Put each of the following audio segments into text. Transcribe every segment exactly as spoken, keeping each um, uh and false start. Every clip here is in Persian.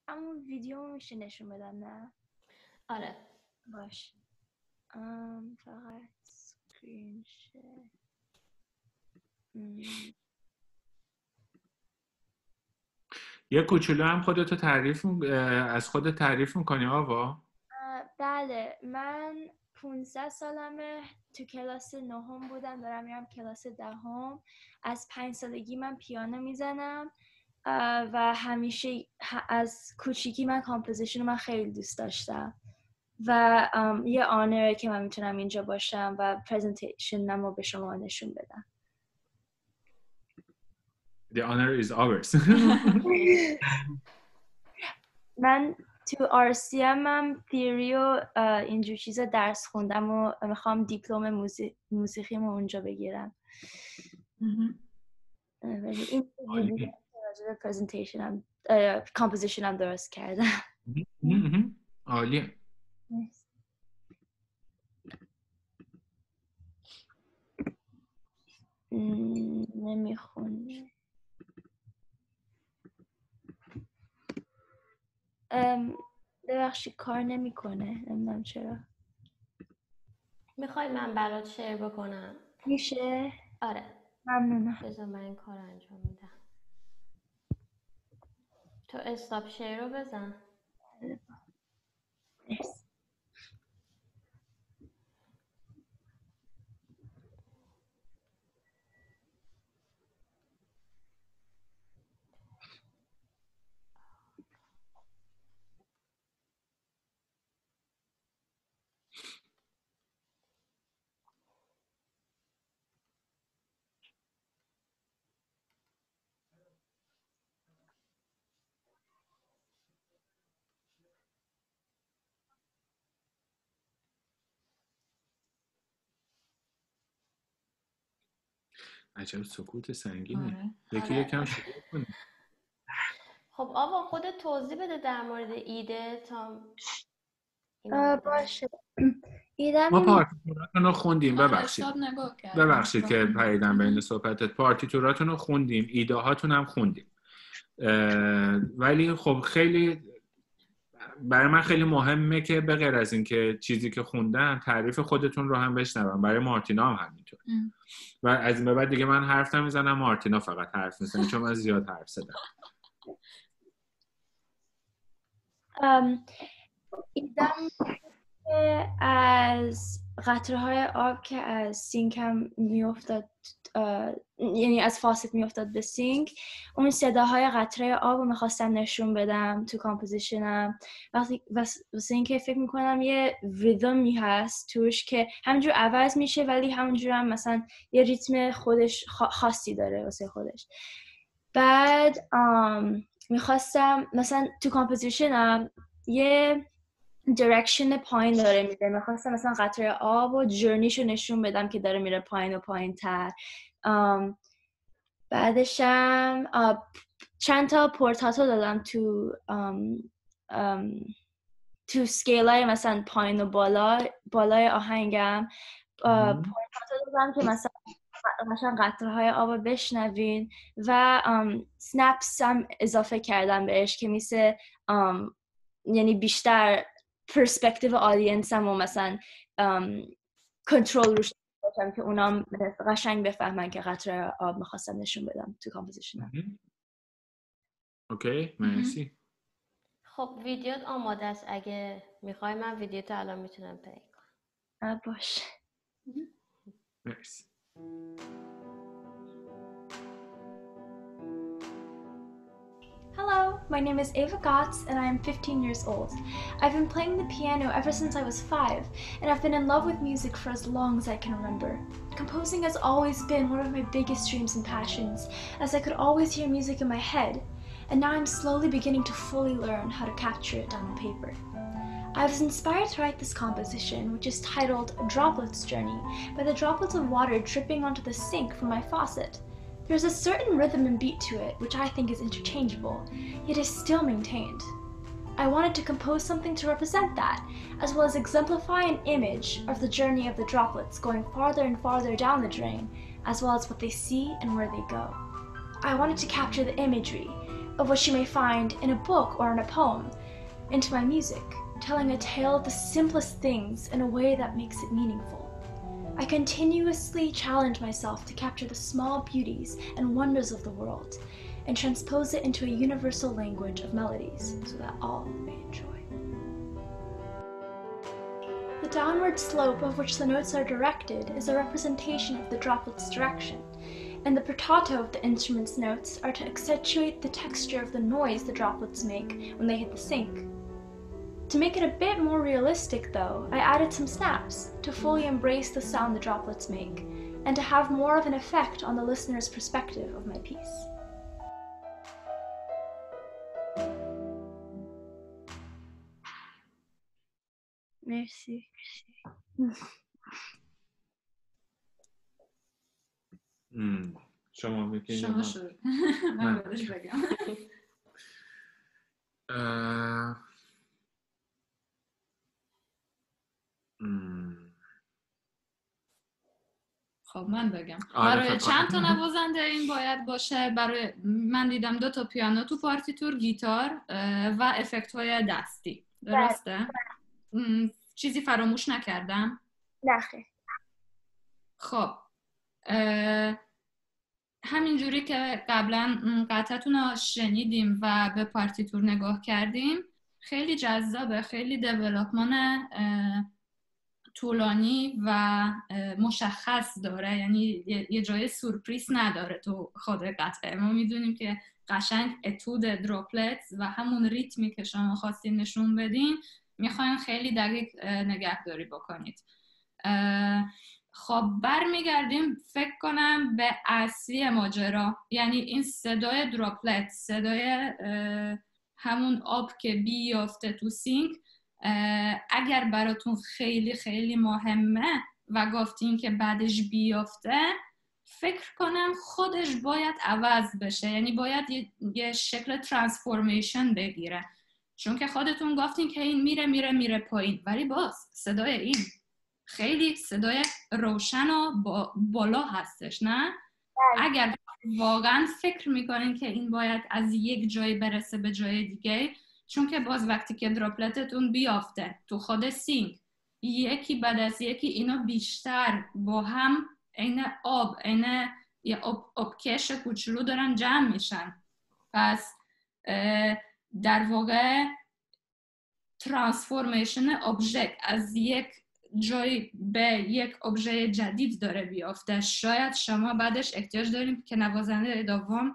همون ویدیو میشه نشون بدم نه؟ آره باش. ام فقط سکرین شیر. یه کوچولو هم خودتو تعریف م- از خودت تعریف میکنی آوا؟ بله من پونزده سالمه، تو کلاس نهم بودم، دارم میرم کلاس دهم. از پنج سالگی من پیانو میزنم و همیشه از کوچیکی من کامپوزیشن رو من خیلی دوست داشتم و یه آنره که من میتونم اینجا باشم و پرزنتیشنم رو به شما نشون بدم. The honor is ours. من تو آر سی ام هم تیوری و اینجور چیزا درس خوندم و میخوام دیپلم موزیک موسیقیمو اونجا بگیرم. ولی این ویدیو راجع به پرزنتیشنم کامپوزیشنم درست کردم. عالیه. نمیخونه. ببخشید کار نمیکنه، نمیدونم چرا. میخوای من برات شیر بکنم؟ میشه؟ آره ممنونم. بذار من این کار انجام میدم. تو استاپ شیر رو بزن. مرسی. عجب سکوت سنگینه. آره. یکی آره. یکم شروع کنه. خب آوا خودت توضیح بده در مورد ایده تا باشه. ایدم ما این پارتیتوراتون رو خوندیم، من ببخشید حساب نگاه کردم. ببخشید که پریدم بین صحبتت. پارتیتوراتون رو خوندیم، ایده هاتون هم خوندیم، ولی خب خیلی برای من خیلی مهمه که به غیر از این که چیزی که خوندم تعریف خودتون رو هم بشنوم. برای مارتینا هم همینطور. و از این به بعد دیگه من حرف نمیزنم، مارتینا فقط حرف میزنه چون من زیاد حرف زدم. ایدم از قطره‌های آب که از سینک هم میافتاد، یعنی از فاست میافتاد به سینک، اون صداهای قطره آب رو میخواستم نشون بدم تو کامپوزیشنم. وقتی واسه اینکه فکر میکنم یه ریتمی هست توش که همونجور عوض میشه ولی همونجور هم مثلا یه ریتم خودش خاصی داره واسه خودش. بعد میخواستم مثلا تو کامپوزیشنم یه direction پایین داره میره، میخواستم مثلا قطره آب و جرنیشو نشون بدم که داره میره پایین و پایین تر. بعدشم چند تا پورتاتو دادم تو ام، ام، تو سکیلای مثلا پایین و بالا بالای آهنگم پورتاتو دادم که مثلا مثلا قطره های آب رو بشنوین و سنپس هم اضافه کردم بهش که میشه یعنی بیشتر پرسپکتیو آدینس هم و مثلا کنترل روش باشم که اونام قشنگ بفهمن که قطره آب میخواستم نشون بدم تو کامپوزیشنم. اوکی مرسی. خب ویدیوت آماده است، اگه میخوای من ویدیوتو الان میتونم پلی کنم. باشه. مرسی. Hello, my name is Ava Gotts and I am fifteen years old. I've been playing the piano ever since I was five, and I've been in love with music for as long as I can remember. Composing has always been one of my biggest dreams and passions, as I could always hear music in my head, and now I'm slowly beginning to fully learn how to capture it down on paper. I was inspired to write this composition, which is titled Droplets Journey, by the droplets of water dripping onto the sink from my faucet. There's a certain rhythm and beat to it, which I think is interchangeable, yet is still maintained. I wanted to compose something to represent that, as well as exemplify an image of the journey of the droplets going farther and farther down the drain, as well as what they see and where they go. I wanted to capture the imagery, of what you may find in a book or in a poem, into my music, telling a tale of the simplest things in a way that makes it meaningful. I continuously challenge myself to capture the small beauties and wonders of the world and transpose it into a universal language of melodies so that all may enjoy. The downward slope of which the notes are directed is a representation of the droplet's direction, and the portato of the instrument's notes are to accentuate the texture of the noise the droplets make when they hit the sink. To make it a bit more realistic though, I added some snaps to fully embrace the sound the droplets make, and to have more of an effect on the listener's perspective of my piece. مرسی. شما میگین شما شروع من بعدش بگم. خب من بگم. برای چند تا نوازنده این باید باشه؟ برای من دیدم دو تا پیانو تو پارتیتور، گیتار و افکت های دستی. درسته؟ چیزی فراموش نکردم؟ نه خیر. خب همینجوری که قبلا قطعتون رو شنیدیم و به پارتیتور نگاه کردیم، خیلی جذابه، خیلی دیولپمان طولانی و مشخص داره، یعنی یه جای سورپریز نداره تو خود قطعه. ما میدونیم که قشنگ اتود دروپلت و همون ریتمی که شما خواستین نشون بدین میخواین خیلی دقیق نگهداری بکنید. خب برمیگردیم فکر کنم به اصلی ماجرا، یعنی این صدای دروپلت، صدای همون آب که بیافته تو سینک، اگر براتون خیلی خیلی مهمه و گفتین که بعدش بیافته، فکر کنم خودش باید عوض بشه، یعنی باید یه, یه شکل ترانسفورمیشن بگیره، چون که خودتون گفتین که این میره میره میره پایین، ولی باز صدای این خیلی صدای روشن و با بالا هستش، نه؟ اگر واقعا فکر میکنین که این باید از یک جای برسه به جای دیگه، چون که باز وقتی که دروپلتتون بیافته تو خود سینک، یکی بعد از یکی اینا بیشتر با هم این آب، این یه آب، آبکش کوچولو دارن جمع میشن. پس در واقع ترانسفورمیشن ابژکت از یک جای به یک ابژه جدید داره بیافته. شاید شما بعدش احتیاج داریم که نوازنده دوم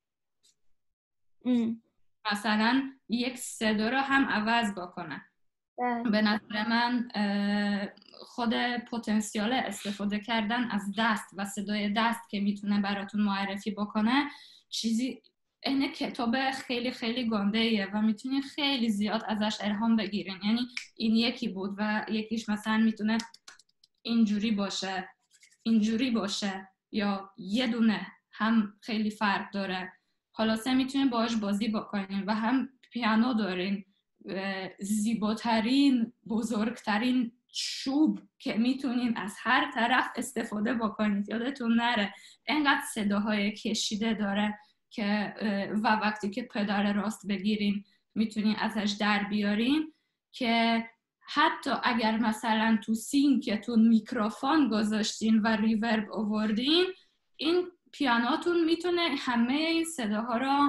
مثلا یک صدا رو هم عوض بکنه. به نظر من خود پتانسیال استفاده کردن از دست و صدای دست که میتونه براتون معرفی بکنه چیزی اینه کتاب خیلی خیلی گنده ایه و میتونین خیلی زیاد ازش الهام بگیرین. یعنی این یکی بود و یکیش مثلا میتونه اینجوری باشه، اینجوری باشه، یا یه دونه هم خیلی فرق داره. خلاصه میتونین باهاش بازی بکنین و هم پیانو دارین، زیباترین بزرگترین چوب که میتونین از هر طرف استفاده بکنید. یادتون نره اینقدر صداهای کشیده داره که و وقتی که پدال راست بگیرین میتونین ازش در بیارین که حتی اگر مثلا تو سینکتون میکروفون گذاشتین و ریورب آوردین، این پیاناتون میتونه همه این صداها رو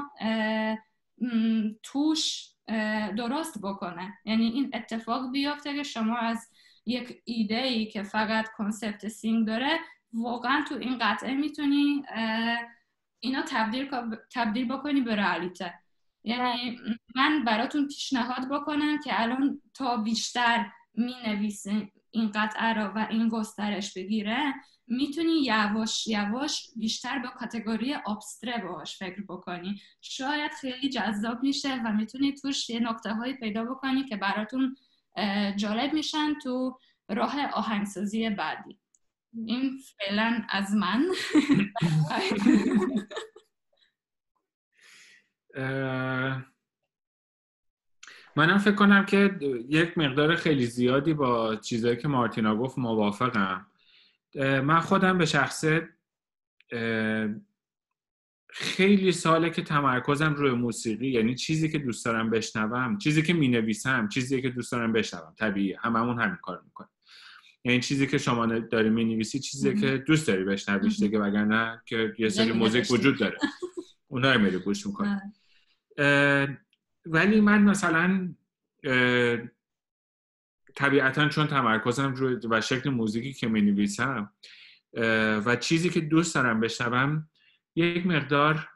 توش درست بکنه. یعنی این اتفاق بیافته که شما از یک ایده‌ای که فقط کنسپت سینگ داره، واقعا تو این قطعه میتونی اینا تبدیل تبدیل بکنی به رئالیته. یعنی من براتون پیشنهاد بکنم که الان تا بیشتر مینویسین این قطعه رو و این گسترش بگیره، میتونی یواش یواش بیشتر به کاتگوری ابستره باهاش فکر بکنی. شاید خیلی جذاب میشه و میتونی توش یه نکته هایی پیدا بکنی که براتون جالب میشن تو راه آهنگسازی بعدی. این فعلا از من. منم فکر کنم که یک مقدار خیلی زیادی با چیزایی که مارتینا گفت موافقم. من خودم به شخصه خیلی ساله که تمرکزم روی موسیقی، یعنی چیزی که دوست دارم بشنوم، چیزی که مینویسم، چیزی که دوست دارم بشنوم. طبیعیه هممون همین کارو میکنیم. یعنی چیزی که شما داری مینویسی چیزی که دوست داری بشنویش دیگه، وگرنه که یه سری موزیک وجود داره اونها رو میری گوش میکنی. ولی من مثلا طبیعتاً چون تمرکزم روی و شکل موزیکی که مینویسم و چیزی که دوست دارم بشنوم، یک مقدار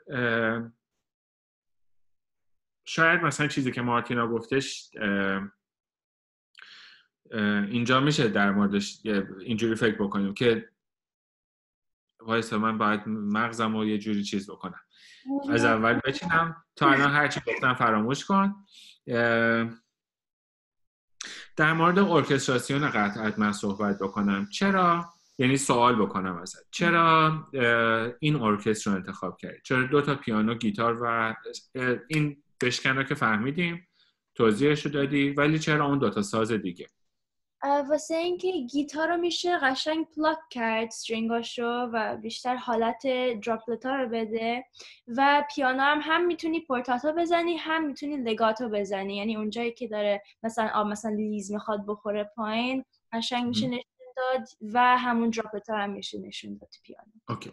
شاید مثلا چیزی که مارتینا گفتش اینجا میشه در موردش اینجوری فکر بکنیم که وایسا من باید مغزم رو یه جوری چیز بکنم، از اول بچینم تا الان هرچی گفتم فراموش کن. در مورد ارکستراسیون قطعات من صحبت بکنم. چرا؟ یعنی سوال بکنم ازت، چرا این ارکستر رو انتخاب کردی؟ چرا دو تا پیانو، گیتار و این بشکنا که فهمیدیم توضیحش رو دادی، ولی چرا اون دو تا ساز دیگه؟ واسه اینکه گیتار رو میشه قشنگ پلاک کرد استرینگاشو و بیشتر حالت دراپلتا رو بده، و پیانو هم هم میتونی پورتاتو بزنی هم میتونی لگاتو بزنی، یعنی اونجایی که داره مثلا آب مثلا لیز میخواد بخوره پایین قشنگ میشه نشون داد و همون دراپلتا هم میشه نشون داد تو پیانو. اوکی.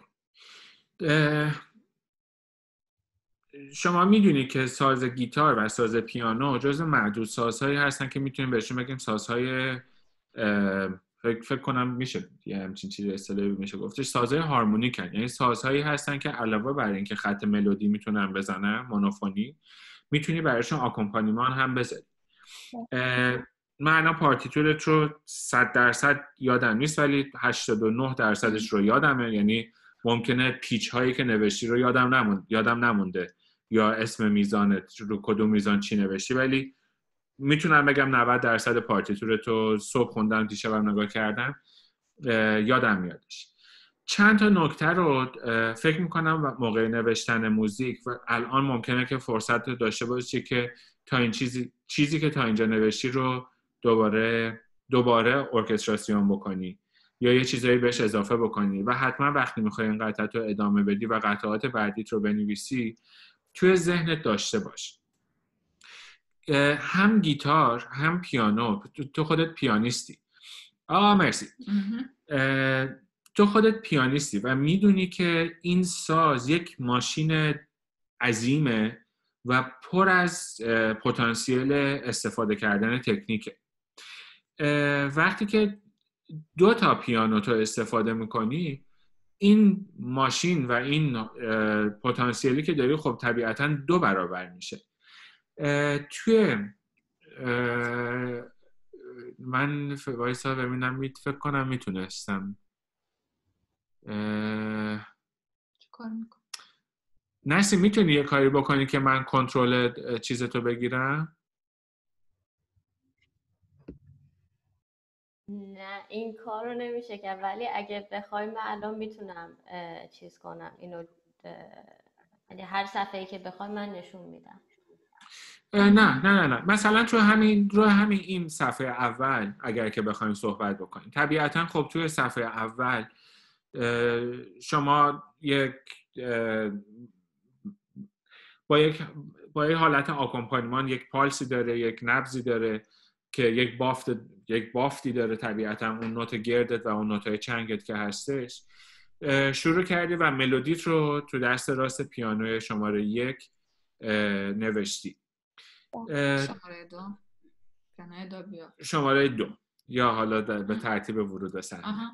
شما میدونی که ساز گیتار و ساز پیانو جزو معدود سازهایی هستن که میتونیم بهشون بگیم سازهای فکر, فکر کنم میشه یه همچین چیزی اصطلاحی میشه گفتش سازهای هارمونیکن، یعنی سازهایی هستن که علاوه بر اینکه خط ملودی میتونن بزنن مونوفونی، میتونی براشون آکومپانیمان هم بزنی. من الان پارتیتورت رو صد درصد یادم نیست ولی هشتاد و نه درصدش رو یادمه، یعنی ممکنه پیچ هایی که نوشتی رو یادم نمونده یادم نمونده یا اسم میزانت رو کدوم میزان چی نوشتی، ولی میتونم بگم نود درصد پارتیتورت رو صبح خوندم، دیشبم نگاه کردم، یادم میادش. چند تا نکته رو فکر میکنم موقع نوشتن موزیک و الان ممکنه که فرصت داشته باشی که تا این چیزی چیزی که تا اینجا نوشتی رو دوباره دوباره ارکستراسیون بکنی یا یه چیزایی بهش اضافه بکنی، و حتما وقتی میخوای این قطعات رو ادامه بدی و قطعات بعدیت رو بنویسی توی ذهنت داشته باش. هم گیتار هم پیانو، تو خودت پیانیستی. آه مرسی. تو خودت پیانیستی و میدونی که این ساز یک ماشین عظیمه و پر از پتانسیل استفاده کردن تکنیکه. وقتی که دو تا پیانو تو استفاده میکنی، این ماشین و این پتانسیلی که داری خب طبیعتاً دو برابر میشه. توی من وایسا ببینم فکر کنم میتونستم چه کار میکنم؟ نسی میتونی یه کاری بکنی که من کنترل چیزتو بگیرم؟ نه این کار رو نمیشه که، ولی اگه بخوای من الان میتونم چیز کنم اینو، یعنی هر صفحه‌ای که بخوای من نشون میدم. نه نه نه نه مثلا تو همین رو همین این صفحه اول اگر که بخوایم صحبت بکنیم، طبیعتا خب توی صفحه اول شما یک با یک با یک حالت آکومپانیمان یک پالسی داره، یک نبضی داره که یک بافت یک بافتی داره، طبیعتا اون نوت گردت و اون نوتای چنگت که هستش شروع کردی و ملودیت رو تو دست راست پیانوی شماره یک نوشتی. شماره دو پیانوی دو بیا شماره دو یا حالا به ترتیب ورود و صحنه.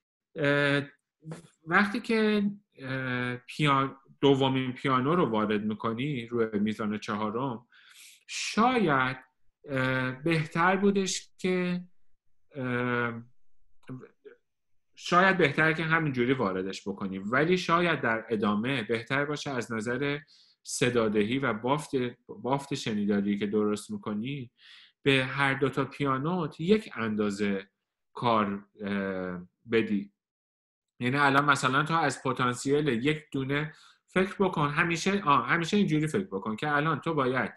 وقتی که پیان دومین پیانو رو وارد میکنی روی میزان چهارم، شاید بهتر بودش که شاید بهتر که همینجوری واردش بکنی، ولی شاید در ادامه بهتر باشه از نظر صدادهی و بافت بافت شنیداری که درست میکنی به هر دوتا پیانوت یک اندازه کار بدی. یعنی الان مثلا تو از پتانسیل یک دونه فکر بکن، همیشه آه همیشه اینجوری فکر بکن که الان تو باید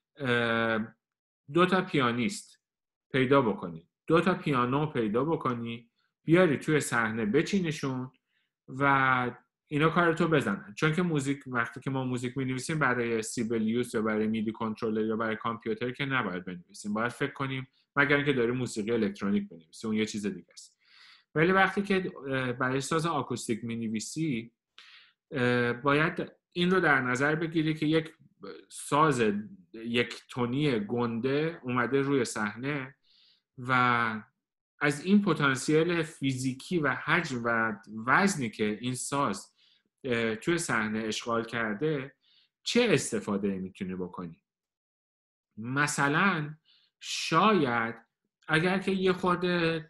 دو تا پیانیست پیدا بکنی، دو تا پیانو پیدا بکنی، بیاری توی صحنه بچینشون و اینا کار تو بزنن. چون که موزیک وقتی که ما موزیک می‌نویسیم برای سیبلیوس یا برای میدی کنترلر یا برای کامپیوتر که نباید بنویسیم، باید فکر کنیم مگر اینکه داریم موسیقی الکترونیک بنویسیم، اون یه چیز دیگه است. ولی وقتی که برای ساز آکوستیک می‌نویسی باید این رو در نظر بگیری که یک ساز یک تونی گنده اومده روی صحنه و از این پتانسیل فیزیکی و حجم و وزنی که این ساز توی صحنه اشغال کرده چه استفاده میتونی بکنی. مثلا شاید اگر که یه خورده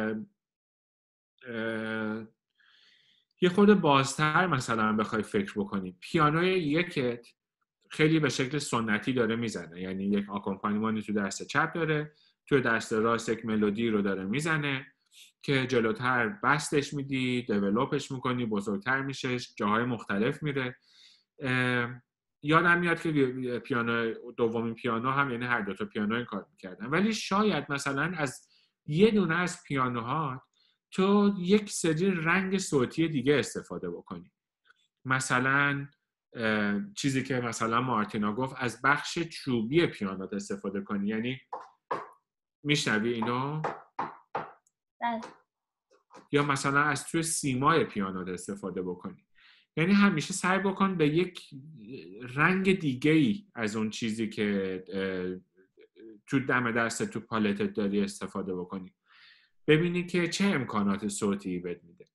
یه خورده بازتر مثلا بخوای فکر بکنی، پیانوی یکت خیلی به شکل سنتی داره میزنه، یعنی یک آکومپانیمانی تو دست چپ داره، تو دست راست یک ملودی رو داره میزنه که جلوتر بستش میدی، دیولوپش میکنی، بزرگتر میشه، جاهای مختلف میره. یادم میاد که پیانو دومین پیانو هم یعنی هر دو تا پیانو این کار میکردن. ولی شاید مثلا از یه دونه از پیانوها تو یک سری رنگ صوتی دیگه استفاده بکنی. مثلا چیزی که مثلا مارتینا گفت از بخش چوبی پیانوت استفاده کنی، یعنی میشنوی اینو؟ بله. یا مثلا از توی سیمای پیانوت استفاده بکنی. یعنی همیشه سعی بکن به یک رنگ دیگه‌ای از اون چیزی که تو دم دست تو پالتت داری استفاده بکنی، ببینی که چه امکانات صوتی بهت میده.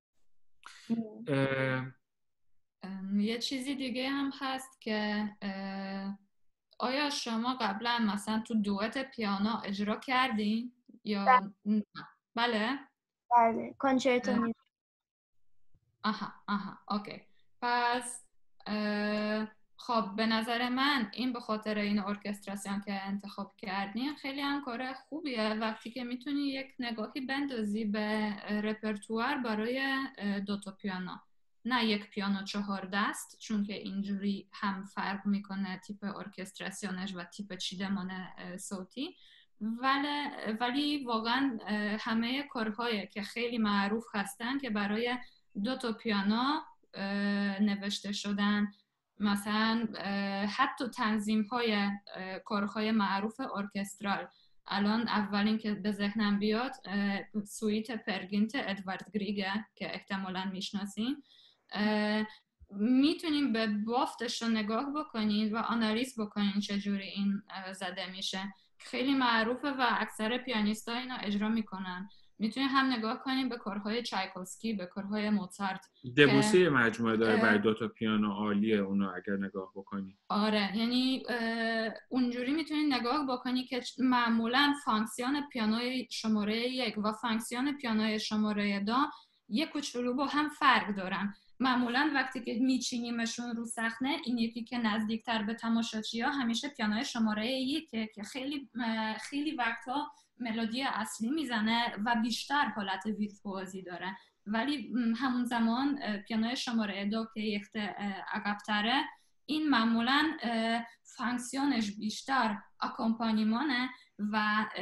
یه چیزی دیگه هم هست که آیا شما قبلا مثلا تو دوئت پیانو اجرا کردین یا نه؟ بله؟ بله، کنچرتو می آها آها اوکی. پس خب به نظر من این به خاطر این ارکستراسیون که انتخاب کردین خیلی هم کار خوبیه وقتی که میتونی یک نگاهی بندازی به رپرتوار برای دو تا پیانو، نه یک پیانو چهار دست، چون که اینجوری هم فرق میکنه تیپ ارکستراسیونش و تیپ چیدمان صوتی. ولی ولی واقعا همه کارهایی که خیلی معروف هستن که برای دو تا پیانو نوشته شدن، مثلا حتی تنظیم های کارهای معروف ارکسترال، الان اولین که به ذهنم بیاد سویت پرگینت ادوارد گریگه که احتمالاً میشناسین. میتونیم به بافتش رو نگاه بکنین و آنالیز بکنین چجوری این زده میشه. خیلی معروفه و اکثر پیانیستا اینو اجرا میکنن. میتونین هم نگاه کنین به کارهای چایکوفسکی، به کارهای موزارت. دبوسی که مجموعه داره برای دو تا پیانو عالیه، اونو اگر نگاه بکنی. آره، یعنی اونجوری میتونین نگاه بکنی که معمولا فانکسیون پیانوی شماره یک و فانکسیون پیانوی شماره دو یک کوچولو با هم فرق دارن. معمولا وقتی که میچینیمشون رو صحنه، این یکی که نزدیکتر به تماشاچی‌ها همیشه پیانوی شماره یکه که خیلی خیلی وقتا ملودی اصلی میزنه و بیشتر حالت ویرتوازی داره، ولی همون زمان پیانوی شماره دو که یک عقب‌تره، این معمولا فانکسیونش بیشتر اکامپانیمانه و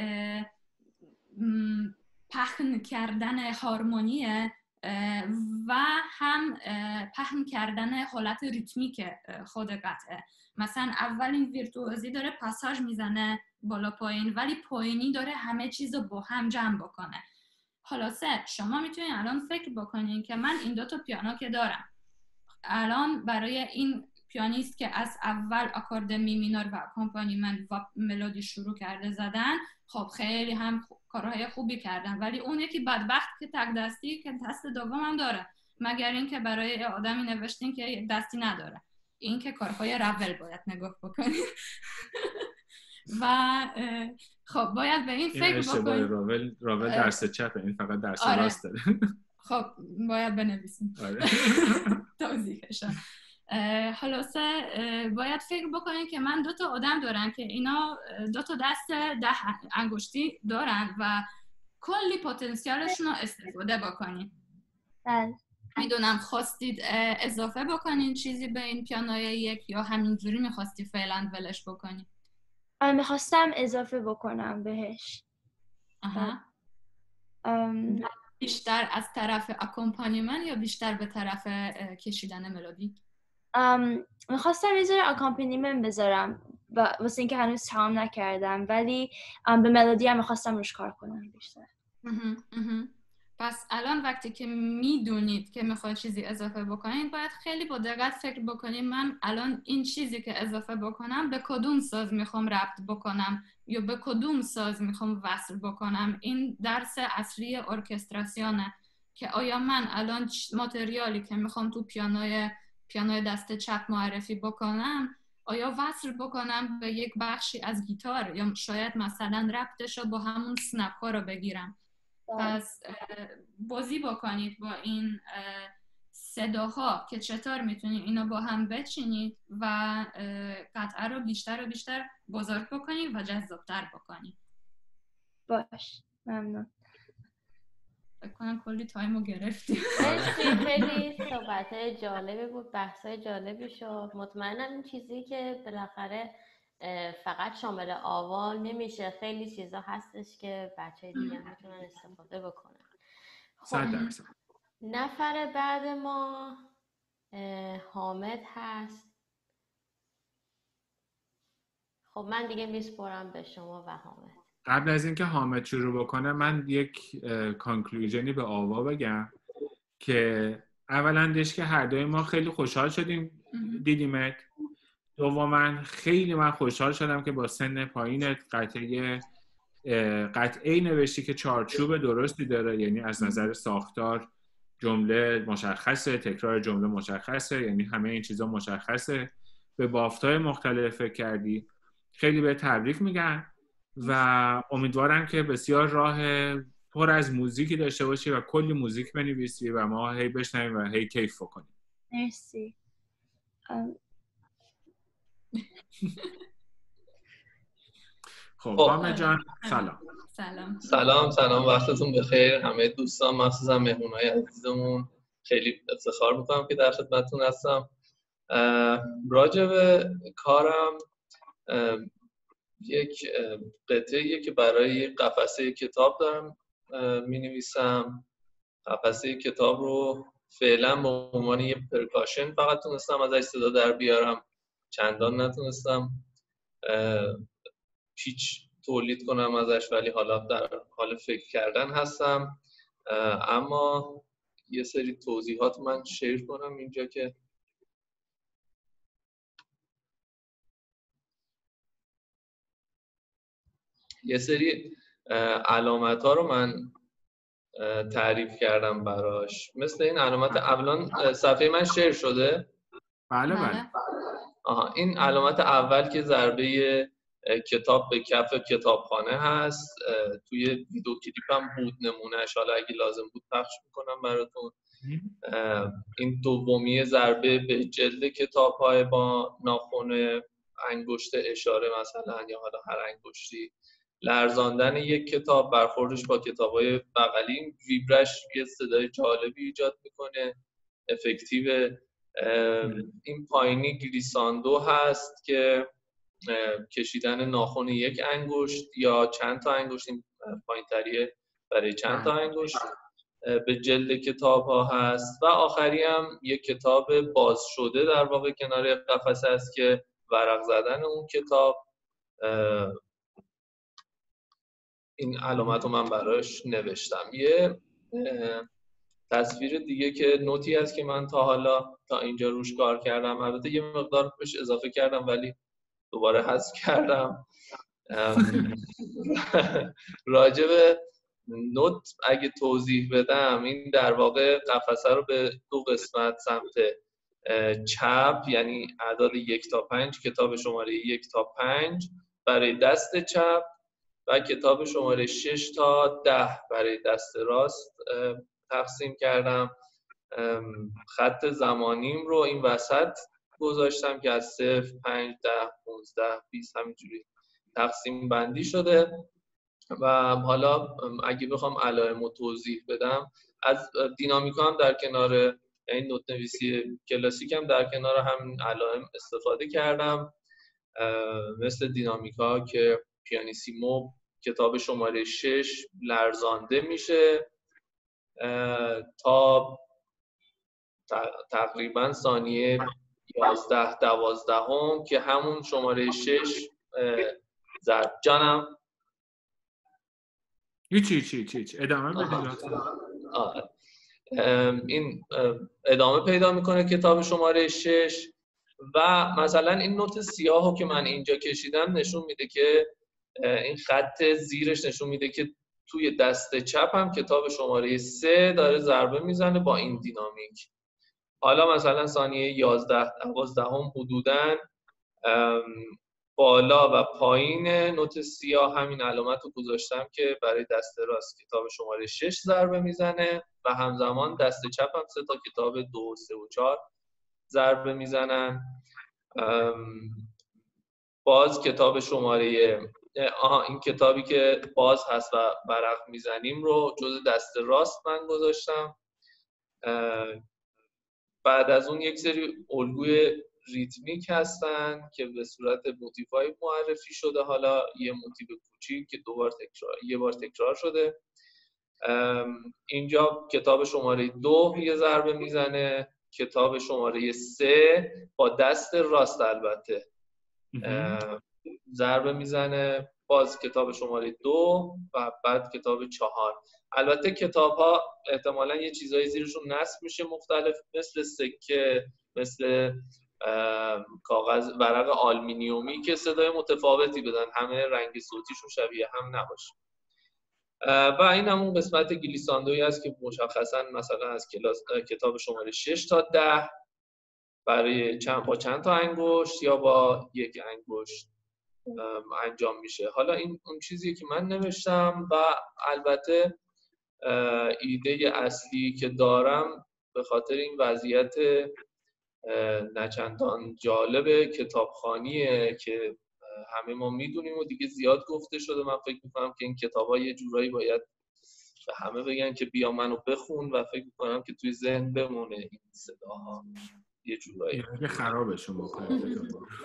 پهن کردن هارمونیه و هم پهن کردن حالت ریتمیک خود قطعه. مثلا اولین ویرتوازی داره پاساژ میزنه بالا پایین، ولی پایینی داره همه چیز رو با هم جمع بکنه. خلاصه شما میتونین الان فکر بکنین که من این دو تا پیانو که دارم، الان برای این پیانیست که از اول آکورد می مینور و اکامپانیمنت و ملودی شروع کرده زدن، خب خیلی هم کارهای خوبی کردن، ولی اون یکی بدبخت که تک دستی که دست دوم هم داره، مگر اینکه برای آدمی نوشتین که دستی نداره. این که کارهای رول باید نگاه بکنید و خب باید به این فکر بکنید. راول راول درس چپه، این فقط درس آره. راست داره. خب باید بنویسیم. آره. توضیحش. خلاصه باید فکر بکنید که من دو تا آدم دارم که اینا دو تا دست ده انگشتی دارن و کلی پتانسیلشون رو استفاده بکنید. بله. میدونم خواستید اضافه بکنین چیزی به این پیانوی یک یا همینجوری میخواستی فعلا ولش بکنی؟ میخواستم اضافه بکنم بهش. آها. ام... بیشتر از طرف اکامپانیمن یا بیشتر به طرف کشیدن ملودی؟ میخواستم یه ذره اکامپانیمن بذارم واسه اینکه هنوز تمام نکردم، ولی به ملودی هم میخواستم روش کار کنم بیشتر. پس الان وقتی که میدونید که میخواید چیزی اضافه بکنید باید خیلی با دقت فکر بکنید من الان این چیزی که اضافه بکنم به کدوم ساز میخوام ربط بکنم یا به کدوم ساز میخوام وصل بکنم. این درس اصلی ارکستراسیونه که آیا من الان ماتریالی که میخوام تو پیانوی پیانوی دست چپ معرفی بکنم آیا وصل بکنم به یک بخشی از گیتار یا شاید مثلا ربطش رو با همون سنپ ها رو بگیرم. پس بازی بکنید با این صداها که چطور میتونید اینو با هم بچینید و قطعه رو بیشتر و بیشتر بزرگ بکنید و جذابتر بکنید. باش، ممنون. فکر کنم کلی تایمو گرفتیم. خیلی صحبت جالبی بود، بحثای جالبی شد. مطمئنم این چیزی که بالاخره فقط شامل آوا نمیشه، خیلی چیزا هستش که بچه دیگه هم میتونن استفاده بکنن. صد درصد. نفر بعد ما حامد هست. خب من دیگه میسپرم به شما و حامد. قبل از اینکه حامد شروع بکنه من یک کانکلوژنی به آوا بگم که اولندش که هر دوی ما خیلی خوشحال شدیم دیدیمت. دوما خیلی من خوشحال شدم که با سن پایینت قطعه قطعه نوشتی که چارچوب درستی داره، یعنی از نظر ساختار جمله مشخصه، تکرار جمله مشخصه، یعنی همه این چیزا مشخصه. به بافت‌های مختلف فکر کردی. خیلی به تبریک میگم و امیدوارم که بسیار راه پر از موزیکی داشته باشی و کلی موزیک بنویسی و ما هی بشنویم و هی کیف کنیم. مرسی. خب حامد جان سلام. سلام سلام سلام وقتتون بخیر همه دوستان، مخصوصا مهمونای عزیزمون. خیلی افتخار میکنم که در خدمتتون هستم. راجع به کارم یک قطعه‌ایه که برای قفسه کتاب دارم می‌نویسم. قفسه کتاب رو فعلا به عنوان یه پرکاشن فقط تونستم ازش صدا در بیارم، چندان نتونستم پیچ تولید کنم ازش، ولی حالا در حال فکر کردن هستم. اما یه سری توضیحات من شیر کنم اینجا که یه سری علامت ها رو من تعریف کردم براش. مثل این علامت اولان صفحه من شیر شده. بله بله. آها این علامت اول که ضربه کتاب به کف کتابخانه هست، توی ویدیو کلیپ هم بود نمونهش، حالا اگه لازم بود پخش میکنم براتون. این دومی ضربه به جلد کتاب های با ناخن انگشت اشاره مثلا یا حالا هر انگشتی. لرزاندن یک کتاب، برخوردش با کتاب‌های بغلی، ویبرش یه صدای جالبی ایجاد میکنه، افکتیو. این پایینی گلیساندو هست که کشیدن ناخن یک انگشت یا چند تا انگشت، این پایین‌تریه برای چند تا انگشت به جلد کتاب ها هست. و آخری هم یک کتاب باز شده در واقع کنار قفسه است که ورق زدن اون کتاب. این علامت رو من براش نوشتم. یه تصویر دیگه که نوتی هست که من تا حالا تا اینجا روش کار کردم، البته یه مقدار بهش اضافه کردم ولی دوباره حذف کردم. راجع به نوت اگه توضیح بدم، این در واقع قفسه رو به دو قسمت، سمت چپ یعنی اعداد یک تا پنج، کتاب شماره یک تا پنج برای دست چپ و کتاب شماره شش تا ده برای دست راست تقسیم کردم. خط زمانیم رو این وسط گذاشتم که از صفر، پنج، ده، پونزده، بیست همینجوری تقسیم بندی شده. و حالا اگه بخوام علائم رو توضیح بدم، از دینامیکا هم در کنار این نوت نویسی کلاسیک هم در کنار همین علائم استفاده کردم. مثل دینامیکا که پیانیسیمو کتاب شماره شش لرزانده میشه تا تقریبا ثانیه یازده دوازدهم که همون شماره شش ضرب جانم هیچی هیچی هیچی ادامه بدید. این ادامه پیدا میکنه کتاب شماره شش و مثلا این نوت سیاهو که من اینجا کشیدم نشون میده که این خط زیرش نشون میده که توی دست چپ هم کتاب شماره سه داره ضربه میزنه با این دینامیک. حالا مثلا ثانیه یازده دوازدهم حدوداً بالا و پایین نوت سیاه همین علامت رو گذاشتم که برای دست راست کتاب شماره شش ضربه میزنه و همزمان دست چپ هم سه تا کتاب دو، سه و چهار ضربه میزنن. باز کتاب شماره آها این کتابی که باز هست و ورق میزنیم رو جز دست راست من گذاشتم. بعد از اون یک سری الگوی ریتمیک هستن که به صورت موتیفای معرفی شده. حالا یه موتیف کوچیک که دو بار تکرار یه بار تکرار شده. اینجا کتاب شماره دو یه ضربه میزنه، کتاب شماره سه با دست راست البته ضربه میزنه، باز کتاب شماره دو و بعد کتاب چهار. البته کتاب ها احتمالاً یه چیزایی زیرشون نصب میشه مختلف، مثل سکه، مثل کاغذ ورق آلومینیومی که صدای متفاوتی بدن، همه رنگ صوتیشون شبیه هم نباشه. و این همون قسمت گلیساندویی است که مشخصاً مثلا از کلاس کتاب شماره شش تا ده برای چند با چند تا انگشت یا با یک انگشت انجام میشه. حالا این اون چیزیه که من نوشتم و البته ایده اصلی که دارم به خاطر این وضعیت نچندان جالب کتابخوانیه که همه ما میدونیم و دیگه زیاد گفته شده. من فکر میکنم که این کتابا یه جورایی باید به همه بگن که بیا منو بخون و فکر میکنم که توی ذهن بمونه این صداها یه جورایی. یه خرابشون بکنه.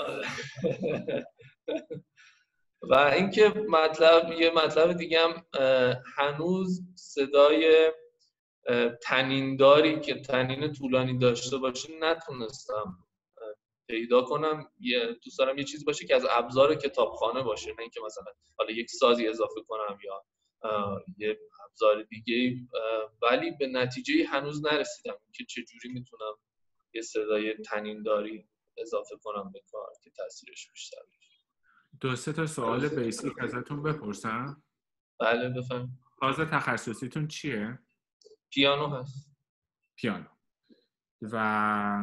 و اینکه مطلب یه مطلب دیگه هم هنوز صدای تنینداری که تنین طولانی داشته باشه نتونستم پیدا کنم. یه دوست دارم یه چیز باشه که از ابزار کتابخانه باشه، نه اینکه مثلا حالا یک سازی اضافه کنم یا یه ابزار دیگه، ولی به نتیجه هنوز نرسیدم که چه جوری میتونم یه صدای تنینداری اضافه کنم به کار که تاثیرش بیشتر بشه. دو سه تا سوال بیسیک ازتون بپرسم؟ بله بفرمایید. فاز تخصصیتون چیه؟ پیانو هست. پیانو. و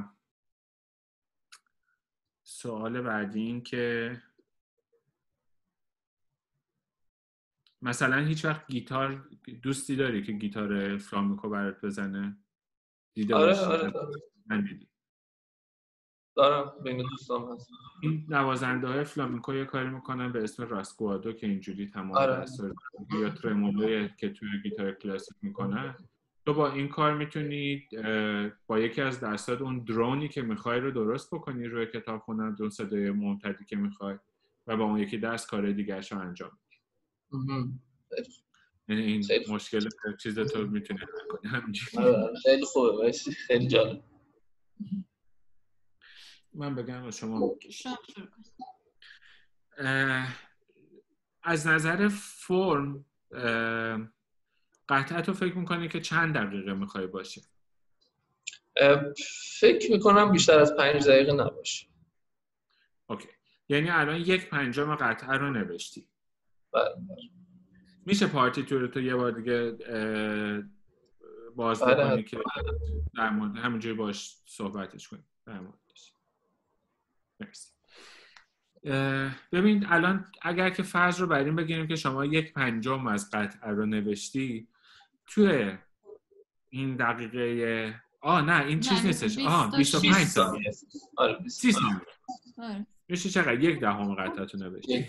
سوال بعدی این که مثلا هیچ وقت گیتار دوستی داری که گیتار فلامیکو برات بزنه؟ دیده آره باشی؟ آره دارم. من دیدی. دارم بین دوستام هست. این نوازنده های فلامیکو یه کاری میکنن به اسم راسکوادو که اینجوری تمام آره. دستور یا ترمولوی که توی گیتار کلاسیک میکنن. تو با این کار میتونی با یکی از دستات اون درونی که میخوای رو درست بکنی روی کتاب خوندن، اون صدای ممتدی که میخوای و با اون یکی دست کار دیگرش رو انجام بدی. یعنی این خیلی مشکل چیز تو میتونی حل کنی همینجوری. خیلی خوبه، خیلی جالب. من بگم شما از نظر فرم قطعه تو فکر میکنی که چند دقیقه میخوای باشه؟ فکر میکنم بیشتر از پنج دقیقه نباشه. اوکی. یعنی الان یک پنجم قطعه رو نوشتی. بله. میشه پارتیتور تو یه بار دیگه باز بکنی که در مورد همونجوری باش صحبتش کنی در موردش. مرسی. ببین الان اگر که فرض رو بر این بگیریم که شما یک پنجم از قطعه رو نوشتی، توی این دقیقه آه نه این چیز نیستش. آه بیست و پنج ثانیه. آره سی ثانیه. میشه چقدر یک دهم قطعه تو نوشتی.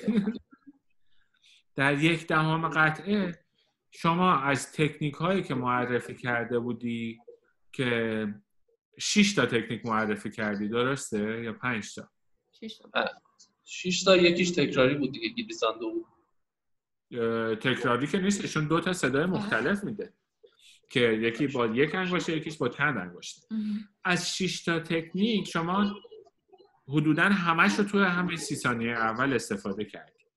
در یک دهم قطعه شما از تکنیک هایی که معرفی کرده بودی که شش تا تکنیک معرفی کردی، درسته یا پنج تا؟ شش تا. شش تا یکیش تکراری بود دیگه، گلیساندو بود. تکراری که نیست، چون دو تا صدای مختلف میده. که یکی با یک انگشته یکیش با چند انگشته. از شش تا تکنیک شما حدوداً همش رو توی همین سی ثانیه اول استفاده کردید.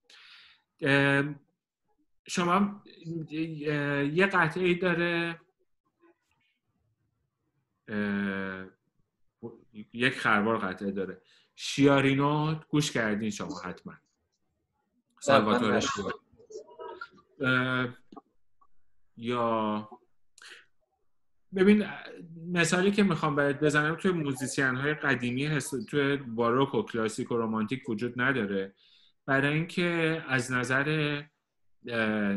شما یه قطعه داره یک خروار قطعه داره شیارینو گوش کردین شما حتما سالواتور شیاری یا ببین مثالی که میخوام برات بزنم توی موزیسین های قدیمی هست توی باروک و کلاسیک و رومانتیک وجود نداره برای اینکه از نظر اه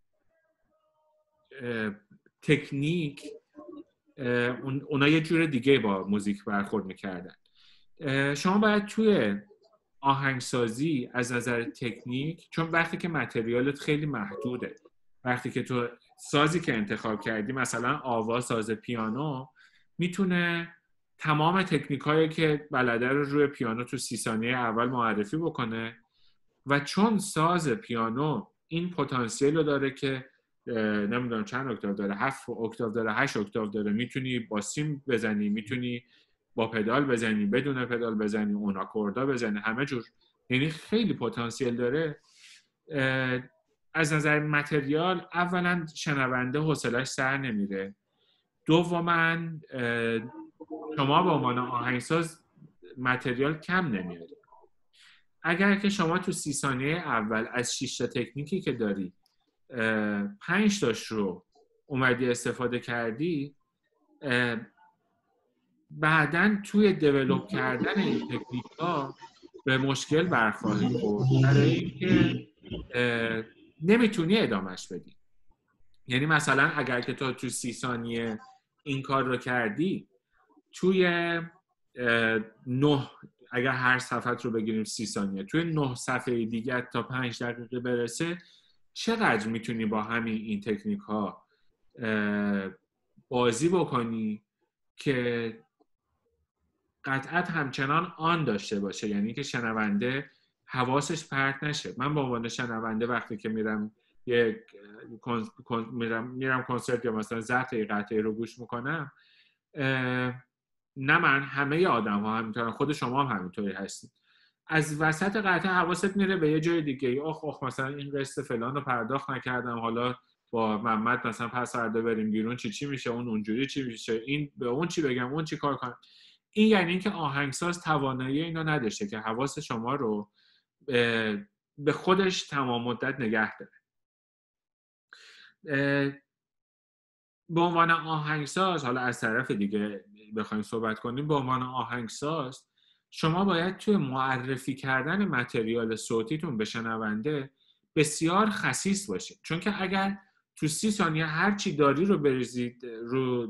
اه تکنیک اون اونا یه جور دیگه با موزیک برخورد میکردن. شما باید توی آهنگسازی از نظر تکنیک چون وقتی که متریالت خیلی محدوده وقتی که تو سازی که انتخاب کردی مثلا آوا ساز پیانو میتونه تمام تکنیکایی که بلده رو روی پیانو تو سی ثانیه اول معرفی بکنه و چون ساز پیانو این پتانسیل رو داره که نمیدونم چند اکتاف داره هفت اکتاف داره هشت اکتاف داره میتونی با سیم بزنی میتونی با پدال بزنی بدون پدال بزنی اون آکوردا بزنی همه جور یعنی خیلی پتانسیل داره. از نظر متریال اولا شنونده حوصله‌اش سر نمیره دوما شما به عنوان آهنگساز متریال کم نمیاری. اگر که شما تو سی ثانیه اول از شش تا تکنیکی که داری پنج تاش رو اومدی استفاده کردی بعدن توی دیولوب کردن این تکنیک ها به مشکل برخواهی خورد برای اینکه نمیتونی ادامهش بدی. یعنی مثلا اگر که تو تو سی ثانیه این کار رو کردی توی نه اگر هر صفحه رو بگیریم سی ثانیه توی نه صفحه دیگه تا پنج دقیقه برسه چقدر میتونی با همین این تکنیک ها بازی بکنی که قطعت همچنان آن داشته باشه یعنی که شنونده حواسش پرت نشه. من به عنوان شنونده وقتی که میرم یک میرم میرم کنسرت یا مثلا زهت قطعه رو گوش میکنم نه من همه آدم ها همینطورن خود شما هم همینطوری هستید از وسط قطعه حواست میره به یه جای دیگه اوخ اوخ مثلا این قسط فلان رو پرداخت نکردم حالا با محمد مثلا پس فردا بریم بیرون چی چی میشه اون اونجوری چی میشه این به اون چی بگم اون چی کار کنم. این یعنی اینکه آهنگساز توانایی اینو نداشته که حواس شما رو به خودش تمام مدت نگه داره. به عنوان آهنگساز حالا از طرف دیگه بخوایم صحبت کنیم به عنوان آهنگساز شما باید توی معرفی کردن متریال صوتیتون به شنونده بسیار خسیس باشید چون که اگر تو سی ثانیه هر چی داری رو بریزید رو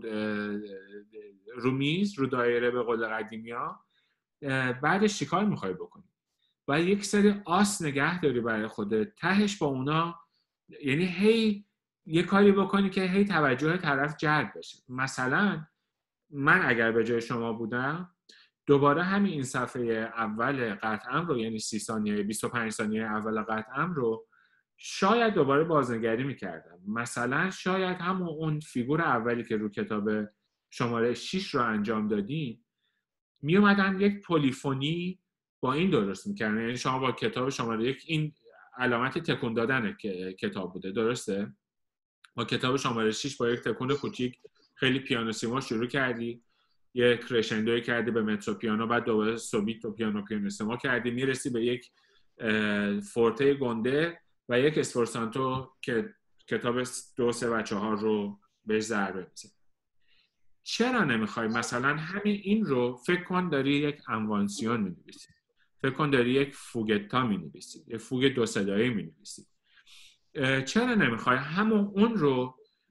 رو میز رو دایره به قول قدیمیا بعدش چیکار میخوای بکنی؟ باید یک سری آس نگه داری برای خودت تهش با اونا یعنی هی یه کاری بکنی که هی توجه طرف جلب بشه. مثلا من اگر به جای شما بودم دوباره همین این صفحه اول قطعم رو یعنی سی ثانیه بیست و پنج ثانیه اول قطعم رو شاید دوباره بازنگری میکردم. مثلا شاید همون اون فیگور اولی که رو کتاب شماره شش رو انجام دادین میومدن یک پلیفونی با این درست میکردن یعنی شما با کتاب شماره یک این علامت تکون دادن کتاب بوده درسته؟ با کتاب شماره شش با یک تکون کوچیک خیلی پیانو سیما شروع کردی یک کرشندوی کردی به مترو پیانو بعد دوباره سوبیت و پیانو پیانو سیما کردی میرسی به یک فورته گنده و یک اسفورسانتو که کتاب دو سه و چهار رو بهش ضربه میزنی. چرا نمیخوای مثلا همین این رو فکر کن داری یک انوانسیون مینویسی فکر کن داری یک فوگتا مینویسی یک فوگ دو صدایی مینویسی چرا نمیخوای همون اون رو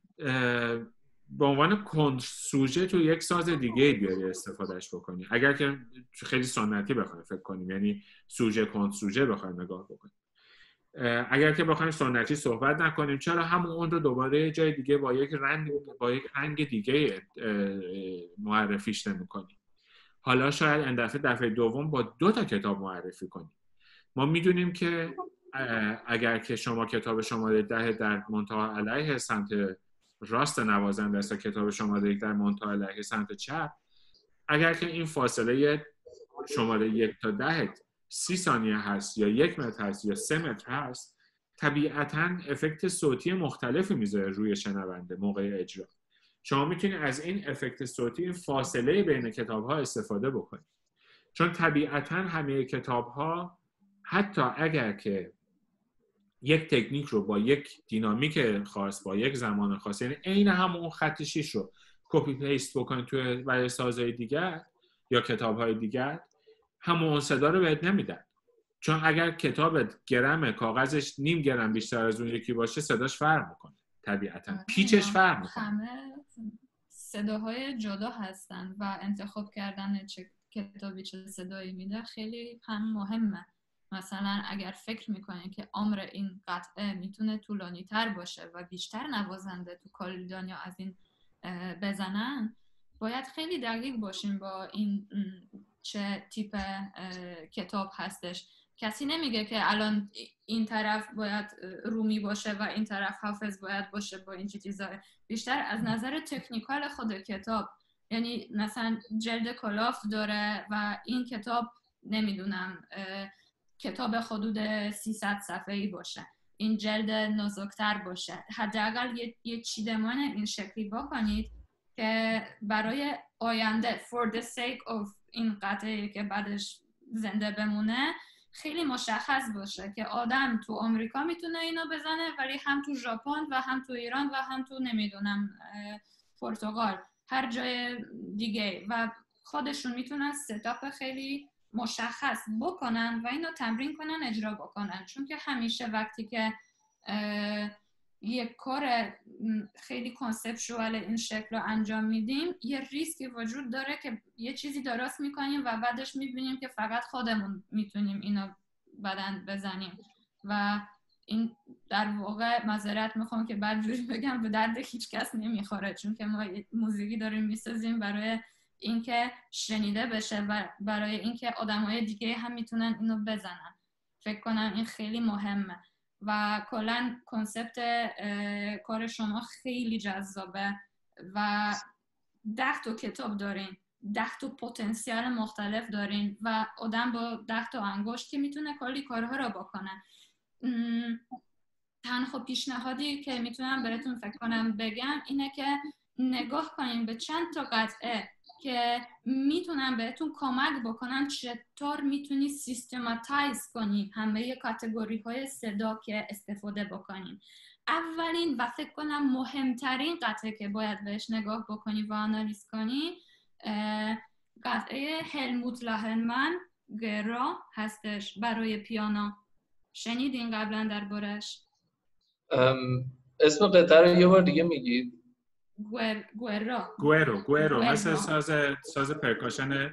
به عنوان کند سوژه تو یک ساز دیگه بیاری استفادهش بکنی اگر که خیلی سنتی بخوایم فکر کنیم یعنی سوژه کند سوژه بخوایم نگاه بکنیم اگر که بخوایم سنتی صحبت نکنیم چرا همون اون رو دوباره جای دیگه با یک رنگ با یک رنگ دیگه معرفیش نمی‌کنیم. حالا شاید این دفعه دفعه دوم با دو تا کتاب معرفی کنیم. ما میدونیم که اگر که شما کتاب شماره ده در منتهی علیه سمت راست نوازنده است و کتاب شماره یک در منتهای لحظه سمت چپ، اگر که این فاصله شماره یک تا ده سی ثانیه هست یا یک متر هست یا سه متر هست، طبیعتاً افکت صوتی مختلفی میذاره روی شنونده موقع اجرا. شما میتونید از این افکت صوتی فاصله بین کتاب‌ها استفاده بکنید، چون طبیعتاً همه کتاب‌ها حتی اگر که یک تکنیک رو با یک دینامیک خاص، با یک زمان خاص، یعنی عین همون خط شیش رو کپی پیست بکنید توی برای سازهای دیگر یا کتاب‌های دیگر، همون صدا رو بهت نمیدن. چون اگر کتابت گرم کاغذش نیم گرم بیشتر از اون یکی باشه صداش فرق میکنه، طبیعتاً پیچش فرق میکنه. همه صداهای جدا هستن و انتخاب کردن چه کتابی چه صدایی میده خیلی هم مهمه. مثلا اگر فکر میکنین که عمر این قطعه میتونه طولانی تر باشه و بیشتر نوازنده تو کل دنیا از این بزنن، باید خیلی دقیق باشیم با این چه تیپ کتاب هستش. کسی نمیگه که الان این طرف باید رومی باشه و این طرف حافظ باید باشه با این چیزا. بیشتر از نظر تکنیکال خود کتاب، یعنی مثلا جلد کلاف داره و این کتاب نمیدونم کتاب حدود سیصد صفحه‌ای باشه، این جلد نازکتر باشه. حداقل یه, یه چیدمان این شکلی بکنید که برای آینده for the sake of این قطعه که بعدش زنده بمونه خیلی مشخص باشه که آدم تو آمریکا میتونه اینو بزنه ولی هم تو ژاپن و هم تو ایران و هم تو نمیدونم پرتغال هر جای دیگه، و خودشون میتونن ستاپ خیلی مشخص بکنن و اینو تمرین کنن اجرا بکنن. چون که همیشه وقتی که یک کار خیلی کانسپچوال این شکل رو انجام میدیم یه ریسکی وجود داره که یه چیزی درست میکنیم و بعدش میبینیم که فقط خودمون میتونیم اینو بدن بزنیم و این در واقع معذرت میخوام که بعد جوری بگم به درد هیچ کس نمیخوره، چون که ما موزیکی داریم میسازیم برای اینکه شنیده بشه و برای اینکه آدمای دیگه هم میتونن اینو بزنن. فکر کنم این خیلی مهمه و کلاً کنسپت کار شما خیلی جذابه و ده تا کتاب دارین، ده تا پتانسیل مختلف دارین و آدم با ده تا انگشت که میتونه کلی کارها رو بکنه. تنها پیشنهادی که میتونم براتون فکر کنم بگم اینه که نگاه کنین به چند تا قطعه که میتونن بهتون کمک بکنن چطور میتونی سیستماتایز کنی همه کاتگوری های صدا که استفاده بکنین. اولین و فکر کنم مهمترین قطعه که باید بهش نگاه بکنی و آنالیز کنی قطعه هلموت لاهنمن گرا هستش برای پیانو. شنیدین قبلا دربارش؟ اسم قطعه رو یه بار دیگه میگید؟ گوئر گوئرا گوئرو گوئرو مثل ساز ساز پرکاشن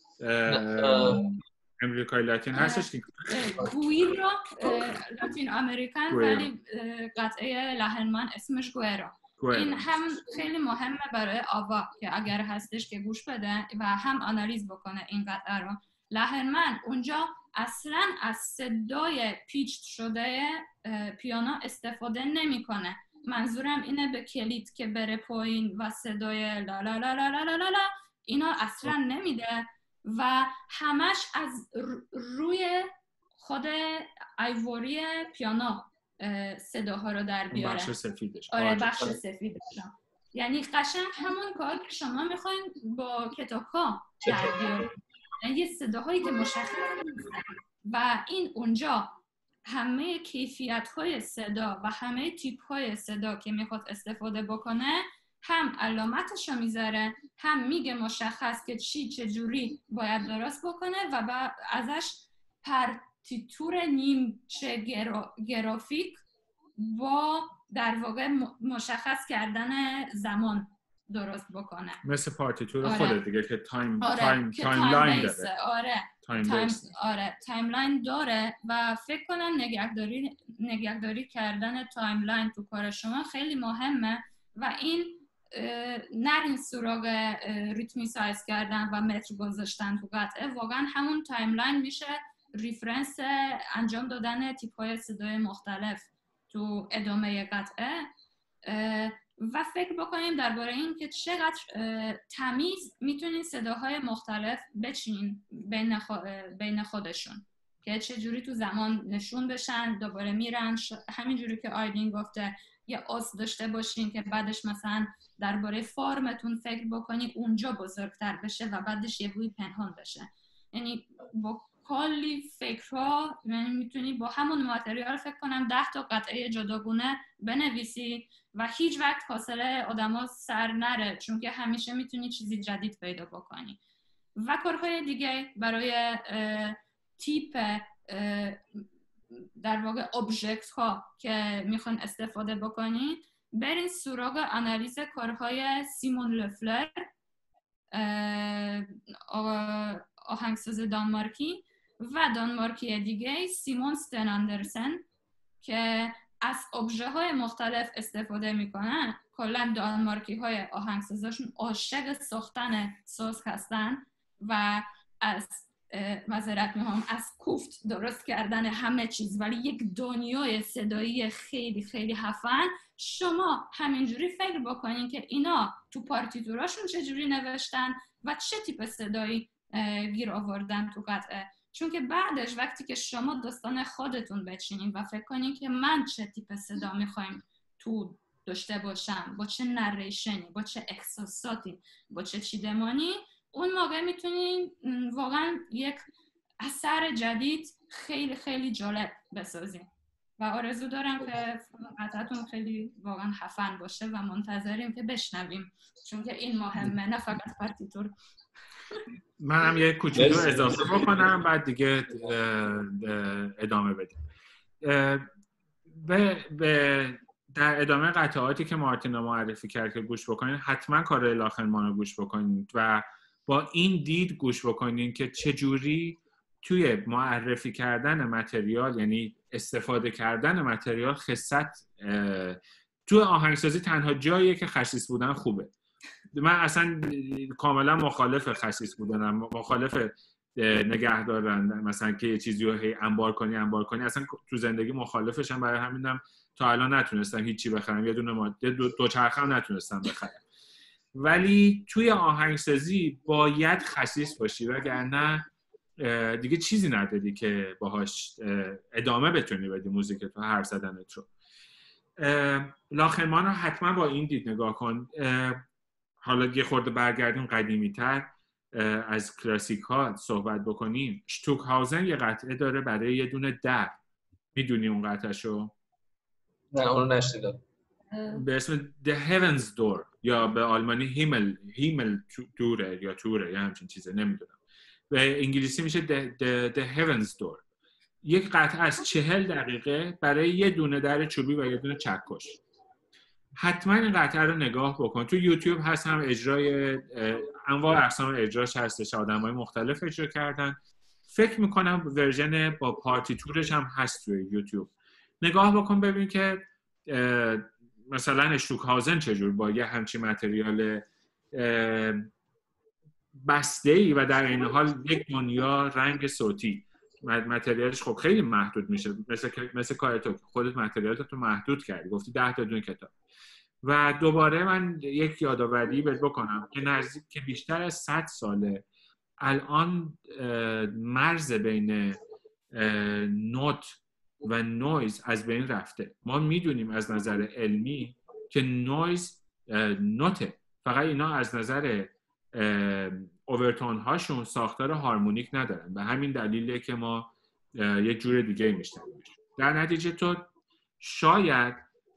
امریکای لاتین هستش که گوئرا لاتین امریکن، ولی قطعه لاهنمن اسمش گوئرا. این هم خیلی مهمه برای آوا که اگر هستش که گوش بده و هم آنالیز بکنه این قطعه رو. لاهنمن اونجا اصلا از صدای پیچ شده پیانو استفاده نمیکنه. منظورم اینه به کلید که بره پایین و صدای لا لا لا لا لا لا لا اینا اصلا نمیده و همش از روی خود ایوری پیانو صداها رو در بیاره. بخش سفیدش. آره بخش سفیدش. یعنی قشنگ همون کار که شما میخواین با کتاب‌ها در بیاره. یه صداهایی که مشخص نیستن و این اونجا همه کیفیت‌های صدا و همه تیپ‌های صدا که میخواد استفاده بکنه هم علامتش رو میذاره، هم میگه مشخص که چی چجوری باید درست بکنه و بعد ازش پارتیتور نیمچه گرا، گرافیک با در واقع مشخص کردن زمان درست بکنه. مثل پارتیتور آره. خود دیگه که تایم آره. تایم که تایم لاین داره. آره. تایم تایم بیس. آره تایملاین داره و فکر کنم نگهداری نگهداری کردن تایملاین تو کار شما خیلی مهمه و این نرین سراغ ریتمی سایز کردن و متر گذاشتن تو قطعه. واقعا همون تایملاین میشه ریفرنس انجام دادن تیپ‌های صدای مختلف تو ادامه قطعه و فکر بکنیم درباره این که چقدر تمیز میتونین صداهای مختلف بچین بین, خو... بین خودشون که چجوری تو زمان نشون بشن، دوباره میرن. همینجوری که آیلین گفته یه آس داشته باشین که بعدش مثلا درباره فرمتون فکر بکنی اونجا بزرگتر بشه و بعدش یه بوی پنهان بشه. یعنی با کلی فکرها میتونی با همون متریال فکر کنم ده تا قطعه جداگونه بنویسی و هیچ وقت حوصله آدما سر نره، چون که همیشه میتونی چیزی جدید پیدا بکنی. و کارهای دیگه برای تیپ در واقع ابژکت ها که میخوان استفاده بکنین، برین سراغ آنالیز کارهای سیمون لفلر، آهنگساز دانمارکی، و دانمارکی دیگه سیمون ستن اندرسن که از ابژه های مختلف استفاده میکنن. کلا دانمارکی های آهنگسازاشون عاشق ساختن ساز هستن و از معذرت میخوام از کوفت درست کردن همه چیز، ولی یک دنیای صدایی خیلی خیلی خفن. شما همینجوری فکر بکنین که اینا تو پارتیتوراشون چجوری نوشتن و چه تیپ صدایی گیر آوردن تو قطعه، چون که بعدش وقتی که شما داستان خودتون بچینین و فکر کنین که من چه تیپ صدا میخوایم تو داشته باشم، با چه نریشنی، با چه احساساتی، با چه چیدمانی، اون موقع میتونین واقعا یک اثر جدید خیلی خیلی جالب بسازین. و آرزو دارم که قطعتون خیلی واقعا خفن باشه و منتظریم که بشنویم، چون که این مهمه، نه فقط پارتیتور. منم یه کوچولو اضافه بکنم بعد دیگه ادامه بدیم. به, به در ادامه قطعاتی که مارتینا معرفی کرد که گوش بکنین، حتما کار لاخرمان رو گوش بکنین و با این دید گوش بکنین که چجوری توی معرفی کردن متریال، یعنی استفاده کردن متریال، خست توی آهنگسازی تنها جاییه که خسیس بودن خوبه. من اصلا کاملا مخالف خسیس بودنم، مخالف نگه دارن مثلا که یه چیزی رو هی انبار کنی انبار کنی اصلا تو زندگی مخالفشم. برای همینم تا الان نتونستم هیچی بخرم، یه دونه ماده دو, دو چرخه هم نتونستم بخرم. ولی توی آهنگسازی باید خسیس باشی، وگرنه دیگه چیزی نداری که باهاش ادامه بتونی بدی موزیک تو، حرف زدنت رو. لاخرمان رو حتما با این دید نگاه کن. حالا یه خورده برگردیم قدیمی تر از کلاسیک ها صحبت بکنیم. شتوکهاوزن یه قطعه داره برای یه دونه در، میدونی اون قطعه شو؟ نه اونو نشنیدم. به اسم The Heaven's Door یا به آلمانی هیمل هیمل دوره یا توره یا همچین چیزه، نمیدونم. به انگلیسی میشه The, The, The Heaven's Door. یک قطعه از چهل دقیقه برای یه دونه در چوبی و یه دونه چکش. حتما این قطعه رو نگاه بکن. تو یوتیوب هست، هم اجرای انواع اقسام اجراش هستش، آدمای مختلف اجرا کردن. فکر میکنم ورژن با پارتیتورش هم هست توی یوتیوب. نگاه بکن ببین که مثلا شتوکهاوزن چجور با یه همچین متریال بسته‌ای و در این حال یک دنیا رنگ صوتی، متریالش خب خیلی محدود میشه، مثل مثل کار تو خودت متریالت تو محدود کردی، گفتی ده تا دونه کتاب. و دوباره من یک یادآوری بهت بکنم که نزدیک که بیشتر از صد ساله الان مرز بین نوت و نویز از بین رفته. ما میدونیم از نظر علمی که نویز نوته، فقط اینا از نظر اوورتون هاشون ساختار هارمونیک ندارن، به همین دلیله که ما یک جور دیگه میشنویم. در نتیجه تو شاید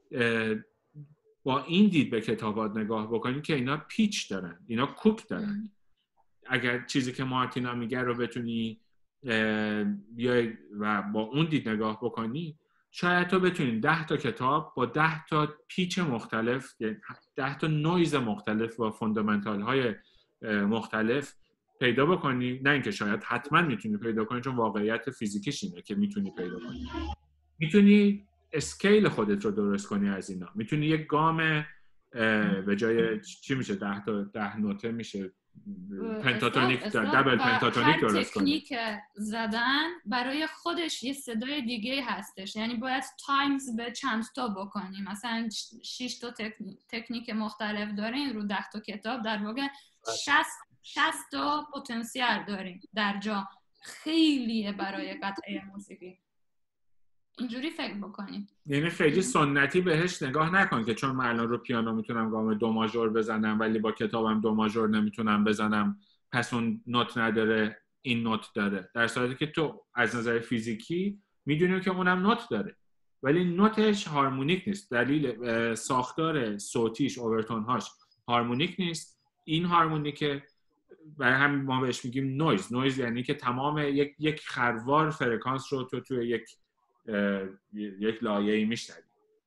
با این دید به کتابات نگاه بکنی که اینا پیچ دارن، اینا کوک دارن. اگر چیزی که مارتینا میگه رو بتونی بیای و با اون دید نگاه بکنی، شاید تو بتونی ده تا کتاب با ده تا پیچ مختلف، ده تا نویز مختلف و فوندامنتال های مختلف پیدا بکنی. نه اینکه شاید، حتما میتونی پیدا کنی، چون واقعیت فیزیکیش اینه که میتونی پیدا کنی. میتونی اسکیل خودت رو درست کنی از اینا. میتونی یک گام به جای چی میشه ده تا ده نوته میشه پنتاتونیک دبل پنتاتونیک درست کنه. تکنیک زدن برای خودش یه صدای دیگه هستش، یعنی باید تایمز به چند تا بکنیم، مثلا شش تا تکنیک, تکنیک مختلف دارین رو ده تا کتاب، در واقع شصت تا پتانسیل داریم در جا. خیلیه برای قطعه موسیقی اینجوری فکر بکنیم. یعنی خیلی سنتی بهش نگاه نکن که چون من الان رو پیانو میتونم گام دو ماژور بزنم ولی با کتابم دو ماژور نمیتونم بزنم، پس اون نوت نداره این نوت داره، در صورتی که تو از نظر فیزیکی میدونی که اونم نوت داره ولی نوتش هارمونیک نیست. دلیل ساختار صوتیش، اوورتونهاش هارمونیک نیست. این هارمونیکه برای همین ما بهش میگیم نویز. نویز یعنی که تمام یک یک خروار فرکانس رو تو توی یک یک لایه‌ای میشنوی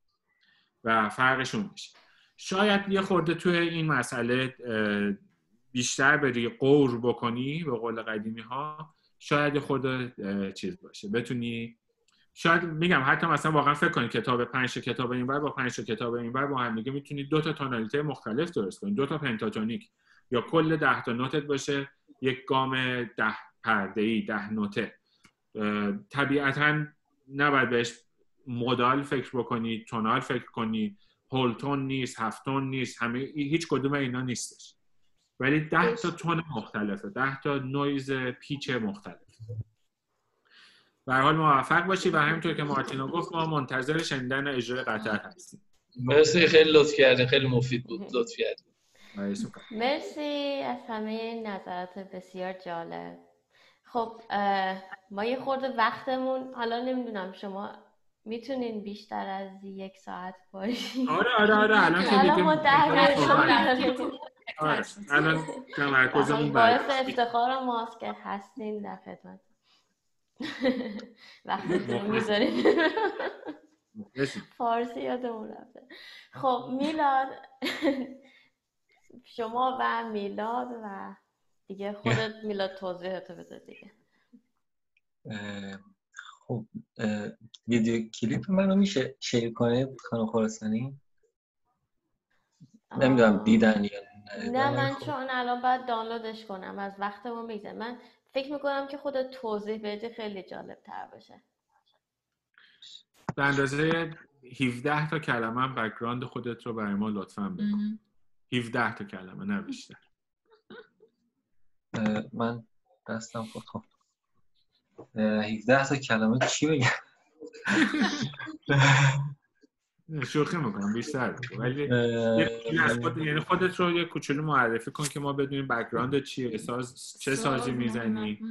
و فرقشون میشه. شاید یه خورده توی این مسئله بیشتر بری غور بکنی به قول قدیمی ها، شاید یه خورده چیز باشه بتونی، شاید میگم حتی مثلا واقعا فکر کنی کتاب پنج تا کتاب اینور با پنج تا کتاب اینور با هم دیگه میتونی دو تا تونالیته مختلف درست کنی، دو تا پنتاتونیک یا کل ده تا نوتت باشه یک گام ده پرده‌ای، ده نوته. طبیعتاً نباید بهش مودال فکر بکنی، تونال فکر کنی، هول تون نیست، هفت تون نیست، همه هیچ کدوم اینا نیستش، ولی ده تا تون مختلفه، ده تا نویز پیچ مختلف. به هر حال موفق باشی و همینطور که مارتینا گفت ما منتظر شنیدن اجرای قطعه هستیم. مرسی، خیلی لطف کردین، خیلی مفید بود، لطف کردین. مرسی از همه نظرات بسیار جالب. خب ما یه خورده وقتمون، حالا نمیدونم شما میتونین بیشتر از یک ساعت باشین؟ آره آره آره الان که دیگه ما ده دقیقه الان تمرکزمون باعث افتخار ماست که هستین در خدمت. وقتتون میذارین. فارسی یادمون رفته. خب میلاد، شما و میلاد و دیگه خودت میلاد توضیحاتو بده دیگه. خب ویدیو کلیپ منو میشه شیر کنید خانم خراسانی؟ نمیدونم دیدن یا نه. نه من خب. چون الان باید دانلودش کنم، از وقتمون میگذره. من فکر میکنم که خودت توضیح بدی خیلی جالب تر باشه. به اندازه هفده تا کلمه بک‌گراند خودت رو برای ما لطفاً بگو. هفده تا کلمه نه بیشتر. من دستم خود خب هفده تا کلمه چی بگم؟ شوخی میکنم بیشتر بگو، ولی یعنی خودت رو یه کوچولو معرفی کن که ما بدونیم بک‌گراند چیه، ساز چه سازی میزنی.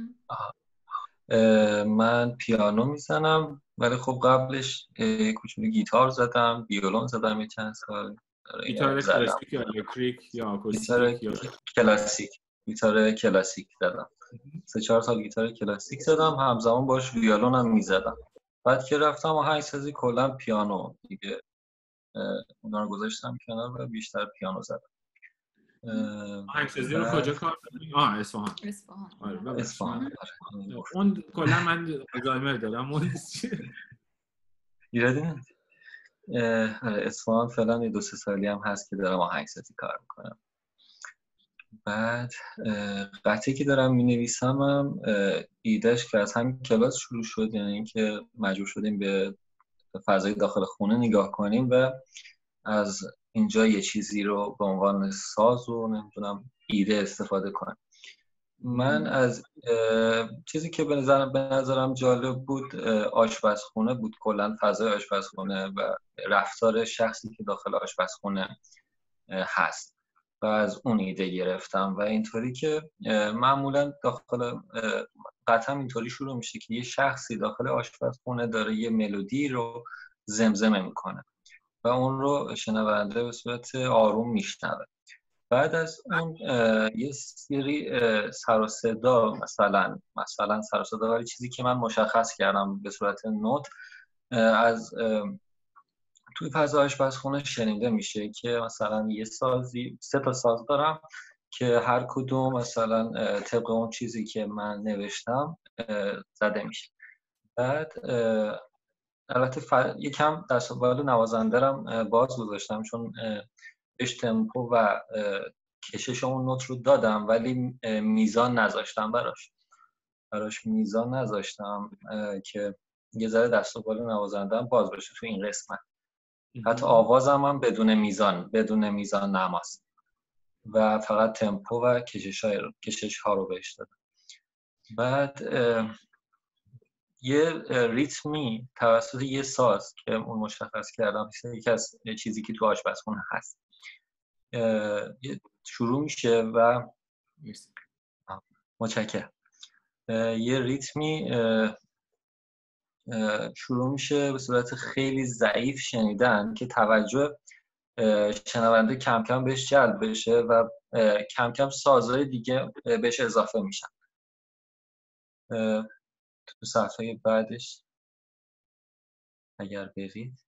من پیانو میزنم ولی خب قبلش کوچولو گیتار زدم، ویولون زدم یه چند سال. گیتار کلاسیک یا الکتریک یا آکوستیک یا کلاسیک؟ گیتار کلاسیک زدم. سه چهار سال گیتار کلاسیک زدم، همزمان باش ویولون هم میزدم. بعد که رفتم آهنگسازی کلا پیانو دیگه اونا رو گذاشتم کنار و بیشتر پیانو زدم. آهنگسازی رو کجا کار می‌کنی؟ آه اصفهان. اصفهان. آره اصفهان. اون کلا من الزایمر دارم اون ایرادی نداره. اصفهان فعلا یه دو سه سالی هم هست که دارم آهنگسازی کار میکنم. بعد قطعی که دارم مینویسم هم ایدهش که از همین کلاس شروع شد، یعنی اینکه مجبور شدیم به فضای داخل خونه نگاه کنیم و از اینجا یه چیزی رو به عنوان ساز و نمیدونم ایده استفاده کنم. من از چیزی که به نظرم به نظرم جالب بود آشپزخونه بود، کلا فضای آشپزخونه و رفتار شخصی که داخل آشپزخونه هست و از اون ایده گرفتم و اینطوری که معمولا داخل قطعا اینطوری شروع میشه که یه شخصی داخل آشپزخونه داره یه ملودی رو زمزمه میکنه و اون رو شنونده به صورت آروم میشنوه. بعد از اون یه سری سر و صدا، مثلا مثلا سر و صدا ولی چیزی که من مشخص کردم به صورت نوت از توی فضای آشپزخونه شنیده میشه که مثلا یه سازی سه تا ساز دارم که هر کدوم مثلا طبق اون چیزی که من نوشتم زده میشه. بعد البته ف... یکم دست و بال نوازنده رم باز گذاشتم چون اش تمپو و کشش اون نوت رو دادم ولی میزان نذاشتم براش براش میزان نذاشتم که یه ذره دست و بال نوازندم باز بشه تو این قسمت. حتی آوازم هم بدون میزان بدون میزان نماست و فقط تمپو و کشش های رو کشش ها رو بهش دادم. بعد یه ریتمی توسط یه ساز که اون مشخص کردم یکی از چیزی که تو آشپزخونه هست شروع میشه و متشکرم یه ریتمی شروع میشه به صورت خیلی ضعیف شنیدن که توجه شنونده کم کم بهش جلب بشه و کم کم سازهای دیگه بهش اضافه میشن. تو صفحه بعدش اگر برید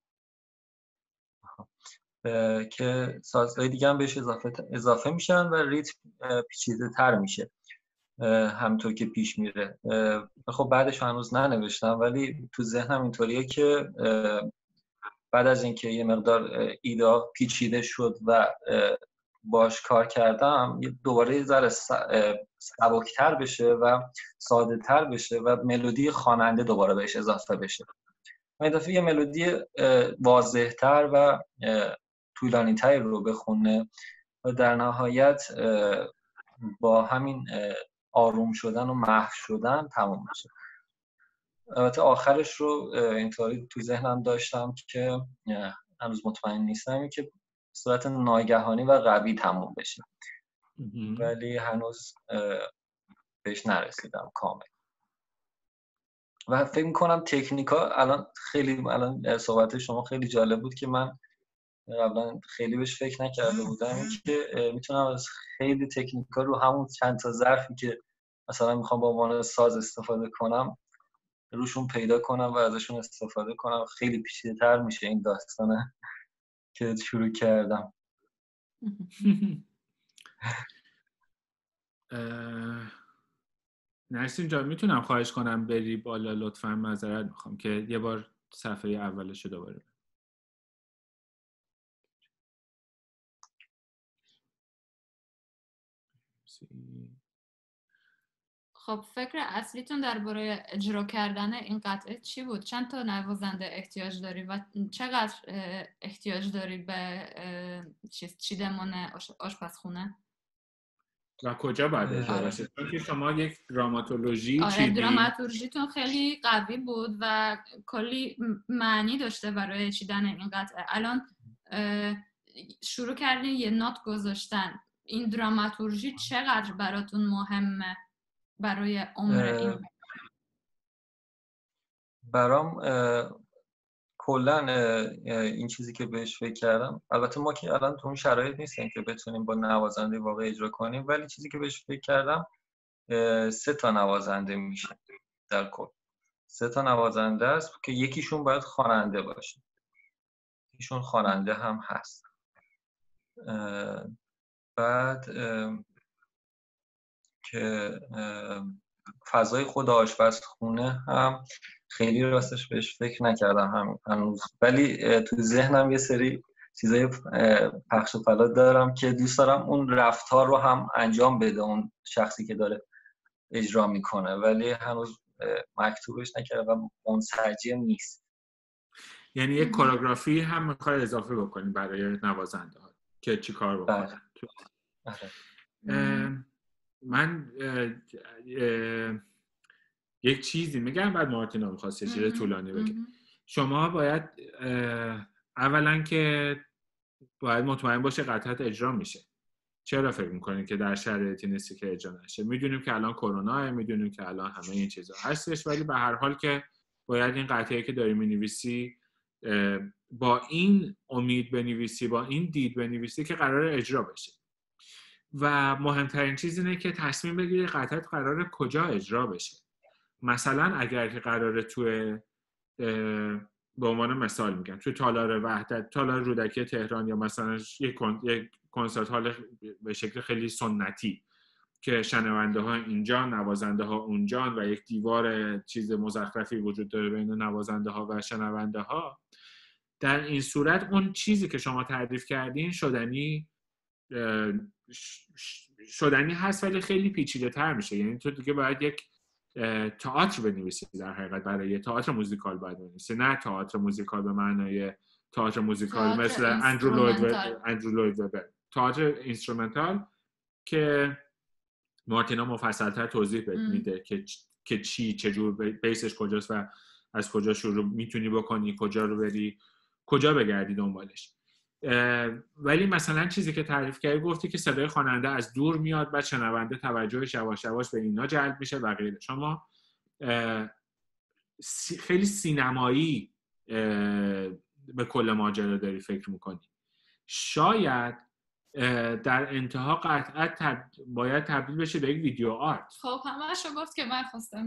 که سازهای دیگه هم بهش اضافه اضافه میشن و ریتم پیچیده تر میشه همونطور که پیش میره. خب بعدش هنوز ننوشتم ولی تو ذهنم اینطوریه که بعد از اینکه یه مقدار ایده پیچیده شد و باش کار کردم دوباره یه ذره سبکتر بشه و ساده تر بشه و ملودی خواننده دوباره بهش اضافه بشه. این دفعه یه ملودی واضح تر و طولانی تر رو بخونه و در نهایت با همین آروم شدن و محو شدن تموم میشه. البته آخرش رو اینطوری توی ذهنم داشتم که هنوز مطمئن نیستم که صورت ناگهانی و قوی تموم بشه ولی هنوز بهش نرسیدم کامل. و فکر میکنم تکنیکا الان خیلی الان صحبت شما خیلی جالب بود که من قبلا خیلی بهش فکر نکرده بودم که میتونم از خیلی تکنیکا رو همون چند تا ظرفی که مثلا میخوام با عنوان ساز استفاده کنم روشون پیدا کنم و ازشون استفاده کنم. خیلی پیچیده‌تر میشه این داستانه که شروع کردم. نسیم جان میتونم خواهش کنم بری بالا لطفاً؟ معذرت میخوام که یه بار صفحه اولش رو دوباره. خب فکر اصلیتون درباره اجرا کردن این قطعه چی بود؟ چند تا نوازنده احتیاج داری و چقدر احتیاج داری به چیز چیدمان آشپزخونه؟ و کجا باید اجرا بشه؟ چون که شما یک دراماتورژی آره چیدی. دراماتورژیتون خیلی قوی بود و کلی معنی داشته برای چیدن این قطعه. الان شروع کردین یه نوت گذاشتن، این دراماتورژی چقدر براتون مهمه برای عمر این؟ برام کلا این چیزی که بهش فکر کردم، البته ما که الان تو اون شرایط نیستیم که بتونیم با نوازنده واقعی اجرا کنیم، ولی چیزی که بهش فکر کردم سه تا نوازنده میشه در کل. سه تا نوازنده است که یکیشون باید خواننده باشه، یکیشون خواننده هم هست. بعد که فضای خود آشپزخونه هم خیلی راستش بهش فکر نکردم هم هنوز، ولی تو ذهنم یه سری چیزای پخش و پلا دارم که دوست دارم اون رفتار رو هم انجام بده اون شخصی که داره اجرا میکنه، ولی هنوز مکتوبش نکردم، منسجم نیست. یعنی یک کوریوگرافی هم میخوای اضافه بکنی برای نوازنده ها که چی کار بکنن؟ من اه اه یک چیزی میگم بعد مارتینا میخواست یه چیز طولانی بگه. شما باید اولا که باید مطمئن باشه قطعات اجرا میشه. چرا فکر میکنید که در شرایطی نیستی که اجرا نشه؟ میدونیم که الان کرونا، میدونیم که الان همه این چیزا هستش، ولی به هر حال که باید این قطعه که داری مینویسی با این امید بنویسی، با این دید بنویسی که قرار اجرا بشه. و مهمترین چیز اینه که تصمیم بگیری قطعات قراره کجا اجرا بشه. مثلا اگر که قراره توی به عنوان مثال میگم توی تالار وحدت، تالار رودکی تهران، یا مثلا یک کنسرت هال به شکل خیلی سنتی که شنونده ها اینجا، نوازنده ها اونجا و یک دیوار چیز مزخرفی وجود داره بین نوازنده ها و شنونده ها، در این صورت اون چیزی که شما تعریف کردین شدنی شدنی هست ولی خیلی پیچیده تر میشه. یعنی تو دیگه باید یک تئاتر بنویسی در حقیقت، برای تئاتر موزیکال باید بنویسی، نه تئاتر موزیکال به معنای تئاتر موزیکال مثل اندرو لوید اندرو لوید وبر، تئاتر اینسترومنتال که مارتینا مفصل‌تر توضیح میده که که چی چجور بیسش کجاست و از کجا شروع میتونی بکنی، کجا رو بری، کجا بگردی دنبالش. ولی مثلا چیزی که تعریف کردی، گفتی که صدای خواننده از دور میاد و شنونده توجهش یواش یواش به اینا جلب میشه و غیره. شما خیلی سینمایی به کل ماجرا داری فکر میکنی. شاید در انتها قطعا تب... باید تبدیل بشه به یک ویدیو آرت. خب همه‌شو گفت که من خواستم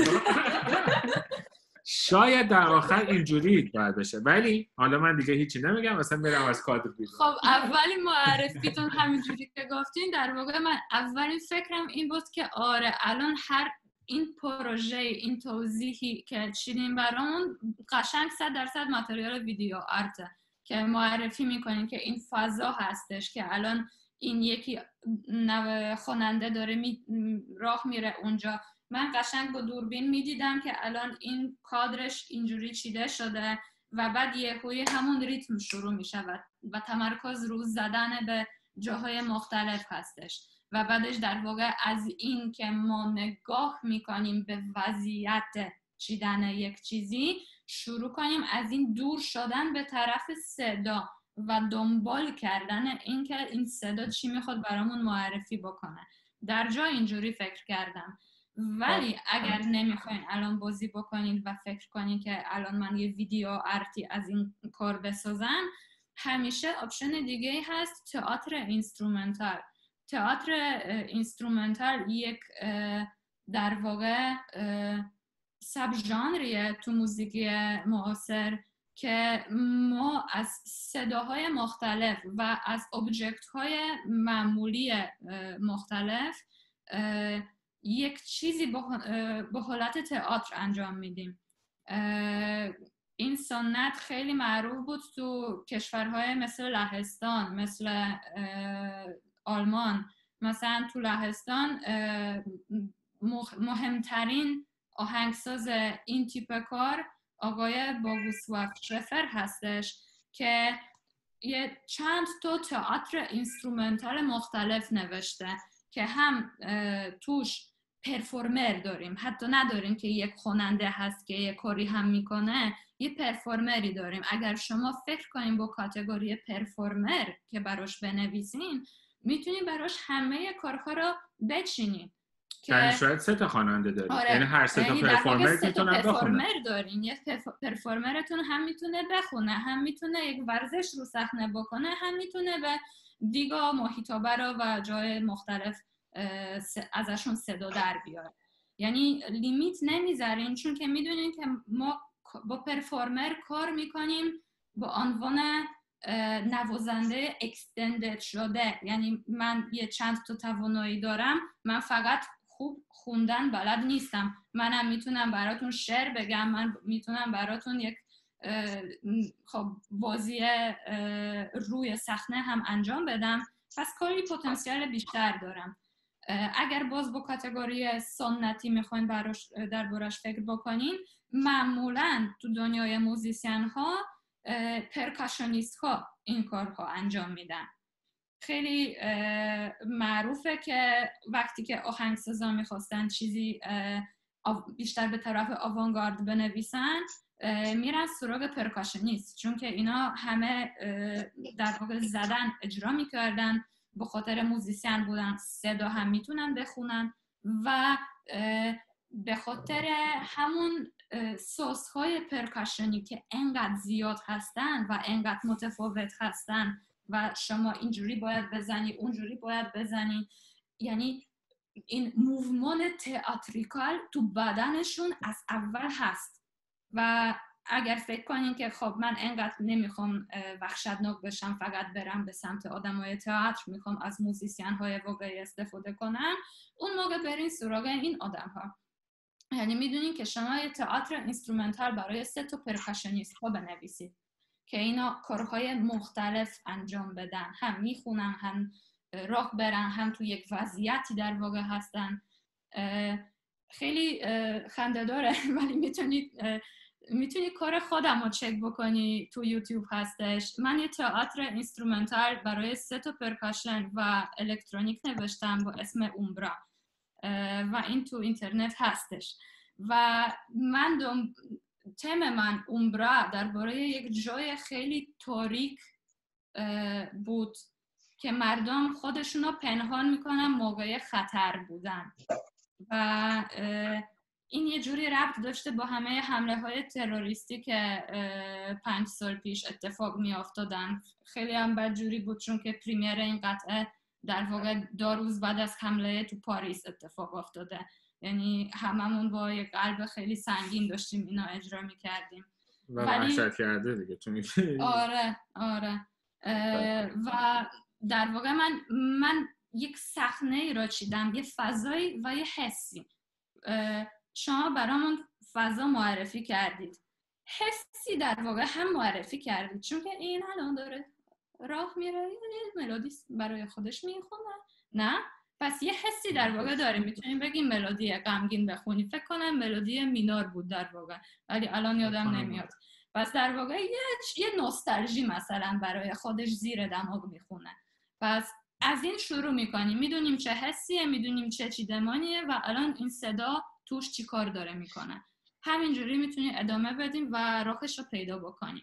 شاید در آخر اینجوری باید بشه، ولی حالا من دیگه هیچی نمیگم، مثلا برم از کادر بیرون. خب اولی معرفیتون همینجوری که گفتین، در واقع من اولین فکرم این بود که آره الان هر این پروژه، این توضیحی که چیدیم برامون قشنگ صد درصد متریال ویدیو آرته که معرفی میکنیم که این فضا هستش که الان این یکی نو خواننده داره می راه میره اونجا. من قشنگ با دوربین میدیدم که الان این کادرش اینجوری چیده شده و بعد یهویی همون ریتم شروع میشه و, و تمرکز رو زدن به جاهای مختلف هستش و بعدش در واقع از این که ما نگاه میکنیم به وضعیت چیدن یک چیزی، شروع کنیم از این دور شدن به طرف صدا و دنبال کردن این که این صدا چی میخواد برامون معرفی بکنه. در جا اینجوری فکر کردم. ولی اگر نمیخواین الان بازی بکنید و فکر کنید که الان من یه ویدیو آرتی از این کار بسازم، همیشه آپشن دیگه هست، تئاتر اینسترومنتال. تئاتر اینسترومنتال یک در واقع سب ژانریه تو موسیقی معاصر که ما از صداهای مختلف و از ابجکت های معمولی مختلف یک چیزی به حالت تئاتر انجام میدیم. این سنت خیلی معروف بود تو کشورهای مثل لهستان، مثل آلمان. مثلا تو لهستان مهمترین آهنگساز این تیپ کار آقای بوگوسلاو شفر هستش که یه چند تا تئاتر اینسترومنتال مختلف نوشته که هم توش پرفورمر داریم، حتی نداریم که یک خواننده هست که یک کاری هم میکنه، یه پرفورمری داریم. اگر شما فکر کنیم با کاتگوری پرفورمر که براش بنویسین، میتونیم براش همه کارها رو بچینیم. یعنی شاید سه تا خواننده داریم. آره. یعنی هر سه تا پرفورمر میتونن بخونن. دارین. یک پرفورمرتون هم میتونه بخونه، هم میتونه یک ورزش رو صحنه بکنه، هم میتونه به دیگه محیط‌ها و جای مختلف ازشون صدا در بیاره. یعنی لیمیت نمیذارین، چون که میدونین که ما با پرفورمر کار میکنیم با عنوان نوازنده اکستندد شده. یعنی من یه چند تا توانایی دارم، من فقط خوب خوندن بلد نیستم، منم میتونم براتون شعر بگم، من میتونم براتون یک خب بازی روی صحنه هم انجام بدم، پس کلی پتانسیل بیشتر دارم. اگر باز با کاتگوری سنتی میخواین براش دربارش فکر بکنین، معمولا تو دنیای موزیسین ها پرکاشنیست ها این کارها انجام میدن. خیلی معروفه که وقتی که آهنگسازا میخواستن چیزی بیشتر به طرف آوانگارد بنویسن، میرن سراغ پرکاشنیست، چون که اینا همه در واقع زدن اجرا میکردن، به خاطر موزیسین بودن، صدا هم میتونن بخونن و به خاطر همون سازهای پرکاشنی که انقدر زیاد هستن و انقدر متفاوت هستن و شما اینجوری باید بزنی، اونجوری باید بزنی، یعنی این موومان تئاتریکال تو بدنشون از اول هست. و اگر فکر کنین که خب من انقدر نمیخوام وحشتناک بشم، فقط برم به سمت آدمای تئاتر، میخوام از موزیسین های واقعی استفاده کنم، اون موقع برین سراغ این آدم ها. یعنی میدونین که شما یه تئاتر اینسترومنتال برای سه تا پرکاشنیست ها بنویسید که اینا کارهای مختلف انجام بدن، هم میخونن، هم راه برن، هم تو یک وضعیتی در واقع هستن. خیلی خنده داره ولی میتونید میتونی کار خودم رو چک بکنی، تو یوتیوب هستش. من یه تئاتر اینسترومنتال برای سه تا پرکاشن و الکترونیک نوشتم با اسم اومبرا و این تو اینترنت هستش و من دوم... تم من اومبرا درباره یک جای خیلی تاریک بود که مردم خودشونو پنهان میکنن موقع خطر بودن و این یه جوری ربط داشته با همه حمله های تروریستی که پنج سال پیش اتفاق می افتادن. خیلی هم بد جوری بود چون که پریمیر این قطعه در واقع دو روز بعد از حمله تو پاریس اتفاق افتاده، یعنی هممون با یه قلب خیلی سنگین داشتیم اینا اجرا می کردیم و وحشت کرده دیگه چون آره آره و در واقع من من یک صحنه ای را چیدم، یه فضایی و یه حسی. شما برامون فضا معرفی کردید، حسی در واقع هم معرفی کردید، چون که این الان داره راه میره یه ملودی برای خودش میخونه، نه؟ پس یه حسی در واقع داره. میتونیم بگیم ملودی غمگین بخونی، فکر کنم ملودی مینور بود در واقع ولی الان یادم نمیاد. پس در واقع یه یه نوستالژی مثلا برای خودش زیر دماغ میخونه. پس از این شروع میکنیم، میدونیم چه حسیه، میدونیم چه چیدمانیه و الان این صدا توش چی کار داره میکنه. همینجوری میتونیم ادامه بدیم و راهش رو پیدا بکنیم.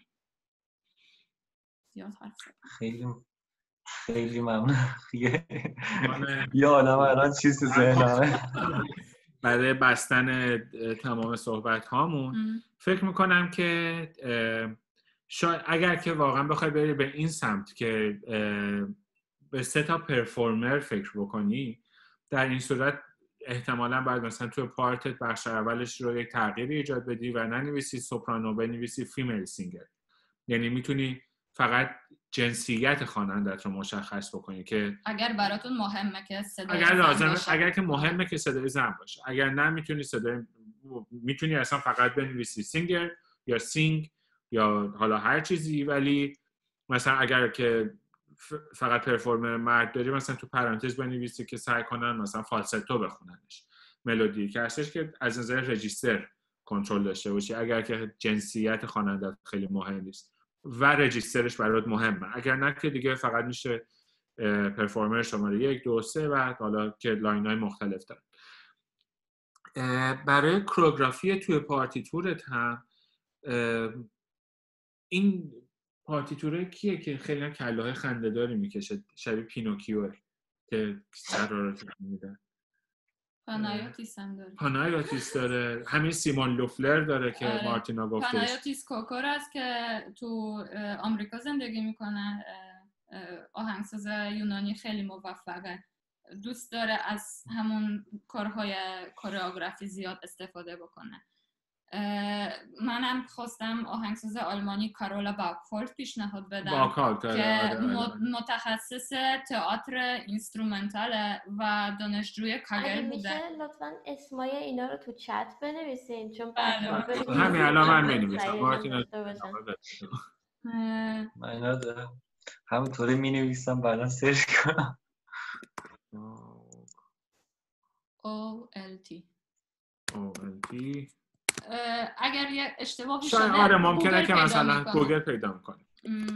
زیاد حرف خیلی خیلی ممنون. یا آدم الان چیز تو ذهنمه. برای بستن تمام صحبت هامون فکر میکنم که شاید اگر که واقعا بخوای بری به این سمت که به سه تا پرفورمر فکر بکنی، در این صورت احتمالاً باید مثلا تو پارتت بخش اولش رو یک تغییری ایجاد بدی و ننویسی سوپرانو، بنویسی فیمیل سینگر. یعنی میتونی فقط جنسیت خوانندت رو مشخص بکنی که اگر براتون مهمه که صدای اگر لازم باشه. اگر که مهمه که صدای زن باشه، اگر نه میتونی صدای میتونی اصلا فقط بنویسی سینگر یا سینگ یا حالا هر چیزی، ولی مثلا اگر که فقط پرفورمر مرد داری مثلا تو پرانتز بنویسی که سعی کنن مثلا فالستو بخوننش، ملودی که هستش که از نظر رجیستر کنترل داشته باشی اگر که جنسیت خواننده خیلی مهم نیست و رجیسترش برات مهمه. اگر نه که دیگه فقط میشه پرفورمر شماره یک دو سه و حالا که لاین های مختلف دارن. برای کوریوگرافی توی پارتیتورت هم این پارتیتوره کیه که خیلی هم کلاهای خنده‌داری میکشه، شبیه پینوکیوه که قرارات میدن. پانایوتیس هم داره. پانایوتیس داره، همین سیمون لوفلر داره که آره. مارتینا گفتش. پانایوتیس کوکور است که تو آمریکا زندگی میکنه، آهنگساز یونانی خیلی موفقه، دوست داره از همون کارهای کوریوگرافی زیاد استفاده بکنه. منم خواستم آهنگساز آلمانی کارولا باکهولت پیشنهاد بدم باکهولت که آره آره. متخصص تئاتر اینسترومنتاله و دانشجوی کاگل بوده. اگه میشه لطفاً اسمای اینا رو تو چت بنویسین چون بچه‌ها همین الان من می‌نویسم. من ندارم همونطوری می‌نویسم بعدا سرچ کنم. او ال تی او ال تی اگر یه اشتباهی شده آره ممکنه که مثلا گوگل پیدا میکنه.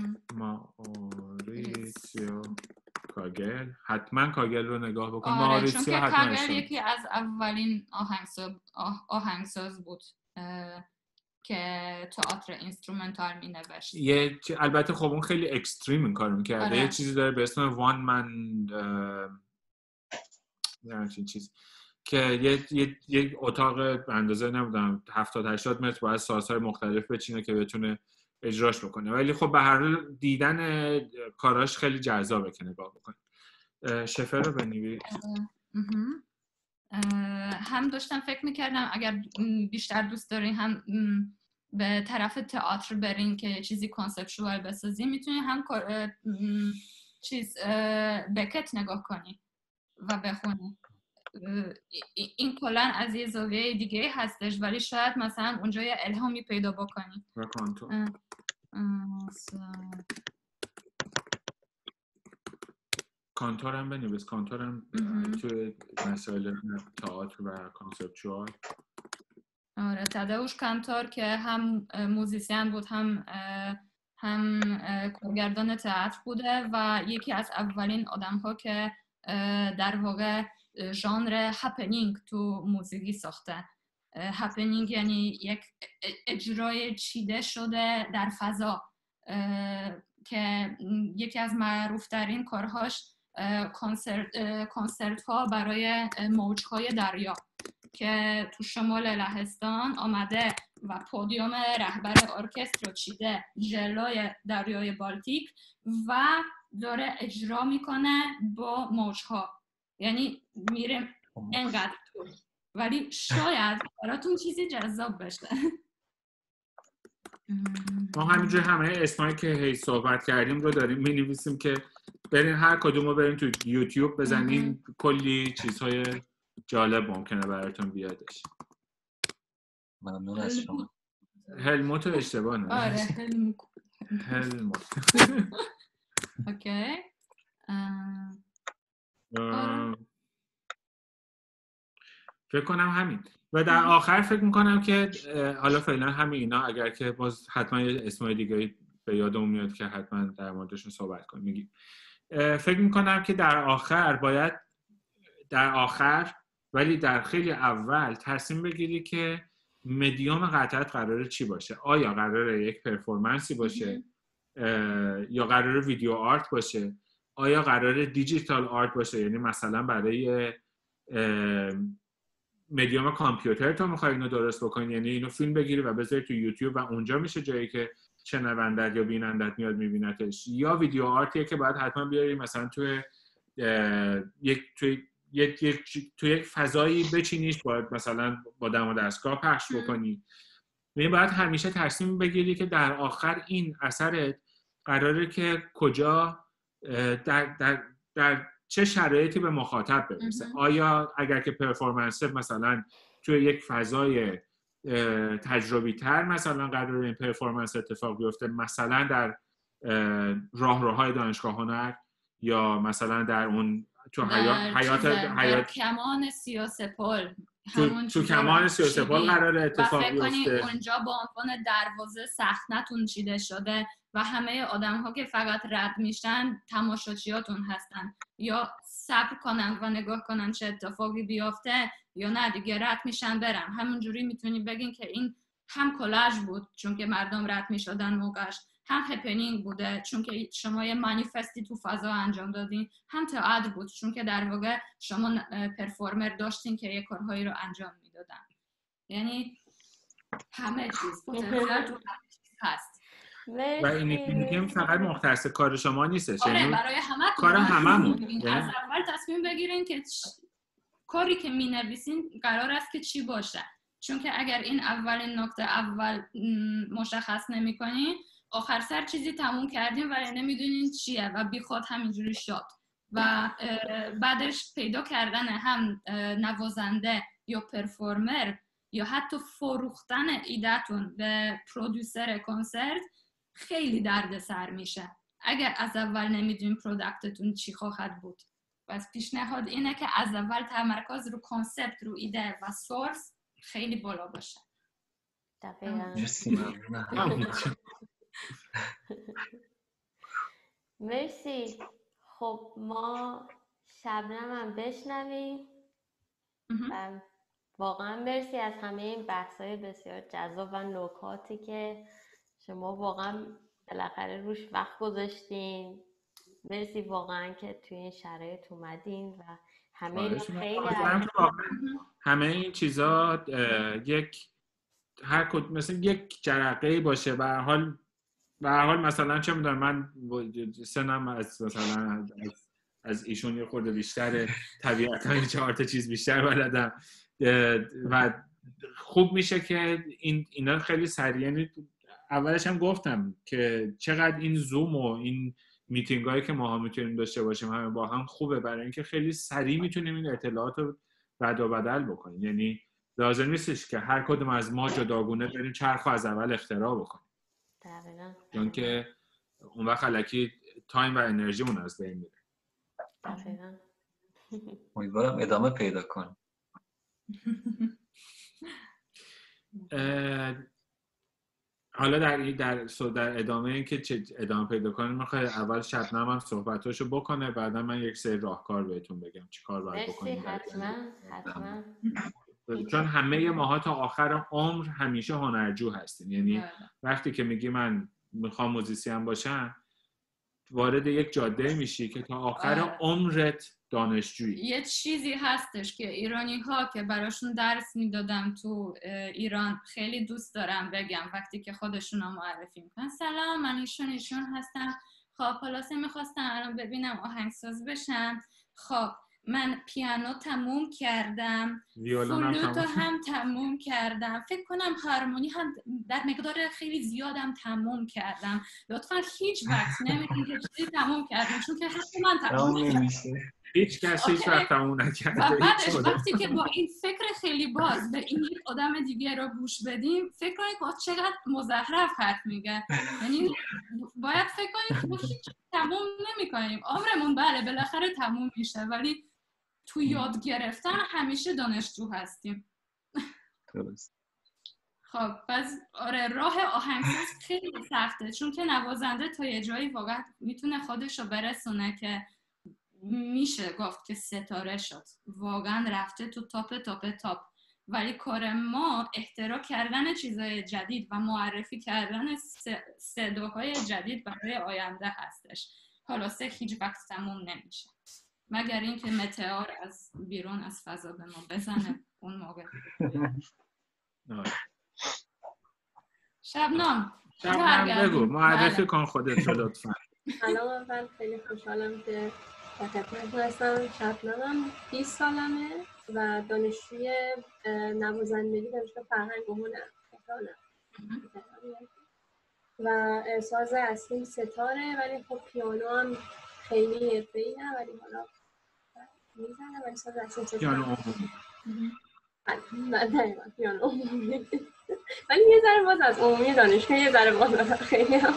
ماریسیو کاگل، حتما کاگل رو نگاه بکن. آره ماریسیو چون که حتما کاگل یکی از اولین آهنگساز آهنگساز بود که تئاتر اینسترومنتال می نوشت. یه البته خب اون خیلی اکستریم این کارو میکرده. آره. یه چیزی داره به اسم وان من یعنی چیز که یه یه یک اتاق اندازه نمیدونم هفتاد هشتاد متر باید سازهای مختلف بچینه که بتونه اجراش بکنه، ولی خب به هر حال دیدن کاراش خیلی جذابه که نگاه بکنه. شفر رو بنویس. هم داشتم فکر میکردم اگر بیشتر دوست دارین هم به طرف تئاتر برین که چیزی کانسپچوال بسازین، میتونین هم چیز بکت نگاه کنی و بخونی. این کلان از یه زاویه دیگه هستش ولی شاید مثلا اونجا یه الهامی پیدا بکنی. کانتور هم بنویس. کانتور هم توی مسائل تئاتر و کانسپچوال. آره تدeusz کانتور که هم موزیسین بود هم هم کارگردان تئاتر بوده و یکی از اولین آدم‌ها که در واقع ژانر هپنینگ تو موسیقی ساخته. هپنینگ یعنی یک اجرای چیده شده در فضا که یکی از معروفترین کارهاش کنسرت کنسرت ها برای موج‌های دریا که تو شمال لهستان آمده و پودیوم رهبر ارکستر رو چیده جلوی دریای بالتیک و داره اجرا میکنه با موج‌ها، یعنی میره انقدر طول، ولی شاید براتون چیزی جذاب بشه. ما همینجور همه اسمایی که هی صحبت کردیم رو داریم می نویسیم که برین هر کدوم رو برین تو یوتیوب بزنین، کلی چیزهای جالب ممکنه براتون بیادش. ممنون از شما. هلموت رو اشتباه نه. آره هلموت. هلموت. اوکی. فکر کنم همین. و در آخر فکر میکنم که حالا فعلا همین اینا، اگر که باز حتما یه اسمای دیگه به یادمون میاد که حتما در موردشون صحبت کنیم میگیم. فکر میکنم که در آخر باید در آخر ولی در خیلی اول تصمیم بگیری که مدیوم قطعت قراره چی باشه. آیا قراره یک پرفورمنسی باشه یا قراره ویدیو آرت باشه؟ آیا قراره دیجیتال آرت باشه، یعنی مثلا برای مدیوم کامپیوتر تو میخوای اینو درست بکنی، یعنی اینو فیلم بگیری و بذاری تو یوتیوب و اونجا میشه جایی که شنوندت یا بینندت میاد میبینتش، یا ویدیو آرتیه که باید حتما بیاری مثلا توی یک توی یک یک تو یک فضایی بچینیش، باید مثلا با دم و دستگاه پخش بکنی. یعنی باید همیشه تصمیم بگیری که در آخر این اثرت قراره که کجا در در در چه شرایطی به مخاطب برسه. آیا اگر که پرفورمنس مثلا توی یک فضای تجربی تر مثلا قراره این پرفورمنس اتفاق بیفته، مثلا در راهروهای دانشگاه هنر یا مثلا در اون تو حیات حیات حیات کمان سیاسپل، تو, تو کمان سیاسپل قراره اتفاق بیفته. و فکر کنی اونجا با عنوان دروازه صحنه‌تون چیده شده و همه آدم‌ها که فقط رد میشن تماشاچیاتون هستن، یا صبر کنن و نگاه کنن چه اتفاقی بیفته یا نه دیگه رد میشن برن. همونجوری میتونی بگین که این هم کلاژ بود چون که مردم رد میشدن موقعش، هم هپنینگ بوده چون که شما یه مانیفستی تو فضا انجام دادین، هم تئاتر بود چون که در واقع شما پرفورمر داشتین که یه کارهایی رو انجام میدادن. یعنی همه چیز پتانسیل تو هست. و اینی که میگیم فقط مختص کار شما نیستش، آره یعنی برای همه کار هممون. از اول تصمیم بگیرین که کاری که مینویسین قرار است که چی باشه، چون که اگر این اولین نکته اول مشخص نمی‌کنین آخر سر چیزی تموم کردیم ولی نمیدونین چیه و بیخود همینجوری شد. و بعدش پیدا کردن هم نوازنده یا پرفورمر یا حتی فروختن ایده‌تون به پرودوسر کنسرت خیلی دردسر میشه اگر از اول نمیدونین پروداکتتون چی خواهد بود. پس پیشنهاد اینه که از اول تمرکز رو کانسپت، رو ایده و سورس خیلی بالا باشه. دقیقاً. مرسی ممنونم. مرسی. خب ما شبنم هم بشنویم. واقعا مرسی از همه این بحث‌های بسیار جذاب و نکاتی که شما واقعا بالاخره روش وقت گذاشتین. مرسی واقعا که توی این شرایط اومدین و همه این خیلی همه این چیزا یک هر کد مثلا یک جرقه‌ای باشه. به هر حال به هر حال مثلا چه میدونم من سنم از مثلا از, از ایشون یه خورده بیشتره، طبیعتا این چهار تا چیز بیشتر بلدم و خوب میشه که این اینا خیلی سریع. اولش هم گفتم که چقدر این زوم و این میتینگ هایی که ما هم میتونیم داشته باشیم همه با هم خوبه، برای اینکه خیلی سریع میتونیم این اطلاعات رو رد و بدل بکنیم. یعنی لازم نیستش که هر کدوم از ما جداگونه بریم چرخ از اول اختراع بکنیم، چون که اون وقت الکی تایم و انرژیمون از بین میره. دقیقاً. امیدوارم ادامه پیدا کن. حالا در این در در ادامه این که چه ادامه پیدا کنیم میخوای اول شبنم هم صحبتاشو بکنه بعدا من یک سری راهکار بهتون بگم چی کار باید بکنیم. حتما حتما. چون همه ماها تا آخر عمر همیشه هنرجو هستیم، یعنی وقتی که میگی من میخوام موزیسین باشم وارد یک جاده میشی که تا آخر آه. عمرت دانشجویی. یه چیزی هستش که ایرانی ها که براشون درس میدادم تو ایران خیلی دوست دارم بگم وقتی که خودشون رو معرفی میکنن، سلام من ایشون ایشون هستم، خب خلاصه میخواستم الان ببینم آهنگساز بشم، خب من پیانو تموم کردم، فلوت هم تموم کردم، فکر کنم هارمونی هم در مقدار خیلی زیادم تموم کردم، لطفا هیچ وقت نمیگین که چیزی تموم کردم چون که حتی من تموم نمیشه. هیچ کسی هیچ وقت تموم نکرده. و بعدش وقتی که با این فکر خیلی باز به این یک آدم دیگه رو گوش بدیم فکر کنید با چقدر مزخرف حرف میگه، یعنی باید فکر کنید که ما هیچ تموم نمی کنیم، عمرمون بله بالاخره تموم میشه ولی تو یاد گرفتن همیشه دانشجو هستیم. درست. خب پس آره راه آهنگساز خیلی سخته چون که نوازنده تا یه جایی واقعا میتونه خودش رو برسونه که میشه گفت که ستاره شد، واقعا رفته تو تاپ تاپ تاپ، ولی کار ما اختراع کردن چیزهای جدید و معرفی کردن صداهای جدید برای آینده هستش. خلاصه هیچ وقت تموم نمیشه مگر اینکه متئور از بیرون از فضا به ما بزنه اون موقع. شبنم شبنم بگو معرفی کن خودت رو لطفا. سلام، اول خیلی خوشحالم که در خدمتتون هستم. شبنمم بیست سالمه و دانشجوی نوازندگی دانشگاه فرهنگ و هنر تهرانم و ساز اصلیم ستاره، ولی خب پیانو هم خیلی حرفه‌ای نه ولی حالا میزنم، ولی ساز اصلیم ستاره. پیانو عمومی. نه دقیقا پیانو عمومی، ولی یه ذره باز از عمومی دانشگاه یه ذره باز خیلی هم.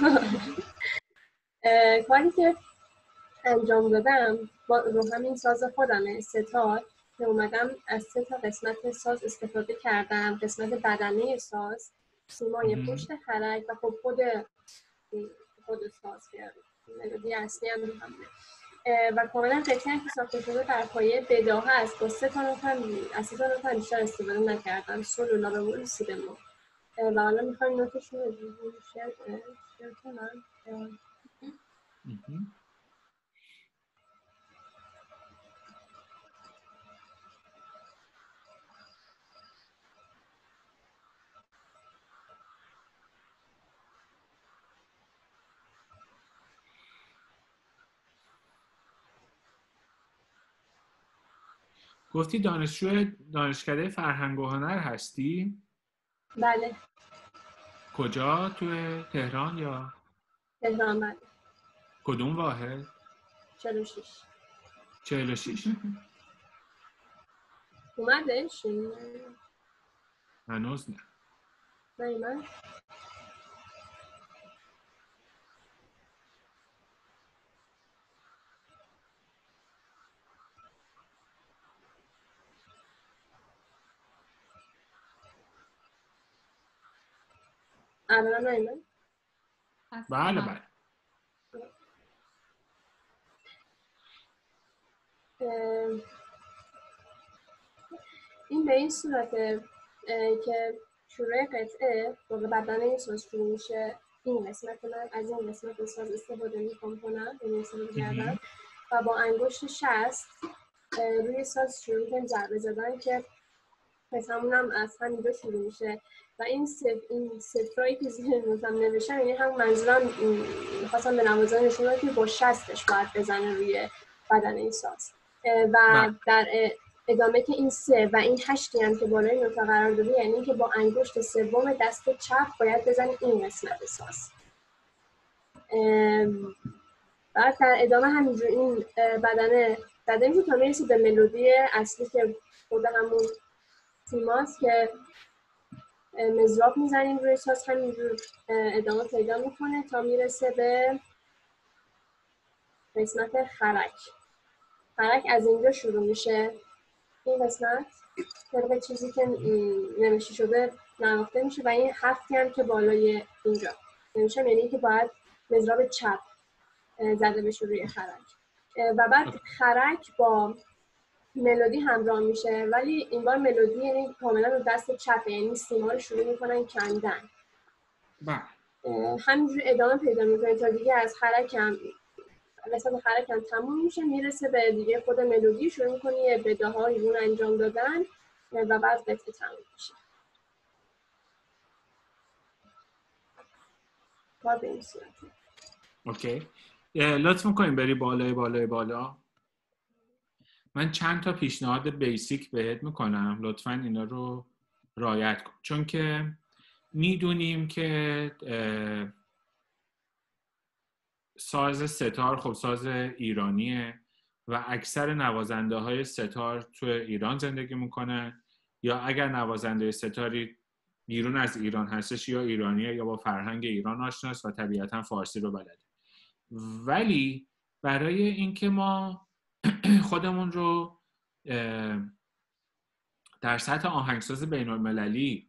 کاری که انجام دادم با رو همین ساز خودمه ستار که اومدم از سه تا قسمت ساز استفاده کردم، قسمت بدنه ساز، سیمای پشت خرک و خب خود خود ساز که ملودی اصلی هم رو همه و کاملا قطعی که ساخته شده بر پایه بداهه است. با سه تا نوت هم از سه تا نوت هم بیشتر استفاده نکردم، سول و لا بمول سی بمول و حالا میخوایم نوتشون رو شیر شیر کنم. گفتی دانشجو دانشکده فرهنگ و هنر هستی؟ بله. کجا؟ تو تهران یا؟ تهران بله. کدوم واحد؟ چهل و شش. چهل و شش. اومدش؟ هنوز نه. نه من الان نه بله بله. این به این صورته که شروع قطعه واقع بدن این ساز شروع میشه، این قسمت من از این قسمت ساز استفاده میکنم کنم این استفاده کردم و با انگشت شست روی ساز شروع کنم ضربه زدن که قسمونم از همینجا شروع میشه و این صف این صفرایی که زیر نوتم نوشتم یعنی هم منظورم میخواستم به نوازنده نشون بدم که با شستش باید بزنه روی بدن این ساز و در ادامه که این سه و این هشتی هم که بالای نوتا قرار داده یعنی که با انگشت سوم دست چپ باید بزنی این قسمت ساز. بعد در ادامه همینجور این بدنه زده میشه تا میرسید به ملودی اصلی که خود همون سیماست که مضراب میزنیم روی ساز، همینجور ادامه پیدا میکنه تا میرسه به قسمت خرک خرک از اینجا شروع میشه این قسمت طبق چیزی که نوشته شده نواخته میشه و این هفتی هم که بالای اینجا نمیشه، یعنی که باید مضراب چپ زده بشه روی خرک و بعد خرک با ملودی همراه میشه، ولی این بار ملودی یعنی کاملا رو دست چپه، یعنی سیما رو شروع میکنن کندن. همینجور ادامه پیدا میکنه تا دیگه از خرک هم قسمت خرک هم تموم میشه، میرسه به دیگه خود ملودی، شروع میکنه یه بده ها یون انجام دادن و بعد قطعه تموم میشه. کار به این صورته. اوکی. لطف میکنیم بری بالای بالای بالا. من چند تا پیشنهاد بیسیک بهت میکنم، لطفاً اینا رو رعایت کن، چون که میدونیم که ساز ستار خب ساز ایرانیه و اکثر نوازنده های ستار تو ایران زندگی میکنن، یا اگر نوازنده ستاری بیرون از ایران هستش یا ایرانیه یا با فرهنگ ایران آشناست و طبیعتاً فارسی رو بلده. ولی برای اینکه ما خودمون رو در سطح آهنگساز بین المللی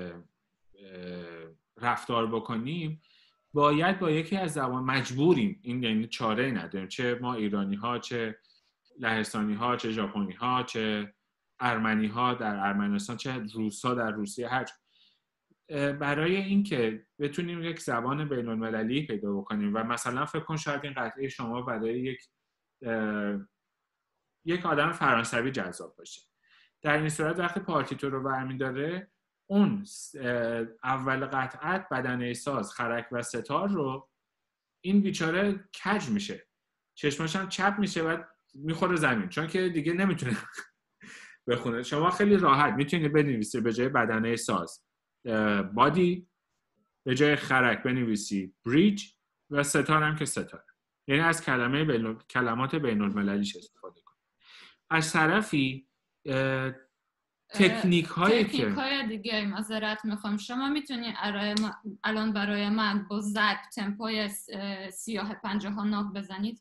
رفتار بکنیم، باید با یکی از زبان مجبوریم، این یعنی چاره نداریم، چه ما ایرانی ها، چه لهستانی ها، چه ژاپنی ها، چه ارمنی ها در ارمنستان، چه روس ها در روسیه، هر برای اینکه بتونیم یک زبان بین المللی پیدا بکنیم و مثلا فکر کن شاید این قطعه شما برای یک یک آدم فرانسوی جذاب باشه، در این صورت وقتی پارتیتور رو برمی‌داره اون اول قطعت بدنه ساز خرک و ستار رو این بیچاره کج میشه، چشماش هم چپ میشه و میخوره زمین، چون که دیگه نمیتونه بخونه. شما خیلی راحت میتونید بنویسید به جای بدنه ساز بادی، به جای خرک بنویسی بریج و ستار هم که ستار، یعنی از کلمه بین... کلمات بین المللیش استفاده کنید. از طرفی تکنیک هایی که تکنیک های دیگه معذرت میخوام، شما میتونی الان برای من با ضرب تمپوی سیاه پنجاه نوت بزنید؟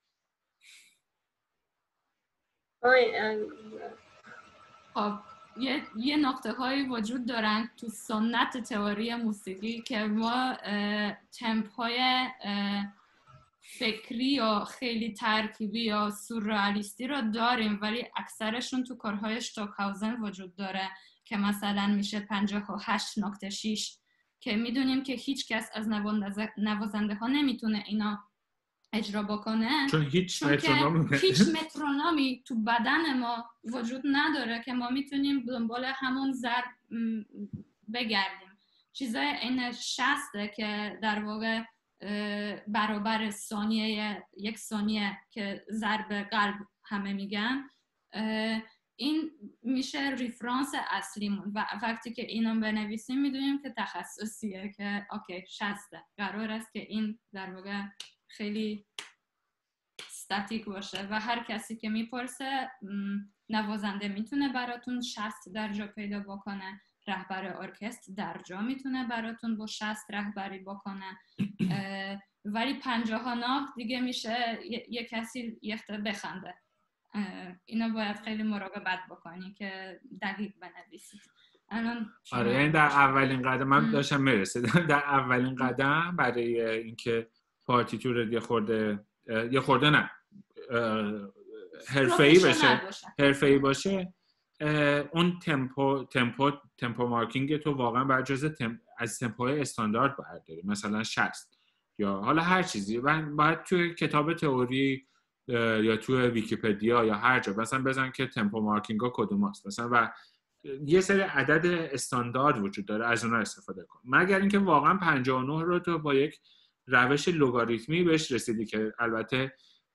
خب یه, یه نقطه هایی وجود دارن تو سنت تئوری موسیقی که ما تمپوی فکری یا خیلی ترکیبی یا سورئالیستی رو داریم، ولی اکثرشون تو کارهای شتوکهاوزن وجود داره که مثلا میشه پنجاه و هشت نقطه شش که میدونیم که هیچ کس از نوازنده ها نمیتونه اینا اجرا بکنه، چون هیچ چون مترونومی هیچ مترونومی تو بدن ما وجود نداره که ما میتونیم دنبال همون ضرب بگردیم. چیزای این شصته که در واقع برابر ثانیه یک ثانیه که ضرب قلب همه میگن، این میشه ریفرانس اصلیمون و وقتی که اینو بنویسیم میدونیم که تخصصیه که اوکی شصته، قرار است که این در واقع خیلی استاتیک باشه و هر کسی که میپرسه نوازنده میتونه براتون شصت درجا پیدا بکنه، رهبر ارکستر درجا میتونه براتون با شصت رهبری بکنه، ولی پنجاه ناف دیگه میشه یه کسی یخته بخنده. اینا باید خیلی مراقبت بکنی که دقیق بنویسید. آره یعنی در اولین قدم من داشتم میرسیدم در اولین قدم برای اینکه پارتیتور یه خورده یه خورده نه حرفه‌ای بشه حرفه‌ای باشه اون تمپو تمپو تمپو مارکینگ تو واقعا بر جزء تم... از تمپوهای استاندارد برداری، مثلا شصت یا حالا هر چیزی، من باید توی کتاب تئوری یا توی ویکی‌پدیا یا هر جا مثلا بزن که تمپو مارکینگ ها کدوم هست مثلا و یه سری عدد استاندارد وجود داره، از اونها استفاده کن، مگر اینکه واقعا پنجاه و نه رو تو با یک روش لوگاریتمی بهش رسیدی که البته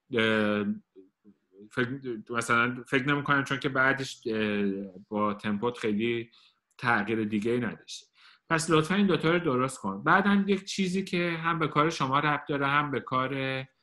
فکر مثلا فکر نمی‌کنم چون که بعدش با تمپوت خیلی تغییر دیگه‌ای نداشت. پس لطفا این دوتا رو درست کن. بعدم یک چیزی که هم به کار شما ربط داره هم به کار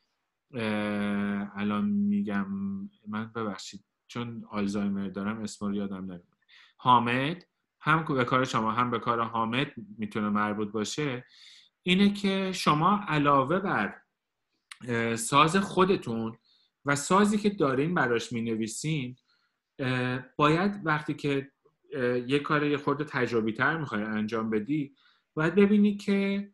الان میگم من ببخشید چون آلزایمر دارم اسم رو یادم نمیاد، حامد، هم به کار شما هم به کار حامد میتونه مربوط باشه، اینه که شما علاوه بر ساز خودتون و سازی که دارین براش مینویسین باید وقتی که یه کار یه خورده تجربی تر میخوای انجام بدی باید ببینی که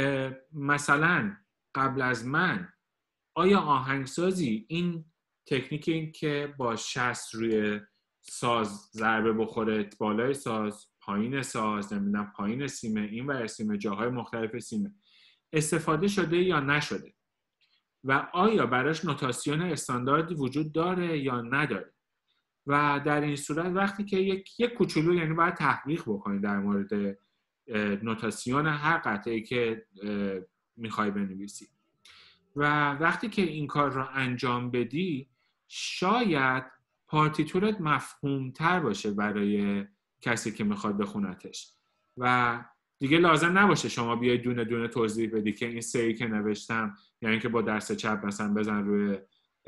مثلا قبل از من آیا آهنگسازی این تکنیک این که با شست روی ساز ضربه بخوره، بالای ساز، پایین ساز، نمیدونم پایین سیمه، این ور سیمه، جاهای مختلف سیمه استفاده شده یا نشده و آیا براش نوتاسیون استانداردی وجود داره یا نداره. و در این صورت وقتی که یک یک کوچولو یعنی باید تحقیق بکنید در مورد نوتاسیون هر قطعه‌ای که میخوای بنویسی و وقتی که این کار رو انجام بدی شاید پارتیتورت مفهوم‌تر باشه برای کسی که میخواد بخونتش و دیگه لازم نباشه شما بیای دونه دونه توضیح بدی که این سری که نوشتم یعنی که با دست چپ مثلا بزن روی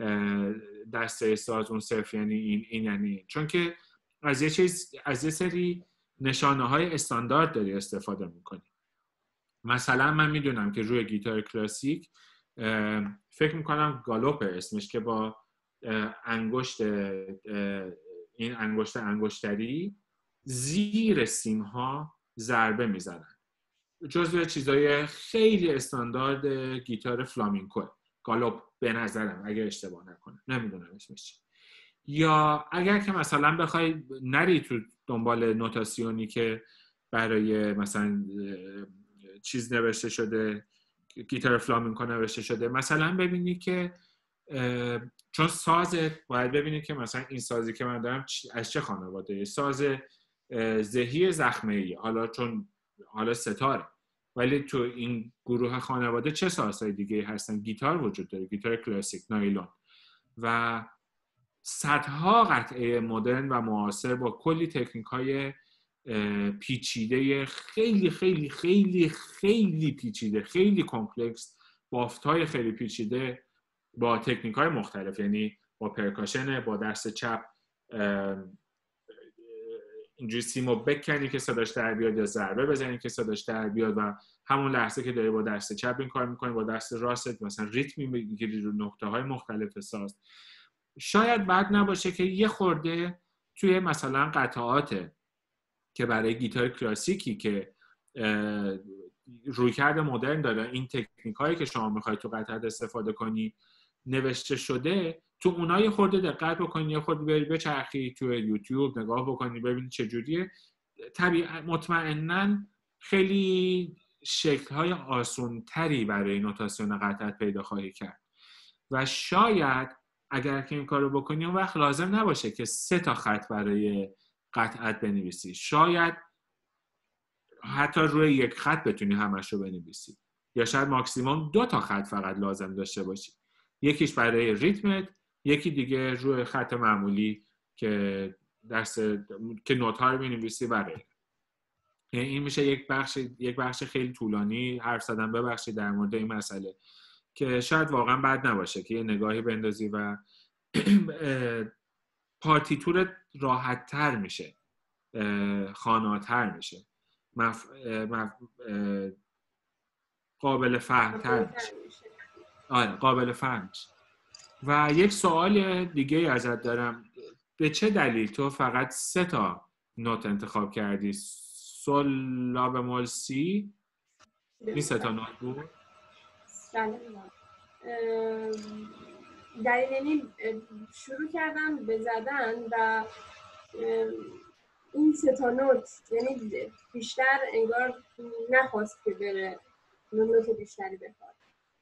دسته ساز اون صرف یعنی این این یعنی این. چون که از یه چیز از یه سری نشانه های استاندارد داری استفاده میکنی. مثلا من میدونم که روی گیتار کلاسیک فکر میکنم گالوپ اسمش که با انگشت این انگشت انگشتری زیر سیم ها ضربه میزنن. جزو چیزای خیلی استاندارد گیتار فلامینکو گالوپ به نظرم اگر اشتباه نکنم، نمیدونم اسمش چیه. یا اگر که مثلا بخوای نری تو دنبال نوتاسیونی که برای مثلا چیز نوشته شده گیتار فلامینکو نوشته شده مثلا ببینی که چون سازت باید ببینی که مثلا این سازی که من دارم از چه خانواده ساز زهی زخمه‌ای حالا چون حالا ستاره ولی تو این گروه خانواده چه سازهای دیگه هستن گیتار وجود داره گیتار کلاسیک نایلون و صدها قطعه مدرن و معاصر با کلی تکنیک‌های پیچیده خیلی خیلی خیلی خیلی پیچیده خیلی کامپلکس بافت‌های خیلی پیچیده با تکنیک‌های مختلف یعنی با پرکاشن با دست چپ اینجوری سیمو بکنی که صداش در بیاد یا ضربه بزنی که صداش در بیاد و همون لحظه که داری با دست چپ این کار میکنی با دست راست مثلا ریتمی میگیری رو نقطه‌های مختلف ساز. شاید بد نباشه که یه خورده توی مثلا قطعات که برای گیتار کلاسیکی که رویکرد مدرن داره این تکنیک‌هایی که شما می‌خواید تو قطعات استفاده کنی نوشته شده تو اونها یه خورده دقت بکنی یه خورده بری بچرخی تو یوتیوب نگاه بکنی ببینی چجوریه. طبیعاً مطمئناً خیلی شکل‌های آسان‌تری برای نوتاسیون قطعات پیدا خواهی کرد و شاید اگر که این کارو بکنی اون وقت لازم نباشه که سه تا خط برای قطعات بنویسی. شاید حتی روی یک خط بتونی همش رو بنویسی یا شاید ماکسیموم دو تا خط فقط لازم داشته باشی. یکیش برای ریتمت یکی دیگه روی خط معمولی که درس که نوت ها رو بنویسی برای این میشه یک بخش یک بخش خیلی طولانی حرف زدم ببخشید در مورد این مسئله که شاید واقعا بد نباشه که یه نگاهی بندازی و پارتیتورت راحت تر میشه خواناتر میشه مف... مف... قابل فهم تر میشه. آره قابل فهم میشه. و یک سوال دیگه ازت دارم به چه دلیل تو فقط سه تا نوت انتخاب کردی سول لا بمول سی این سه تا نوت بود؟ دلیل یعنی شروع کردم به زدن و این سه تا نوت یعنی بیشتر انگار نخواست که بره نوت بیشتری بخواد.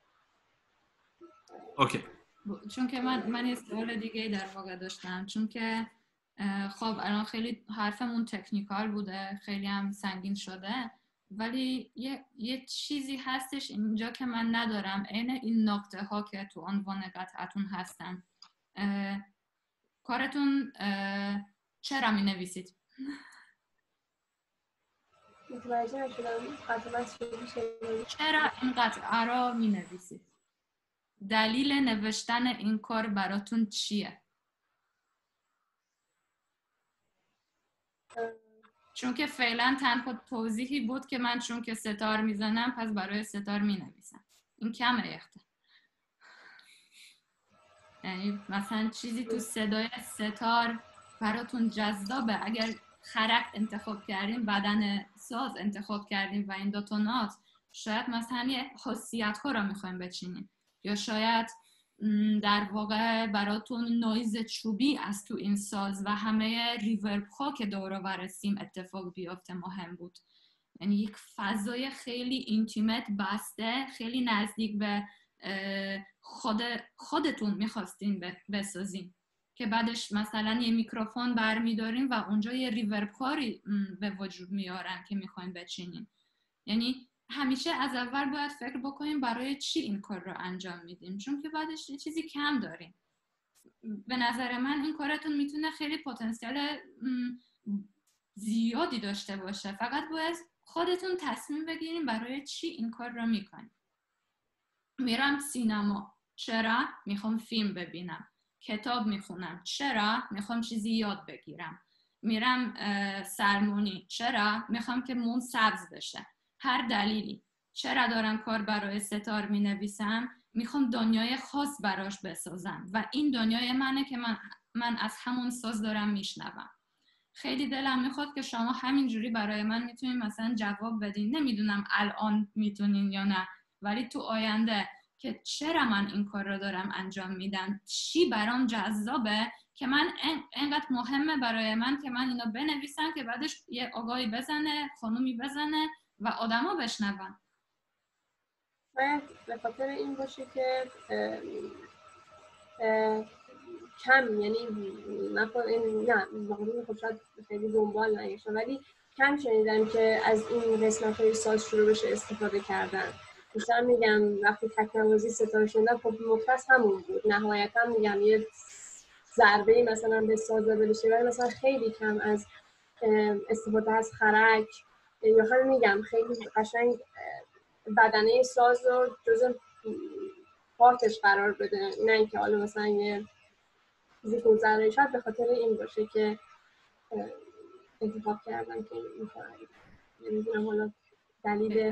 اوکی. چون که من من یه سوال دیگه در واقع داشتم چون که خب الان خیلی حرفمون تکنیکال بوده خیلی هم سنگین شده ولی یه, یه چیزی هستش اینجا که من ندارم عین این نقطه ها که تو عنوان قطعتون هستن کارتون چرا می نویسید؟ چرا این قطعه را می نویسید؟ دلیل نوشتن این کار براتون چیه؟ چون که فعلا تنها توضیحی بود که من چون که ستار میزنم پس برای ستار می نویسم. این کم ریخته. یعنی مثلا چیزی تو صدای ستار براتون جذابه، اگر خرک انتخاب کردیم، بدن ساز انتخاب کردیم و این دو تا نات، شاید مثلا یه خاصیت ها رو میخوایم بچینیم، یا شاید در واقع براتون نویز چوبی از تو این ساز و همه ریورب ها که دور و بر سیم اتفاق بیفته مهم بود. یعنی یک فضای خیلی اینتیمت بسته، خیلی نزدیک به خود خودتون میخواستین بسازین که بعدش مثلا یه میکروفون برمیداریم و اونجا یه ریورب کاری به وجود میارن که میخواین بچینین. یعنی همیشه از اول باید فکر بکنیم برای چی این کار رو انجام میدیم، چون که بعدش یه چیزی کم داریم. به نظر من این کارتون میتونه خیلی پتانسیل زیادی داشته باشه، فقط باید خودتون تصمیم بگیریم برای چی این کار رو میکنیم. میرم سینما، چرا؟ میخوام فیلم ببینم. کتاب میخونم، چرا؟ میخوام چیزی یاد بگیرم. میرم سرمونی، چرا؟ میخوام که موم سبز بشه. هر دلیلی. چرا دارم کار برای ستار مینویسم؟ میخوام دنیای خاص براش بسازم و این دنیای منه که من, من از همون ساز دارم میشنوم. خیلی دلم میخواد که شما همینجوری برای من میتونین مثلا جواب بدین. نمیدونم الان میتونین یا نه، ولی تو آینده که چرا من این کار رو دارم انجام میدم، چی برام جذابه که من اینقدر مهمه برای من که من اینو بنویسم که بعدش یه آقایی بزنه، خانومی بزنه و آدما بشنون. باید به خاطر این باشه که اه اه کم، یعنی من نه واقعا خب شاید خیلی دنبال نگشتم، ولی کم شنیدم که از این قسمت‌های ساز شروع بشه استفاده کردن. بیشتر میگم وقتی تکنوازی ستاره شدن خب مختص همون بود، نهایتا میگم یه ضربه مثلا به ساز داده بشه، ولی مثلا خیلی کم از استفاده از خرک، یا همین میگم خیلی قشنگ بدنه ساز رو جزء پارتش قرار بده، نه اینکه حالا مثلا یه چیزی گذره. شاید به خاطر این باشه که انتخاب کردم که این کار رو نمیدونم، حالا دلیل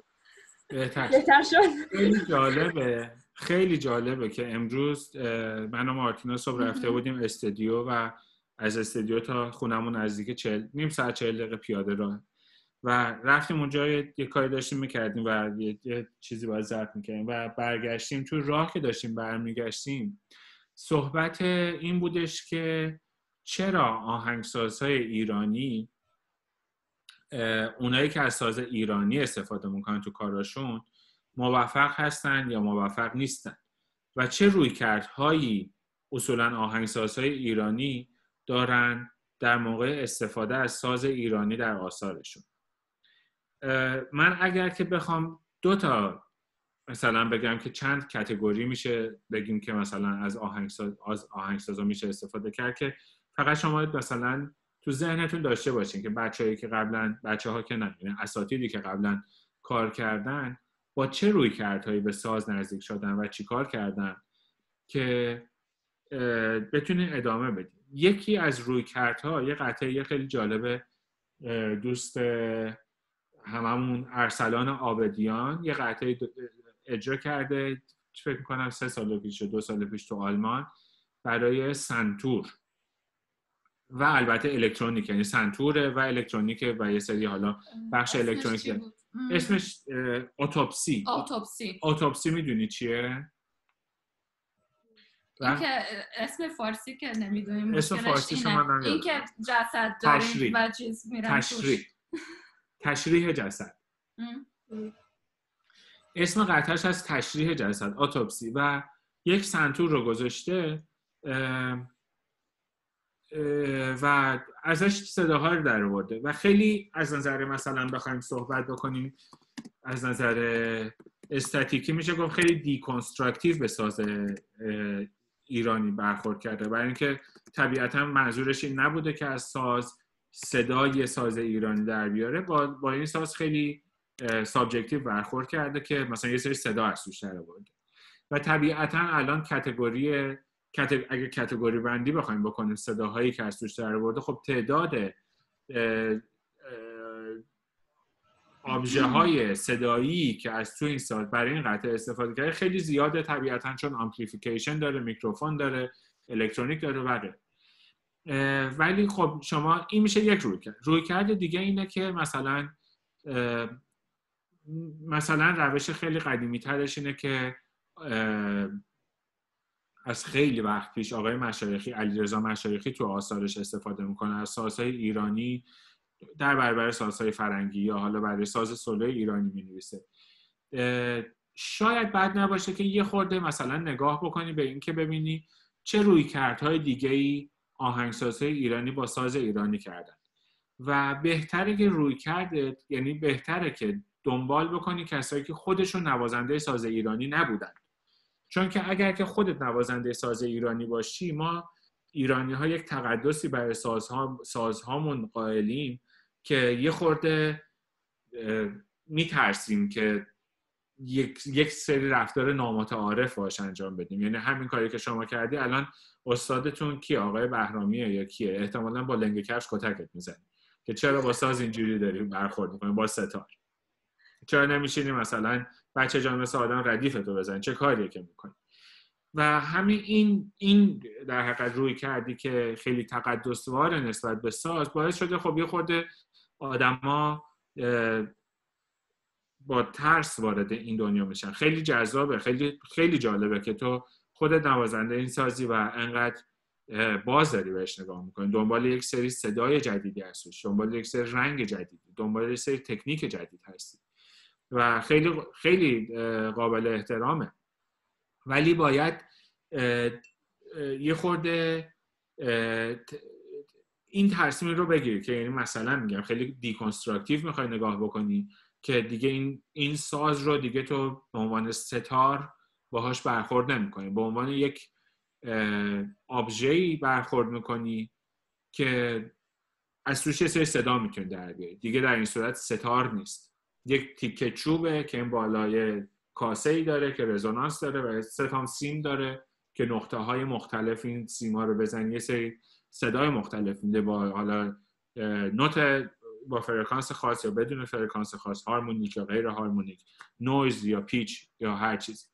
بهتر شد. خیلی جالبه خیلی جالبه که امروز من و مارتینا صبح رفته بودیم استودیو و از استودیو تا خونمون نزدیک چهل نیم ساعت چهل دقیقه پیاده راه و رفتیم اونجا یه, یه کاری داشتیم میکردیم و یه, یه چیزی باید ضبط میکردیم و برگشتیم. تو راه که داشتیم برمیگشتیم صحبت این بودش که چرا آهنگسازهای ایرانی، اونایی که از ساز ایرانی استفاده میکنن تو کاراشون، موفق هستن یا موفق نیستن و چه رویکردهایی اصولا آهنگسازهای ایرانی دارن در موقع استفاده از ساز ایرانی در آثارشون. من اگر که بخوام دو تا مثلا بگم که چند کاتگوری میشه بگیم که مثلا از آهنگساز از آهنگسازا میشه استفاده کرد، که فقط شما مثلا تو ذهنتون داشته باشین که بچه‌هایی که قبلا بچه‌ها که نه یعنی اساتیدی که قبلا کار کردن با چه رویکردهایی به ساز نزدیک شدن و چی کار کردن که بتونین ادامه بدین. یکی از رویکردها یه قطعه خیلی جالبه، دوست هممون ارسلان عابدیان یه قطعه اجرا کرده، فکر می‌کنم سه سال پیش و دو سال پیش تو آلمان برای سنتور و البته الکترونیک، یعنی سنتوره و الکترونیک و یه سری حالا بخش الکترونیک. اسمش اتوپسی. اتوپسی اتوپسی میدونی چیه؟ این که اسم فارسی که نمیدونیم اسم فارسی شما نمیدونم، این که جسد داریم و چیز میرن تشریح تشریح جسد. اسم قطعش از تشریح جسد، اتوپسی، و یک سنتور رو گذاشته و ازش صداها رو در آورده و خیلی از نظر مثلا بخوایم صحبت بکنیم از نظر استاتیکی میشه گفت خیلی دیکانستراکتیو به ساز ایرانی برخورد کرده، برای اینکه طبیعتا منظورش این نبوده که از ساز صدای ساز ایرانی در بیاره، با, با این ساز خیلی سابجکتیو برخورد کرده که مثلا یه سری صدا از توش در آورده و طبیعتا الان کاتگوری کتگ... اگه کاتگوری بندی بخوایم بکنیم صداهایی که از توش در آورده، خب تعداد اه... اه... آبژه های صدایی که از تو این ساز برای این قطعه استفاده کرده خیلی زیاده طبیعتاً، چون آمپلیفیکیشن داره، میکروفون داره، الکترونیک داره و غیره. ولی خب شما این میشه یک روی کرد. روی کرد دیگه اینه که مثلا مثلا روش خیلی قدیمی ترش اینه که از خیلی وقت پیش آقای مشایخی، علیرضا مشایخی تو آثارش استفاده میکنه از سازهای ایرانی در برابر سازهای فرنگی یا حالا برای ساز سولوی ایرانی مینویسه. شاید بد نباشه که یه خورده مثلا نگاه بکنی به این که ببینی چه رویکردهای دیگه‌ای آهنگسازهای ایرانی با ساز ایرانی کردن و بهتره که رویکردت، یعنی بهتره که دنبال بکنی کسایی که خودشون نوازنده ساز ایرانی نبودن، چون که اگر که خودت نوازنده ساز ایرانی باشی، ما ایرانی ها یک تقدسی برای سازها سازهامون قائلیم که یه خورده میترسیم که یک یک سری رفتار نامتعارف باش انجام بدیم. یعنی همین کاری که شما کردی الان استادتون کی، آقای بهرامیه یا کیه؟ احتمالاً با لنگ کفش کتکت میزنی که چرا با ساز اینجوری داری برخورد میکنی، با ستار چرا نمیشینی مثلا بچه جان مثل آدم ردیفتو بزنی، چه کاریه که میکنی؟ و همین این این در حقیقت روی کردی که خیلی تقدسوار نسبت به ساز باعث شده خب یه خورده آدما با ترس وارد این دنیا میشن. خیلی جذابه، خیلی خیلی جالبه که تو خودت نوازنده این سازی و انقدر باز داری بهش نگاه میکنی، دنبال یک سری صدای جدیدی هستی، دنبال یک سری رنگ جدیدی، دنبال یک سری تکنیک جدید هستی و خیلی خیلی قابل احترامه. ولی باید یه خورده این تصمیم رو بگیری که یعنی مثلا میگم خیلی دیکانستراکتیو میخوای نگاه بکنی که دیگه این این ساز رو دیگه تو به عنوان ستار باهاش برخورد نمی‌کنی، به عنوان یک ابژه‌ای برخورد می‌کنی که از توش یه سری صدا میتونی در بیاری. دیگه در این صورت ستار نیست، یک تیکه چوبه که این بالای کاسه‌ای داره که رزونانس داره و سه تا سیم داره که نقطه‌های مختلف این سیم‌ها رو بزنی یه سری صدای مختلف میده، با حالا نوت با فرکانس خاص یا بدون فرکانس خاص، هارمونیک یا غیر هارمونیک، نویز یا پیچ یا هر چیز.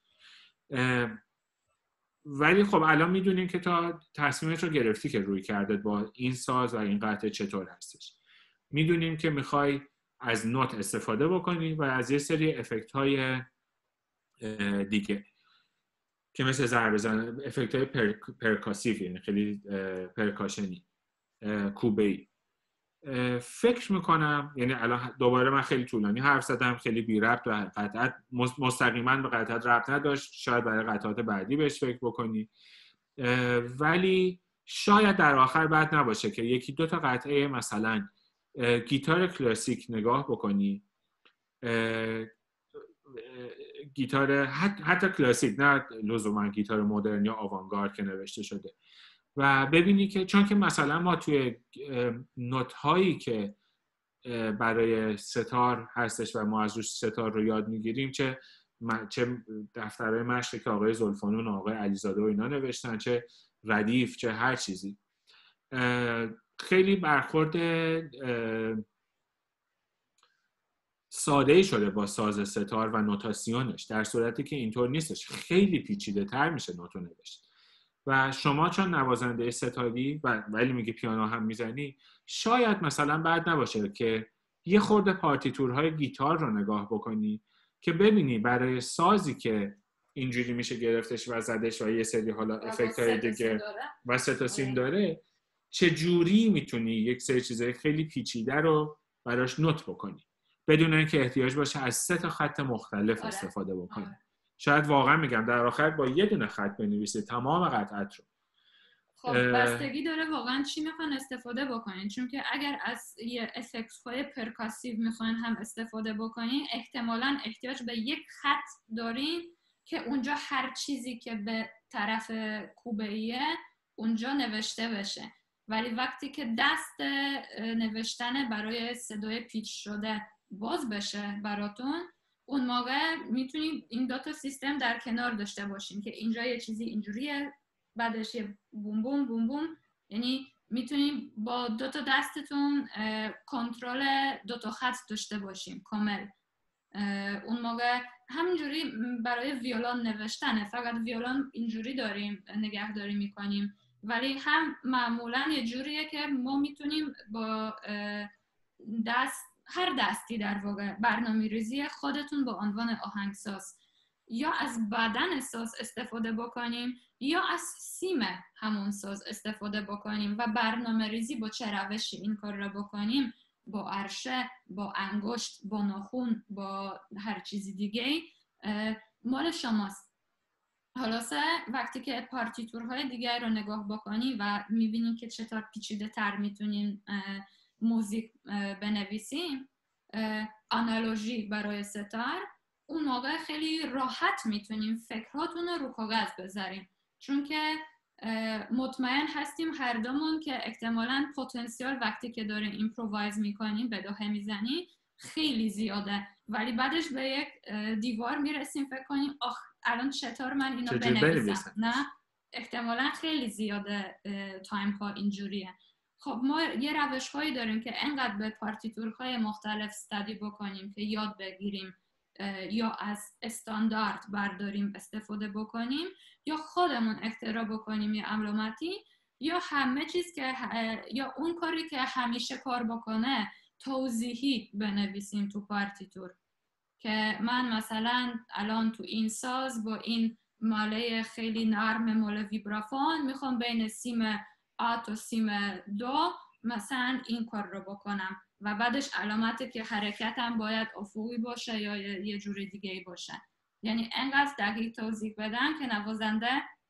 ولی خب الان میدونیم که تا تصمیمت رو گرفتی که روی کردت با این ساز و این قطعه چطور هستش. میدونیم که میخوای از نوت استفاده بکنی و از یه سری افکت های دیگه که مثل ضربه زدن، افکت های پر، پرکاسیو، یعنی خیلی پرکاشنی، کوبه‌ای. فکر میکنم، یعنی الان دوباره من خیلی طولانی حرف زدم، خیلی بی ربط و قطعات مستقیما به قطعات ربط نداشت، شاید برای قطعات بعدی بهش فکر بکنی، ولی شاید در آخر بد نباشه که یکی دو تا قطعه مثلا گیتار کلاسیک نگاه بکنی، گیتار حتی کلاسیک، نه لزوما گیتار مدرن یا آوانگارد که نوشته شده، و ببینی که چون که مثلا ما توی نوت هایی که برای ستار هستش و ما از روش ستار رو یاد میگیریم، چه چه دفترهای مشقی که آقای زلفانون و آقای علیزاده و اینا نوشتن، چه ردیف، چه هر چیزی، خیلی برخورد ساده‌ای شده با ساز ستار و نوتاسیونش، در صورتی که اینطور نیستش، خیلی پیچیده تر میشه نوتو نوشت. و شما چون نوازنده ستاری و ولی میگه پیانو هم میزنی، شاید مثلا بد نباشه که یه خورده پارتیتورهای گیتار رو نگاه بکنی که ببینی برای سازی که اینجوری میشه گرفتش و زدش و یه سری حالا افکت های دیگه و ستا سیم داره، چه جوری میتونی یک سری چیزای خیلی پیچیده رو براش نوت بکنی بدون اینکه احتیاج باشه از سه تا خط مختلف آره. استفاده بکنی. آره. شاید واقعا میگم در آخر با یه دونه خط بنویسی تمام قطعات رو. خب بستگی داره واقعا چی میخوان استفاده بکنین، چون که اگر از یه افکت های پرکاسیو میخوان هم استفاده بکنین، احتمالاً احتیاج به یک خط دارین که اونجا هر چیزی که به طرف کوبه‌ایه اونجا نوشته بشه. ولی وقتی که دست نوشتن برای صدای پیچ شده باز بشه براتون، اون موقع میتونید این دو تا سیستم در کنار داشته باشین که اینجا یه چیزی اینجوریه، بعدش یه بوم بوم بوم بوم، یعنی میتونیم با دو تا دستتون کنترل دو تا خط داشته باشیم کامل. اون موقع همینجوری برای ویولون نوشتنه، فقط ویولون اینجوری داریم نگهداری میکنیم، ولی هم معمولا یه جوریه که ما میتونیم با دست، هر دستی در واقع برنامه‌ریزی خودتون با عنوان آهنگساز یا از بدن ساز استفاده بکنیم یا از سیم همون ساز استفاده بکنیم و برنامه ریزی با چه روشی این کار را بکنیم، با عرشه، با انگشت، با ناخن، با هر چیزی دیگه مال شماست. خلاصه وقتی که پارتیتورهای دیگر رو نگاه بکنیم و میبینیم که چطور پیچیده تر میتونیم موزیک بنویسیم، آنالوژی برای ستار، اون موقع خیلی راحت میتونیم فکراتون رو رو کاغذ بذاریم، چون که مطمئن هستیم هر دومون که احتمالاً پتانسیل وقتی که داریم ایمپرووایز میکنیم، بداهه میزنیم خیلی زیاده، ولی بعدش به یک دیوار میرسیم فکر کنیم آخ الان چطور من اینو بنویسم. نه، احتمالاً خیلی زیاده تایم ها اینجوریه. خب ما یه روش هایی داریم که انقدر به پارتیتورهای مختلف استادی بکنیم که یاد بگیریم یا از استاندارد برداریم استفاده بکنیم یا خودمون اختراع بکنیم یه علامتی یا همه چیز که یا اون کاری که همیشه کار بکنه توضیحی بنویسیم تو پارتیتور، که من مثلا الان تو این ساز با این ماله خیلی نرم مال ویبرافون میخوام بین سیم آت و سیم دو مثلا این کار رو بکنم و بعدش علامتی که حرکتم باید افقی باشه یا یه جوری دیگه باشه. یعنی انقدر دقیق توضیح بدم که نوازنده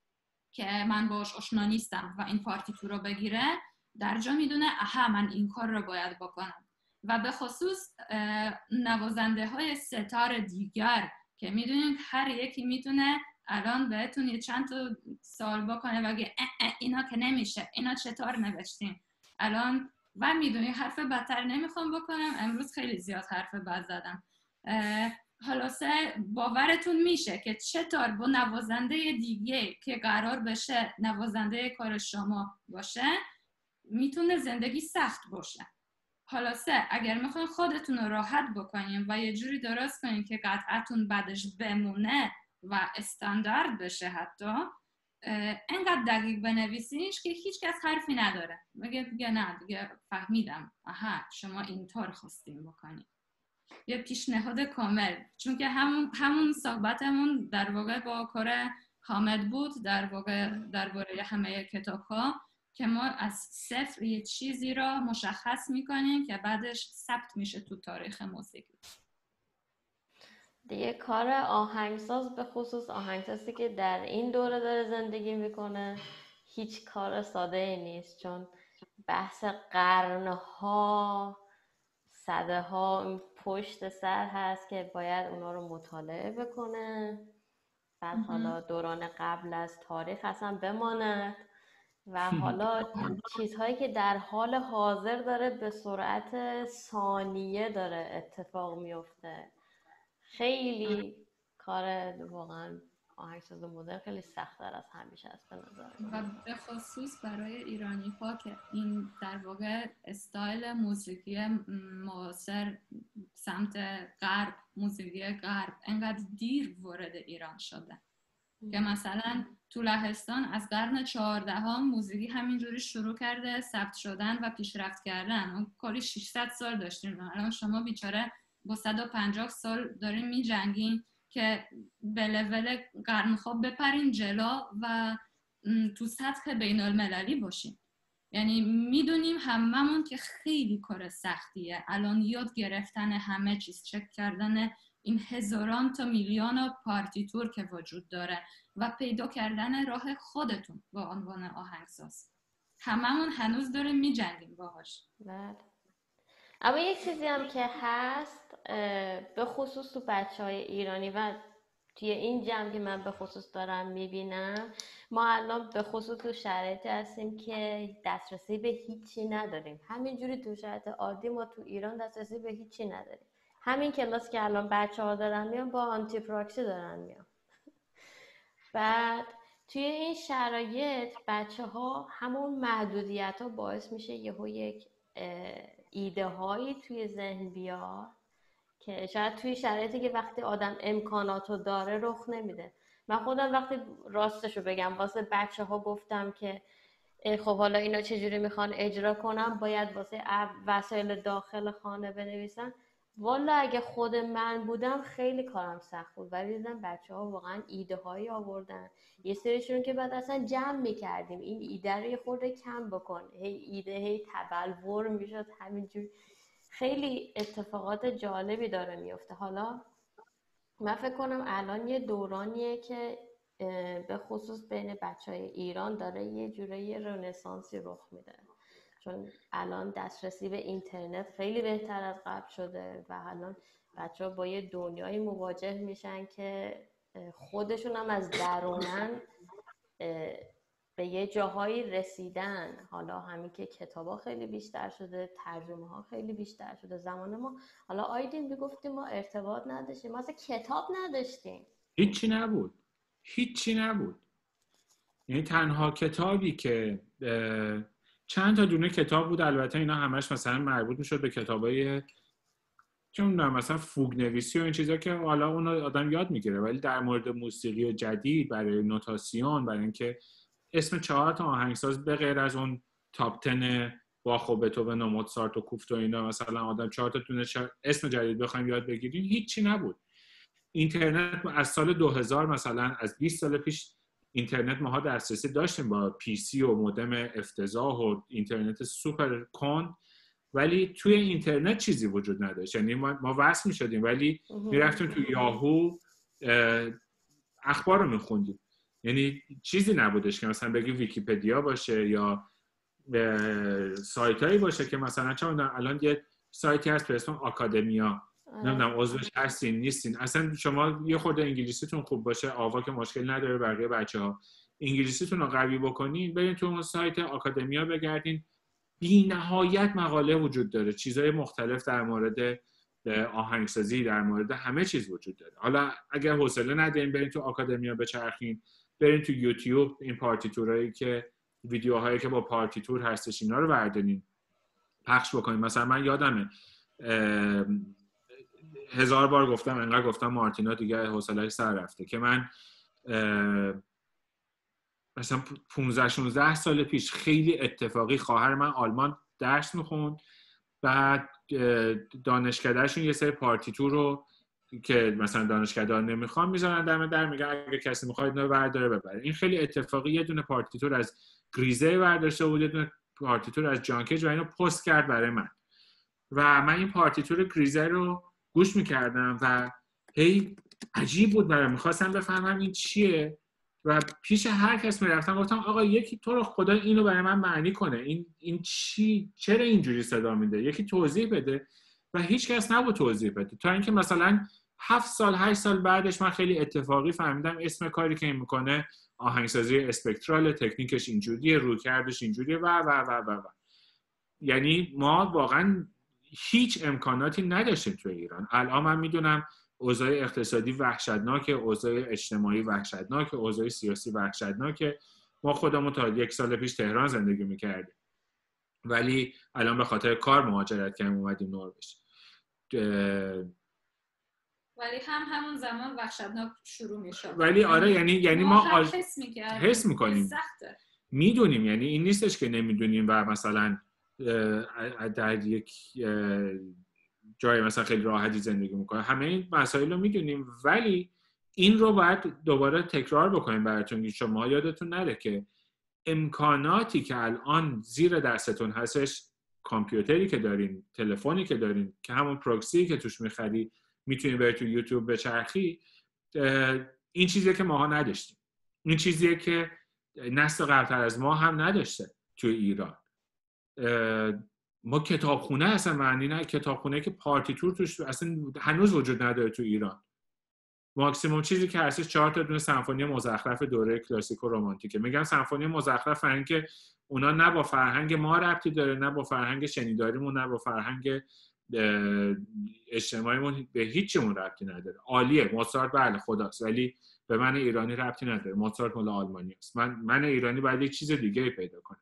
که من باش آشنا نیستم و این پارتیتور رو بگیره در جا میدونه اها من این کار رو باید بکنم. و به خصوص نوازنده های ستار دیگر که میدونید هر یکی میتونه الان بهتون یه چند تا سوال بکنه و بگه اینا که نمیشه، اینا چطور نوشتیم الان، و میدونی حرف بدتر نمیخوام بکنم، امروز خیلی زیاد حرف بد زدم. خلاصه باورتون میشه که چطور با نوازنده دیگه که قرار بشه نوازنده کار شما باشه میتونه زندگی سخت باشه. خلاصه اگر میخواین خودتون رو راحت بکنیم و یه جوری درست کنیم که قطعتون بعدش بمونه و استاندارد بشه، حتی انقدر دقیق بنویسیش که هیچ کس حرفی نداره، میگه دیگه نه دیگه فهمیدم، آها شما اینطور خواستیم بکنیم. یه پیشنهاد کامل، چون که هم همون صحبتمون در واقع با کار حامد بود در واقع درباره همه کتاب‌ها که ما از صفر یه چیزی را مشخص میکنیم که بعدش ثبت میشه تو تاریخ موسیقی. دیگه کار آهنگساز، به خصوص آهنگسازی که در این دوره داره زندگی میکنه، هیچ کار ساده ای نیست، چون بحث قرنها صده ها پشت سر هست که باید اونا رو مطالعه بکنه، بعد حالا دوران قبل از تاریخ اصلا بماند و حالا چیزهایی که در حال حاضر داره به سرعت ثانیه داره اتفاق میفته. خیلی کار واقعا آهنگساز مدرن خیلی سخت‌تر از همیشه است به نظر من. و به خصوص برای ایرانی ها که این در واقع استایل موسیقی معاصر سمت غرب، موسیقی غرب انقدر دیر وارد ایران شده که مثلا تو لهستان از قرن چهاردهم موسیقی همینجوری شروع کرده ثبت شدن و پیشرفت کردن. اون کاری ششصد سال داشتیم، الان شما بیچاره با صد و پنجاه سال دارین می جنگین که به لول قرن‌ها بپرین جلو و تو سطح بین المللی باشین. یعنی میدونیم هممون که خیلی کار سختیه الان یاد گرفتن همه چیز، چک کردن این هزاران تا میلیون پارتیتور که وجود داره و پیدا کردن راه خودتون با عنوان آهنگساز. هممون هنوز داریم می جنگیم باهاش. بله. اما یک چیزی هم که هست به خصوص تو بچه های ایرانی و توی این جمع که من به خصوص دارم میبینم، ما الان به خصوص تو شرایطی هستیم که دسترسی به هیچی نداریم. همینجوری تو شرایط عادی ما تو ایران دسترسی به هیچی نداریم. همین کلاس که الان بچه ها دارن میان با آنتی پراکسی دارن میان. بعد توی این شرایط بچه ها همون محدودیت ها باعث میشه یهو یک ایده هایی توی ذهن بیاد که شاید توی شرایطی که وقتی آدم امکاناتو داره رخ نمیده. من خودم وقتی راستشو بگم واسه بچه ها گفتم که خب حالا اینا چجوری میخوان اجرا کنم، باید واسه وسایل داخل خانه بنویسن، والا اگه خود من بودم خیلی کارم سخت بود، ولی دیدم بچه ها واقعا ایده هایی آوردن، یه سریشون که بعد اصلا جمع میکردیم این ایده رو یه خورده کم بکن، هی ایده هی تبلور میشد همینجور. خیلی اتفاقات جالبی داره میفته. حالا من فکر کنم الان یه دورانیه که به خصوص بین بچهای ایران داره یه جوری رنسانسی رخ میده، چون الان دسترسی به اینترنت خیلی بهتر از قبل شده و الان بچه‌ها با یه دنیای مواجه میشن که خودشون هم از درونن به یه جاهایی رسیدن. حالا همین که کتابا خیلی بیشتر شده، ترجمه ها خیلی بیشتر شده. زمان ما حالا آیدین میگفتیم ما ارتباط نداشتیم، ما اصلا کتاب نداشتیم، هیچی نبود، هیچی نبود. یعنی تنها کتابی که چند تا دونه کتاب بود، البته اینا همش مثلا مربوط میشد به کتابای چون مثلا فوگ نویسی و این چیزا که حالا اون آدم یاد میگیره، ولی در مورد موسیقی جدید برای نوتاسیون، برای اینکه اسم چهار تا آهنگساز به غیر از اون تاپ ده باخ و بتوون و موزارت و کوفت و اینا مثلا آدم چهار تا دونه اسم جدید بخوایم یاد بگیریم، هیچی نبود. اینترنت از سال دو هزار مثلا از بیست سال پیش اینترنت ماها دسترسی داشتیم با پی سی و مودم افتضاح و اینترنت سوپر کند، ولی توی اینترنت چیزی وجود نداشت. یعنی ما, ما وصل می شدیم ولی می رفتیم توی یاهو اخبار رو می خوندیم، یعنی چیزی نبودش که مثلا بگی ویکیپدیا باشه یا سایت هایی باشه که مثلا چون الان یه سایتی هست به اسم آکادمیا، نمیدونم عضوش هستین نیستین، اصلا شما یه خورده انگلیسیتون خوب باشه، آوا که مشکل نداره، بقیه بچه ها انگلیسیتون رو قوی بکنین، برین تو اون سایت آکادمیا بگردین، بی نهایت مقاله وجود داره، چیزهای مختلف در مورد آهنگسازی، در مورد همه چیز وجود داره. حالا اگر حوصله ندارین برین تو آکادمیا بچرخین، برین تو یوتیوب این پارتیتورایی که ویدیوهایی که با پارتیتور هستش اینا رو بردارین پخش بکنین. مثلا من یادمه هزار بار گفتم، انقدر گفتم مارتینا دیگه حوصله‌اش سر رفته که من مثلا پانزده شانزده سال پیش خیلی اتفاقی خواهر من آلمان درس میخوند، بعد دانشکدهشون یه سری پارتیتور رو که مثلا دانشکده نمیخوام میذارن دم در، میگن اگه کسی میخواد اینو برداره ببره. این خیلی اتفاقی یه دونه پارتیتور از گریزه برداشته بود، یه دونه پارتیتور از جانکیج و اینو پست کرد برای من و من این پارتیتور گریزه رو گوش میکردم و هی عجیب بود برام، میخواستم بفهمم این چیه و پیش هر کس میرفتم گفتم آقا یکی تو رو خدا اینو برای من معنی کنه، این این چی، چرا اینجوری صدا میده، یکی توضیح بده. و هیچ کس نبود توضیح بده، تا اینکه مثلا هفت سال هشت سال بعدش من خیلی اتفاقی فهمیدم اسم کاری که این میکنه آهنگسازی اسپکترال، تکنیکش اینجوریه، رویکردش اینجوریه و و و و و یعنی ما واقعا هیچ امکاناتی نداشتیم تو ایران. الان من میدونم اوضاع اقتصادی وحشتناک، اوضاع اجتماعی وحشتناک، اوضاع سیاسی وحشتناک. ما خودمون تا یک سال پیش تهران زندگی میکردیم ولی الان به خاطر کار مهاجرت کردیم اومدیم نروژ. ولی هم همون زمان وحشتناک شروع میشه. ولی آره یعنی یعنی ما, ما حس می‌کردیم، حس می‌کنیم، میدونیم، یعنی این نیستش که نمیدونیم و مثلا در یک جای مثلا خیلی راحتی زندگی میکنه، همه این مسائل رو میدونیم ولی این رو باید دوباره تکرار بکنیم براتون که شما یادتون نره که امکاناتی که الان زیر دستتون هستش، کامپیوتری که دارین، تلفنی که دارین که همون پروکسی که توش میخری میتونی بری تو یوتیوب بچرخی، این چیزیه که ماها نداشتیم، این چیزیه که نسل قبلتر از ما هم نداشته تو ایران. ما کتابخونه اصلا معنی نه، کتابخونه که پارتیتور توش اصلا هنوز وجود نداره تو ایران. ماکسیموم چیزی که هستش چهار تا دونه سمفونی مزخرف دوره کلاسیک و رمانتیکه. میگم سمفونی مزخرف برای اینکه اونا نه با فرهنگ ما ربطی داره، نه با فرهنگ شنیداریمون، نه با فرهنگ اجتماعیمون به هیچمون ربطی نداره. عالیه موزارت بله خداست، ولی به من ایرانی ربطی نداره. موزارت مال آلمانی است. من من ایرانی باید یک چیز دیگه پیدا کنم.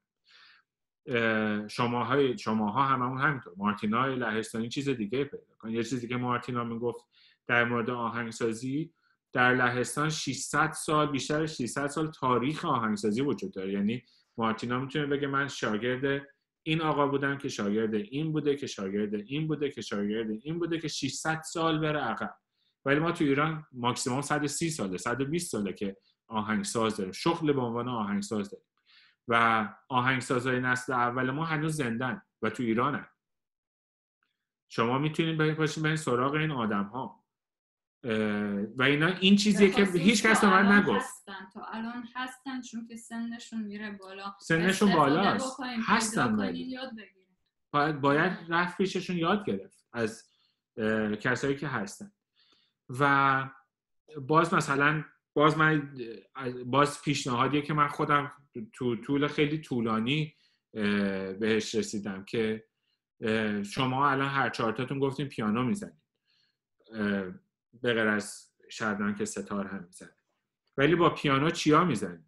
شماهای شماها هممون همینطور. مارتینا لهستانی چیز دیگه پیدا کنه. یه چیزی که مارتینا میگفت در مورد آهنگسازی، در لهستان ششصد سال، بیشتر از ششصد سال تاریخ آهنگسازی وجود داره. یعنی مارتینا میتونه بگه من شاگرد این آقا بودم که شاگرد این بوده که شاگرد این بوده که شاگرد این بوده که ششصد سال بره عقب. ولی ما تو ایران ماکسیمم صد و سی ساله، صد و بیست ساله که آهنگساز داریم، شغل به عنوان آهنگساز داریم و آهنگسازهای نسل اول ما هنوز زندن و تو ایرانن. شما میتونید برید باشین برید سراغ این آدم‌ها و اینا این چیزیه که هیچ کس به من نگفت. هستن تا الان هستن چون که سنشون میره بالا. سنشون بالاست. هستن ولی یاد بگیرن. باید باید رفت پیششون یاد گرفت از کسایی که هستن. و باز مثلا باز من باز پیشنهادیه که من خودم تو طول خیلی طولانی بهش رسیدم که شما الان هر چهارتاتون گفتین پیانو میزنید، به غیر از شردان که ستار هم میزنه، ولی با پیانو چیا میزنی؟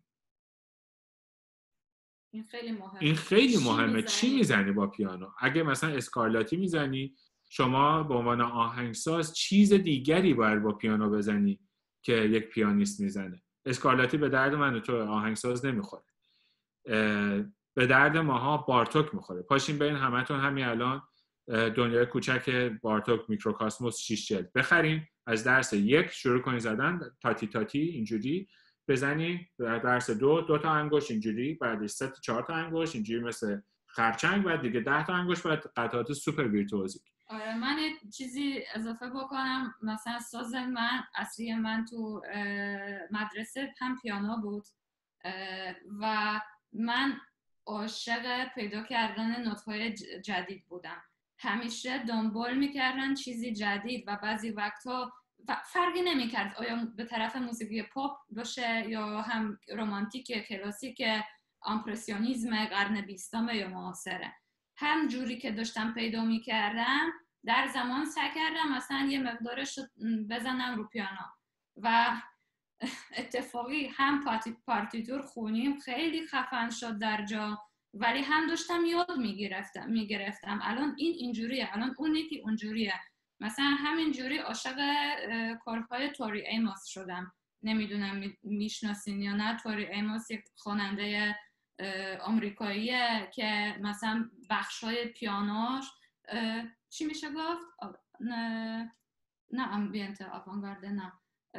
این خیلی مهمه. این خیلی مهمه. چی میزنی با پیانو؟ اگه مثلا اسکارلاتی میزنی، شما به عنوان آهنگساز چیز دیگری باید با پیانو بزنی که یک پیانیست میزنه. اسکارلاتی به درد من تو آهنگساز نمیخوره، به درد ماها بارتوک میخوره. پاشین برین همتون همین الان دنیای کوچک بارتوک میکروکاسموس شش جلد بخرین، از درس یک شروع کنین زدن تاتی تاتی اینجوری بزنی، درس دو دو تا انگشت اینجوری، بعدش سه تا چهار تا انگشت اینجوری مثل خرچنگ، بعد دیگه ده تا انگشت، بعد قطعات سوپر ویرتوزیک. آره من چیزی اضافه بکنم، مثلا ساز من اصلی من تو مدرسه هم پیانو بود و من عاشق پیدا کردن نوت‌های جدید بودم. همیشه دنبال میکردن چیزی جدید و بعضی وقتا فرقی نمیکرد آیا به طرف موسیقی پاپ باشه یا هم رمانتیک، کلاسیک، امپرسیونیسم قرن بیستم یا معاصره. هم جوری که داشتم پیدا میکردم در زمان سعی کردم مثلا یه مقدارش بزنم رو پیانو و اتفاقی هم پارتی پارتیتور خونیم خیلی خفن شد در جا، ولی هم داشتم یاد میگرفتم میگرفتم الان این اینجوریه، الان اون یکی اونجوریه. مثلا همین جوری عاشق کارهای توری ایموس شدم. نمیدونم میشناسین یا نه. توری ایموس یک خواننده آمریکاییه که مثلا بخشای پیانوش چی میشه گفت؟ نه نه امبینت آوانگارد نه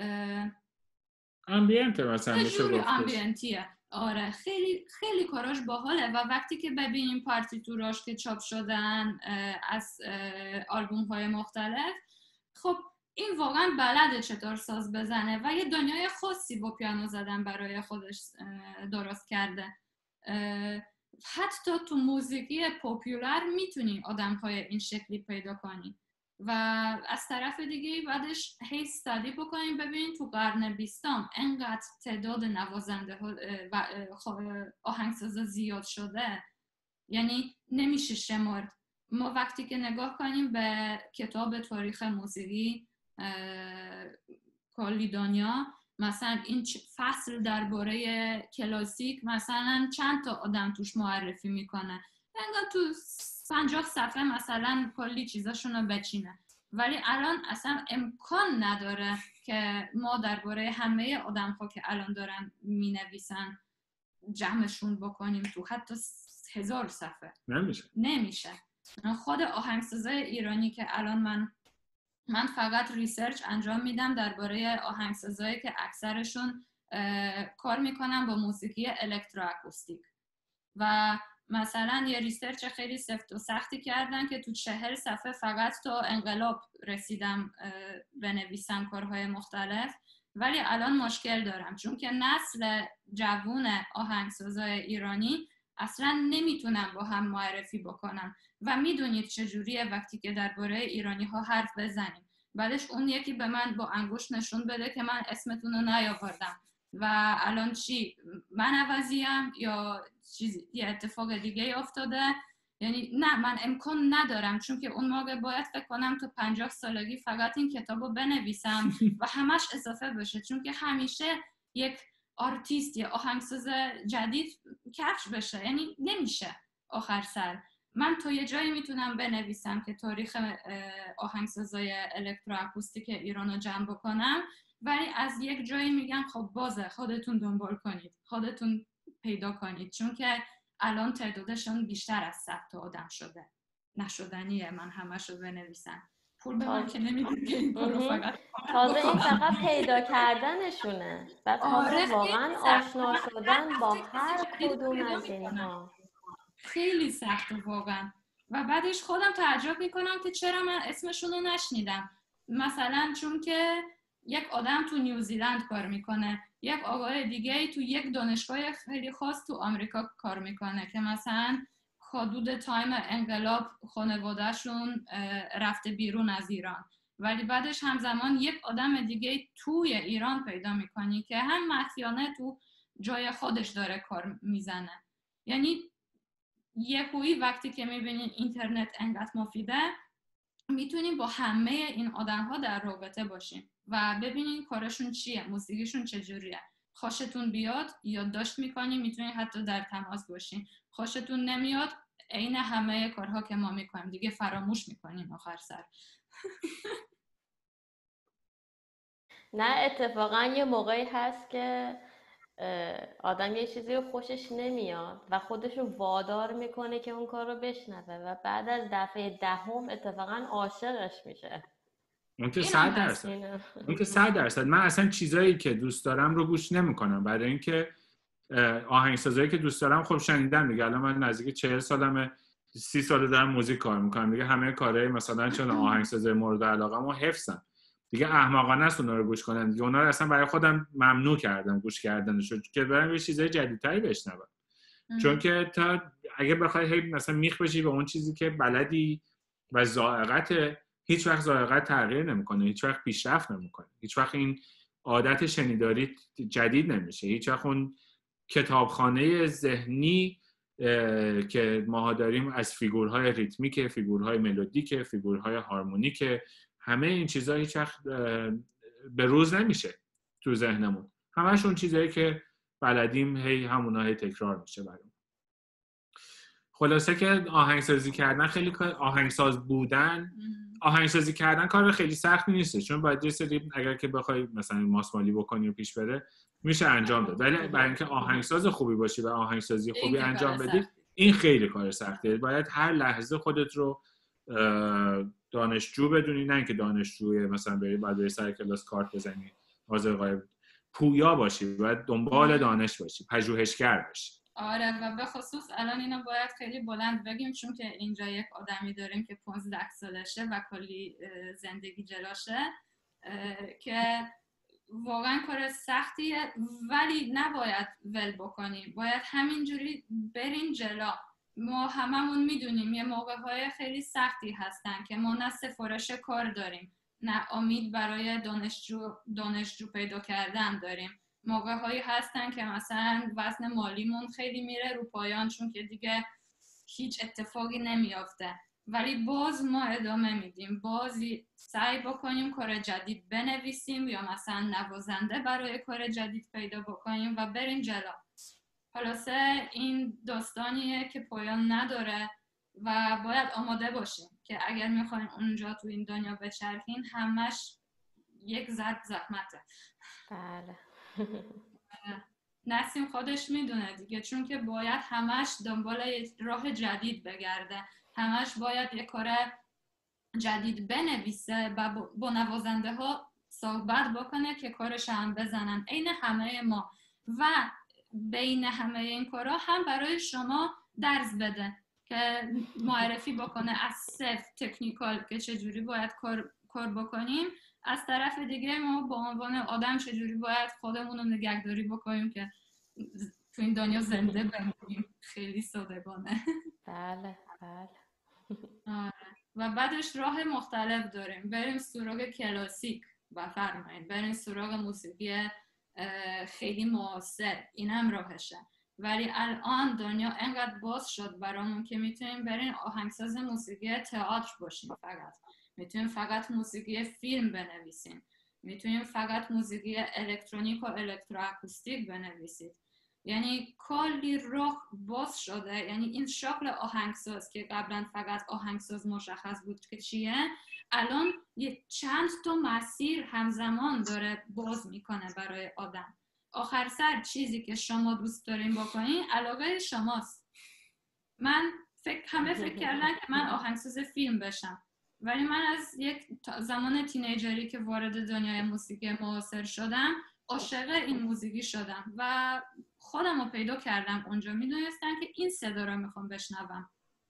امبینت مثلا میشه گفت امبینتیه. آره خیلی خیلی کاراش باحاله و وقتی که ببینیم پارتیتوراش که چاپ شدن از آلبوم های مختلف، خب این واقعا بلده چطور ساز بزنه و یه دنیای خاصی با پیانو زدن برای خودش درست کرده. حتی تو موسیقی پاپولار میتونی آدم های این شکلی پیدا کنی و از طرف دیگه بعدش هی استادی بکنیم ببینید تو قرن بیستم انقدر تعداد نوازنده و آهنگسازا زیاد شده، یعنی نمیشه شمرد. ما وقتی که نگاه کنیم به کتاب تاریخ موسیقی کلی دنیا، مثلا این فصل درباره کلاسیک مثلا چند تا آدم توش معرفی میکنه، انگار تو پنجاه صفحه مثلا کلی چیزاشون رو بچینه، ولی الان اصلا امکان نداره که ما درباره همه آدم ها که الان دارن می نویسن جمعشون بکنیم تو حتی هزار صفحه. نمیشه نمیشه. خود آهنگسازای ایرانی که الان من من فقط ریسرچ انجام میدم درباره آهنگسازایی که اکثرشون کار میکنن با موسیقی الکترواکوستیک و مثلا یه ریسرچ خیلی سفت و سختی کردن که تو چهل صفحه فقط تا انقلاب رسیدم بنویسم کارهای مختلف، ولی الان مشکل دارم چون که نسل جوون آهنگسازای ایرانی اصلا نمیتونن با هم معرفی بکنن و میدونید چجوریه وقتی که درباره ایرانی ها حرف بزنیم بعدش اون یکی به من با انگشت نشون بده که من اسمتون رو نیاوردم و الان چی من عوضیم یا چیز یه اتفاق دیگه افتاده یعنی نه من امکان ندارم، چون که اون موقع باید فکر کنم تو پنجاه سالگی فقط این کتابو بنویسم و همش اضافه بشه، چون که همیشه یک آرتیست یا آهنگساز جدید کفش بشه، یعنی نمیشه آخر سر. من تو یه جایی میتونم بنویسم که تاریخ آهنگسازای الکترواکوستیک ایران رو جمع بکنم، ولی از یک جایی میگم خب بازه خودتون دنبال کنید، خودتون پیدا کنید، چون که الان تعدادشون بیشتر از صد تا آدم شده. نشدنیه من همشو بنویسم، پول به من که نمیدون که این کارو فقط تازه این فقط پیدا کردنشونه، بعد تازه واقعا آشنا شدن با هر کدوم از اینها خیلی سخته واقعا. و بعدش خودم تعجب میکنم که چرا من اسمشون رو نشنیدم. مثلا چون که یک آدم تو نیوزیلند کار میکنه، یک آقای دیگه تو یک دانشگاه خیلی خاص تو آمریکا کار میکنه که مثلا حدود تایم انقلاب خانوادهشون رفته بیرون از ایران، ولی بعدش همزمان یک آدم دیگه توی ایران پیدا میکنی که هم مخفیانه تو جای خودش داره کار میزنه. یعنی یکویی وقتی که میبینین اینترنت انقدر مفیده، میتونین با همه این آدم ها در رابطه باشین و ببینین کارشون چیه، موسیقیشون چجوریه. خوشتون بیاد یادداشت میکنین، میتونین حتی در تماس باشین. خوشتون نمیاد عین همه کارها که ما میکنیم دیگه فراموش میکنیم آخر سر. نه اتفاقا یه موقعی هست که آدم یه چیزی رو خوشش نمیاد و خودش رو وادار میکنه که اون کار رو بشنوه و بعد از دفعه دهم اتفاقا عاشقش میشه. اون که صد درصد اون که صد درصد من اصلا چیزایی که دوست دارم رو گوش نمیکنم، برای اینکه آهنگسازایی که دوست دارم خب شنیدم دیگه. الان من نزدیک چهل سالمه، سی سال دارم موزیک کار میکنم دیگه. همه کارهای مثلا چون آهنگسازی مورد علاقه‌مو حفظم دیگه. احمقانه است اونا رو گوش کنن دیگه. اونا رو اصلا برای خودم ممنوع کردم گوش کردنش که برام یه چیزای جدیدتری بشنوم. چون که تا اگه بخوای هی مثلا میخ بشی به اون چیزی که بلدی و ذائقت، هیچ وقت ذائقت تغییر نمیکنه، هیچ وقت پیشرفت نمیکنه، هیچ وقت این عادت شنیداری جدید نمیشه، هیچ وقت اون کتابخانه ذهنی که ما داریم از فیگورهای ریتمیک، فیگورهای ملودیک، فیگورهای هارمونیک، همه این چیزا هیچ وقت به روز نمیشه تو ذهنمون. همش اون چیزایی که بلدیم هی همونا هی تکرار میشه برامون. خلاصه که آهنگسازی کردن خیلی آهنگساز بودن آهنگسازی کردن کار خیلی سختی نیست، چون باید یه سری اگر که بخوای مثلا ماسمالی بکنی و پیش بره میشه انجام داد، ولی برای اینکه آهنگساز خوبی باشی و آهنگسازی خوبی انجام بدی این خیلی کار سختیه. باید هر لحظه خودت رو دانشجو بدونی، نه اینکه دانشجوی مثلا بری بعد بری سر کلاس کارت بزنی حاضر غایب، پویا باشی، باید دنبال دانش باشی، پژوهشگر باشی. آره و به خصوص الان اینو باید خیلی بلند بگیم چون که اینجا یک آدمی داریم که پانزده سالشه و کلی زندگی جلاشه که واقعا کار سختیه، ولی نباید ول بکنیم، باید همینجوری بریم جلا. ما هممون میدونیم یه موقع‌های خیلی سختی هستن که ما نه سفارش کار داریم، نه امید برای دانشجو دانشجو پیدا کردن داریم. موقع‌هایی هستن که مثلا وزن مالیمون خیلی میره رو پایان چون که دیگه هیچ اتفاقی نمیافته، ولی باز ما ادامه میدیم، باز سعی بکنیم کار جدید بنویسیم یا مثلا نوازنده برای کار جدید پیدا بکنیم و بریم جلو. خلاصه این داستانیه که پایان نداره و باید آماده باشیم که اگر میخوایم اونجا تو این دنیا بچرخیم همش یک ضرب زحمته. بله. نسیم خودش میدونه دیگه، چون که باید همش دنبال راه جدید بگرده، همش باید یک کار جدید بنویسه و با نوازنده ها صحبت بکنه که کارش هم بزنن عین همه ما، و بین همه این کارا هم برای شما درس بده که معرفی بکنه از صفر تکنیکال که چجوری باید کار کار بکنیم، از طرف دیگه ما با عنوان آدم چجوری باید خودمون رو نگهداری بکنیم که تو این دنیا زنده بمونیم. خیلی سادگانه. بله بله. و بعدش راه مختلف داریم، بریم سراغ کلاسیک و فرمایید بریم سراغ موسیقی خیلی معاصر، این هم راهشه. ولی الان دنیا انقدر باز شد برامون که میتونیم برین آهنگساز موسیقی تئاتر باشیم، فقط میتونیم فقط موسیقی فیلم بنویسیم، میتونیم فقط موسیقی الکترونیک و الکترواکوستیک بنویسید. یعنی کلی راه باز شده. یعنی این شغل آهنگساز که قبلا فقط آهنگساز مشخص بود که چیه، الان یه چند تا مسیر همزمان داره باز میکنه برای آدم. آخر سر چیزی که شما دوست دارین بکنین علاقه شماست. من فکر همه فکر کردن که من آهنگساز فیلم بشم، ولی من از یک زمان تینیجری که وارد دنیای موسیقی معاصر شدم عاشق این موسیقی شدم و خودم رو پیدا کردم اونجا. میدونستم که این صدا رو میخوام بشنوم.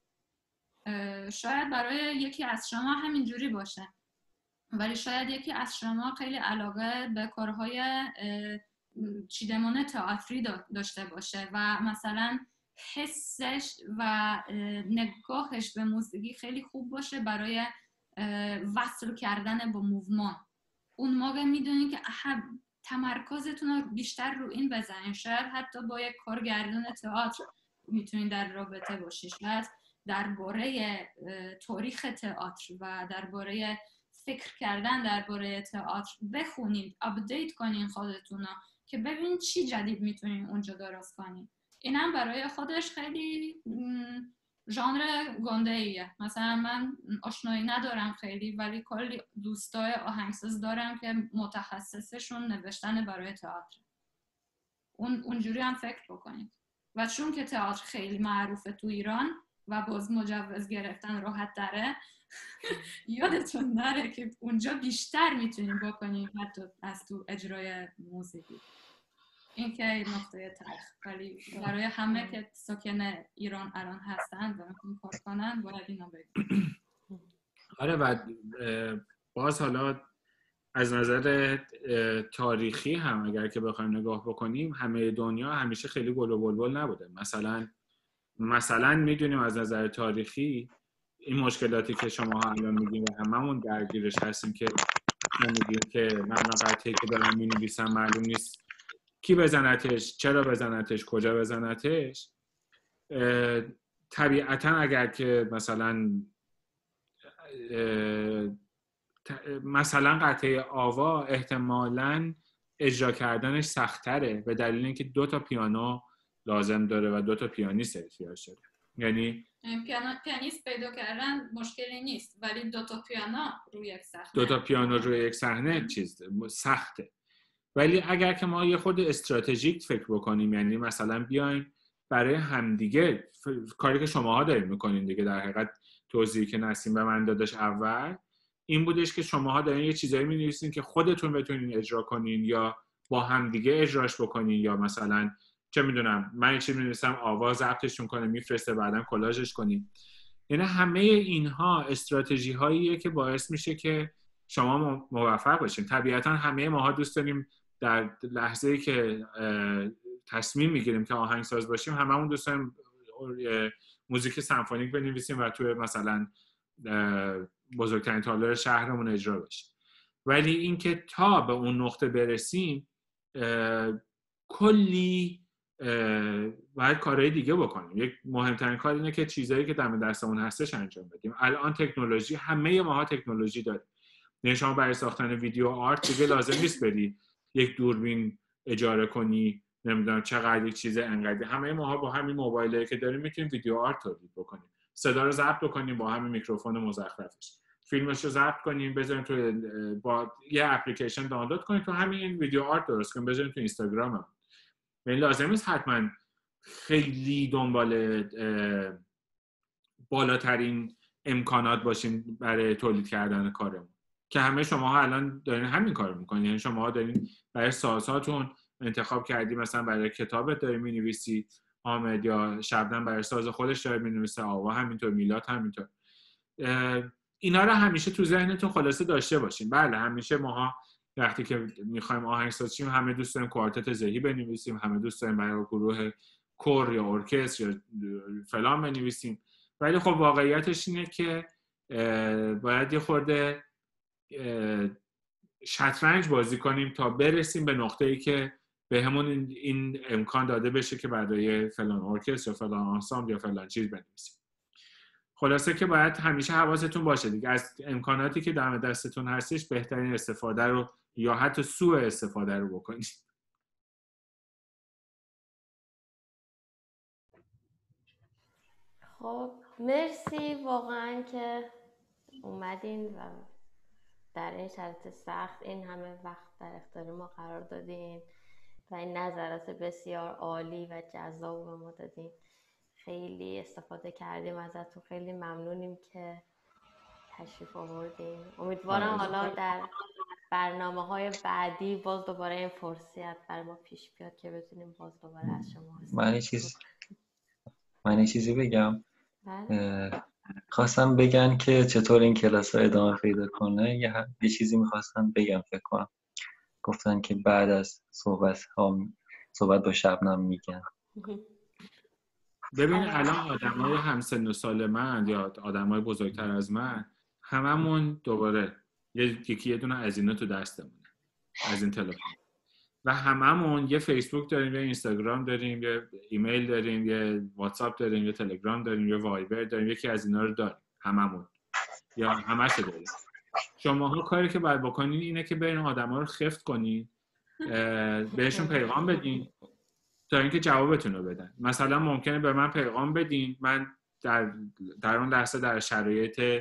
شاید برای یکی از شما همینجوری باشه، ولی شاید یکی از شما خیلی علاقه به کارهای چیدمان تئاتری داشته باشه و مثلا حسش و نگاهش به موسیقی خیلی خوب باشه برای وصل کردن با موومان. اون موقع میدونین که تمرکزتون رو بیشتر رو این بزنین. شاید حتی با یک کارگردان تئاتر میتونین در رابطه باشین، شاید درباره تاریخ تئاتر و درباره فکر کردن درباره تئاتر بخونید، آپدیت کنین خودتون رو که ببینید چی جدید میتونین اونجا درست کنین. اینم برای خودش خیلی ژانر گنده ایه. مثلا من آشنایی ندارم خیلی، ولی کلی دوستای آهنگساز دارم که متخصصشون نوشتن برای تئاتر. اون اونجوری هم فکر بکنید. و چون که تئاتر خیلی معروفه تو ایران و باز مجوز گرفتن راحت داره یادتون نره که اونجا بیشتر میتونیم بکنیم حتی از تو اجرای موسیقی. این که نقطه تلخ، ولی برای همه که ساکن ایران الان هستن و میخوان کار کنن باید اینا بگیم. آره و باز حالا از نظر تاریخی هم اگر که بخوایم نگاه بکنیم همه دنیا همیشه خیلی گل و بلبل نبوده. مثلا مثلا میدونیم از نظر تاریخی این مشکلاتی که شما ها الان میگیم و هممون درگیرش هستیم که میگیم که من قطعی که دارم مینویسم معلوم نیست کی بزنتش، چرا بزنتش، کجا بزنتش. طبیعتا اگر که مثلا مثلا قطعه آوا احتمالاً اجرا کردنش سخت‌تره به دلیل اینکه دو تا پیانو لازم داره و دو تا پیانیست احتیاج داره. یعنی پیانو پیانیست پیدا کردن مشکلی نیست، ولی دو تا پیانو روی یک صحنه دو تا پیانو روی یک صحنه چیز سخته. ولی اگر که ما یه خود استراتژیک فکر بکنیم، یعنی مثلا بیایم برای همدیگه کاری که شماها دارین میکنین دیگه، در حقیقت توضیحی که نسیم به من دادش اول این بودش که شماها دارین یه چیزایی می‌نویسین که خودتون بتونین اجرا کنین یا با همدیگه اجراش بکنین، یا مثلا چه میدونم من یه چیزی می‌نویسم آواز ضبطش می‌کنه میفرسته بعداً کلاژش کنین. یعنی همه اینها استراتژی هاییه که باعث میشه که شما موفق باشین. طبیعتاً همه ماها دوست داریم در لحظه‌ای که تصمیم میگیریم که آهنگساز باشیم هممون دوست داریم موزیک سمفونیک بنویسیم و توی مثلا بزرگترین تالار شهرمون اجرا بشه. ولی اینکه تا به اون نقطه برسیم کلی باید کارهای دیگه بکنیم. یک مهمترین کار اینه که چیزایی که دم دستمون هستش انجام بدیم. الان تکنولوژی، همه ماها تکنولوژی داریم. یعنی شما برای ساختن ویدیو آرت دیگه لازم نیست بری یک دوربین اجاره کنی، نمیدونم چقدر یک چیز انقدر. همه ماها با همین موبایلی که داریم میتونیم ویدیو آرت تولید بکنیم. صدا رو ضبط بکنیم با همین میکروفون مزخرفش، فیلمش رو ضبط کنیم بذاریم تو با یه اپلیکیشن دانلود کنیم تو همین ویدیو آرت درست کنیم بذاریم تو اینستاگرام هم. یعنی لازم نیست حتما خیلی دنبال بالاترین امکانات باشیم برای تولید کردن کارمون که همه شماها الان دارین همین کارو میکنین. یعنی شماها دارین برای سازهاتون انتخاب کردی، مثلا برای کتابت داری می‌نویسی حامد، یا شبنم برای ساز خودش داره می‌نویسه، آوا همینطور، میلاد همینطور. اینا رو همیشه تو ذهنتون خلاصه داشته باشین. بله همیشه ماها وقتی که می‌خوایم آهنگساز شیم همه دوست داریم کوارتت ذهی بنویسیم، همه دوست داریم برای گروه کور یا ارکستر یا فلان بنویسیم، ولی خب واقعیتش اینه که باید یه خورده شطرنج بازی کنیم تا برسیم به نقطه‌ای که به همون این, این امکان داده بشه که برای فلان ارکستر یا فلان آنسامبل یا فلان چیز بنویسیم. خلاصه که باید همیشه حواستون باشه دیگه از امکاناتی که دم دستتون هستش بهترین استفاده رو یا حتی سوء استفاده رو بکنید. خب مرسی واقعا که اومدین و در این شرایط سخت این همه وقت در اختیار ما قرار دادین و این نظرات بسیار عالی و جذاب به ما دادین. خیلی استفاده کردیم ازتون، خیلی ممنونیم که تشریف آوردین. امیدوارم حالا در برنامه‌های بعدی باز دوباره این فرصت برای ما پیش بیاد که بتونیم باز دوباره از شما من یه چیز من یه چیزی بگم. خواستم بگن که چطور این کلاس ها ادامه پیدا کنه. یه, یه چیزی میخواستم بگم فکر کنم. گفتن که بعد از صحبت ها صحبت با شبنم میگن. ببین الان آدمای همسن و سال من یا آدمای بزرگتر از من هممون دوباره یکی یه دونه از اینا تو دستمونه، از این تلفن، و هممون یه فیسبوک داریم، یه اینستاگرام داریم، یه ایمیل داریم، یه واتساپ داریم، یه تلگرام داریم، یه وایبر داریم، یکی از اینا رو داریم هممون یا همش داریم. شماها کاری که باید بکنین اینه که برین آدما رو خفت کنین، بهشون پیغام بدین تا اینکه جوابتون رو بدن. مثلا ممکنه به من پیغام بدین، من در در اون لحظه در شرایط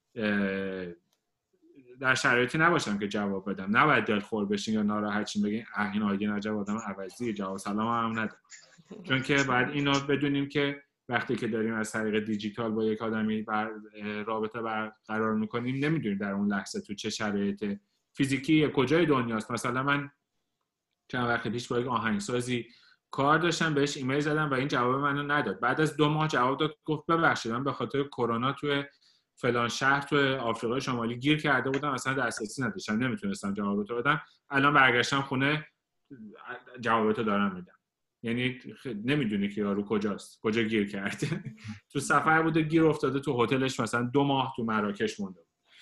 در شرایطی نباشم که جواب بدم. نباید دلخور بشین یا ناراحت شین بگین اه این آگه نجاب آدم عوضی جواب سلام هم نداره. چون که بعد اینو بدونیم که وقتی که داریم از طریق دیجیتال با یک آدمی بر رابطه برقرار میکنیم نمیدونیم در اون لحظه تو چه شرایط فیزیکی کجای دنیاست. مثلا من چند وقت پیش با یک آهنگسازی کار داشتم، بهش ایمیل زدم و این جواب منو نداد. بعد از دو ماه جواب داد، گفت ببخشید من به خاطر کرونا توی فلان شهر توی آفریقای شمالی گیر کرده بودم، اصلا دسترسی نداشتم، نمیتونستم جوابتو بدم. الان برگشتم خونه جوابتو دارم میدم. یعنی نمیدونی که یارو کجاست، کجا گیر کرده. تو سفر بوده گیر افتاده تو هتلش، مثلا دو ماه تو مراکش مونده.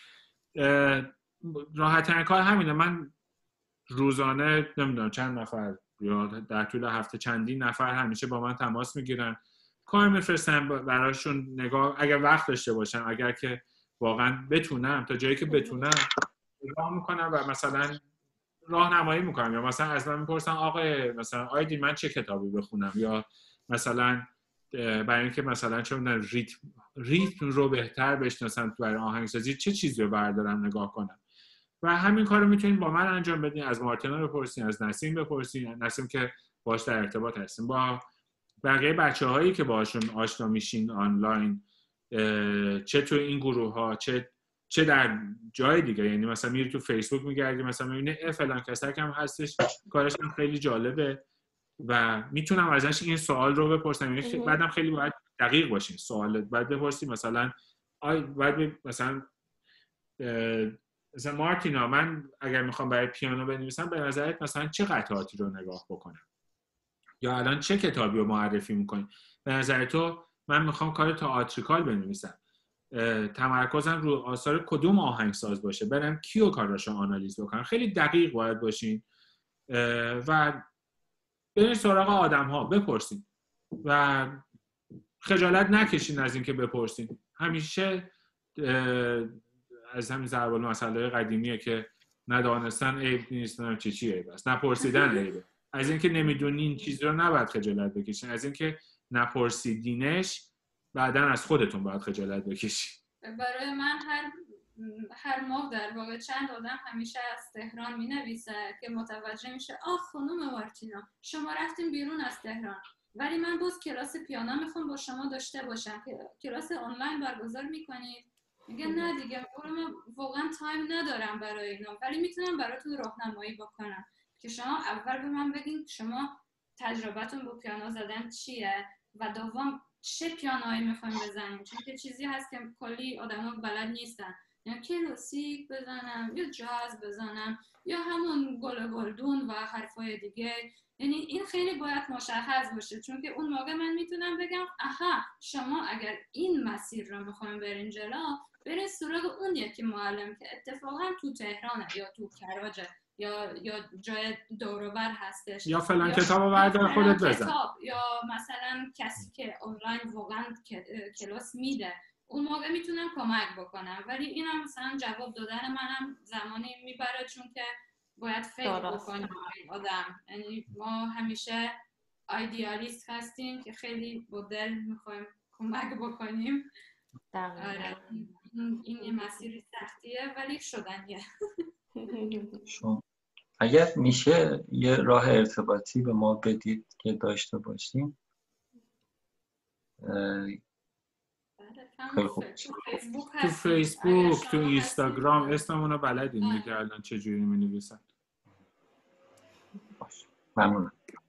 راحت ترین کار همینه. من روزانه نمیدونم چند نفر یا در طول هفته چندین نفر همیشه با من تماس میگیرن، کار میفرستم براشون، نگاه اگر وقت داشته باشم، اگر که واقعا بتونم تا جایی که بتونم نگاه میکنم و مثلا راهنمایی میکنم، یا مثلا از من میپرسن آقا مثلا آیدی من چه کتابی بخونم، یا مثلا برای اینکه مثلا چون ریتم ریتم رو بهتر بشناسم برای آهنگسازی چه چیزی رو بردارم نگاه کنم. و همین کارو میتونید با من انجام بدین. از مارتینا بپرسین، از نسیم بپرسین، نسیم که باهاش در ارتباط هستیم، با بقیه بچه‌هایی که باهاشون آشنا میشین آنلاین، چه تو این گروه ها چه چه در جای دیگه. یعنی مثلا میری تو فیسبوک میگردی مثلا میبینی اه فلان کسک هم هستش، کارش هم خیلی جالبه و میتونم ازش این سوال رو بپرسم. یعنی بعدم خیلی باید دقیق باشین سوال باید بپرسید. مثلا آی باید مثلا مثلا مارتینا من اگر میخوام برای پیانو بنویسم به نظرت مثلا چه قطعاتی رو نگاه بکنم، یا الان چه کتابی رو معرفی میکنی؟ به نظر تو من میخوام کار تئاتریکال بنویسم، تمرکزم رو آثار کدوم آهنگساز باشه، برم کیو کاراشو آنالیز بکنم. خیلی دقیق باید باشین و برین سراغ آدم ها بپرسین و خجالت نکشین از اینکه بپرسین. همیشه از همین ضرب المثل قدیمیه که ندانستن عیب نیست، نه چی چی عیب است، نپرسیدن عیبه. از اینکه نمیدونین چیزی رو نباید خجالت بکشین، از اینکه نپرسیدینش بعداً از خودتون باید خجالت بکشین. برای من هر هر ماه در واقع چند آدم همیشه از تهران می‌نویسه که متوجه میشه آخ خانم مارتینا شما رفتین بیرون از تهران ولی من باز کلاس پیانو میخوام با شما داشته باشم، کلاس آنلاین برگزار میکنید؟ میگه نه دیگه من واقعا تایم ندارم برای اینا، ولی میتونم براتون راهنمایی بکنم که شما اول به من بگین شما تجربتون با پیانو زدن چیه و دوم چه پیانویی میخوایم بزنیم، چون که چیزی هست که کلی آدما بلد نیستن، یا کلاسیک بزنم یا جاز بزنم یا همون گل گلدون و حرفای دیگه. یعنی این خیلی باید مشخص باشه، چون که اون موقع من میتونم بگم آها شما اگر این مسیر رو میخوایم برین جلو برین سراغ اون یکی معلم که اتفاقا تو تهرانه یا تو کراجه یا یا جای دوروبر هستش یا فلان یا کتابو بردار خودت بزن کتاب، یا مثلا کسی که آنلاین واقعا کلاس میده اون موقع میتونم کمک بکنم. ولی اینم مثلا جواب دادن منم زمانی میبره چون که باید فکر بکنیم آدم. یعنی ما همیشه ایدئالیست هستیم که خیلی با دل میخوایم کمک بکنیم. آره این این مسیر سختیه ولی شدنیه. شما اگر میشه یه راه ارتباطی به ما بدید که داشته باشیم. خیلی خوب. تو فیسبوک، تو اینستاگرام اسممونو بلدین دیگه الان چجوری می‌نویسن. باشه ممنونم.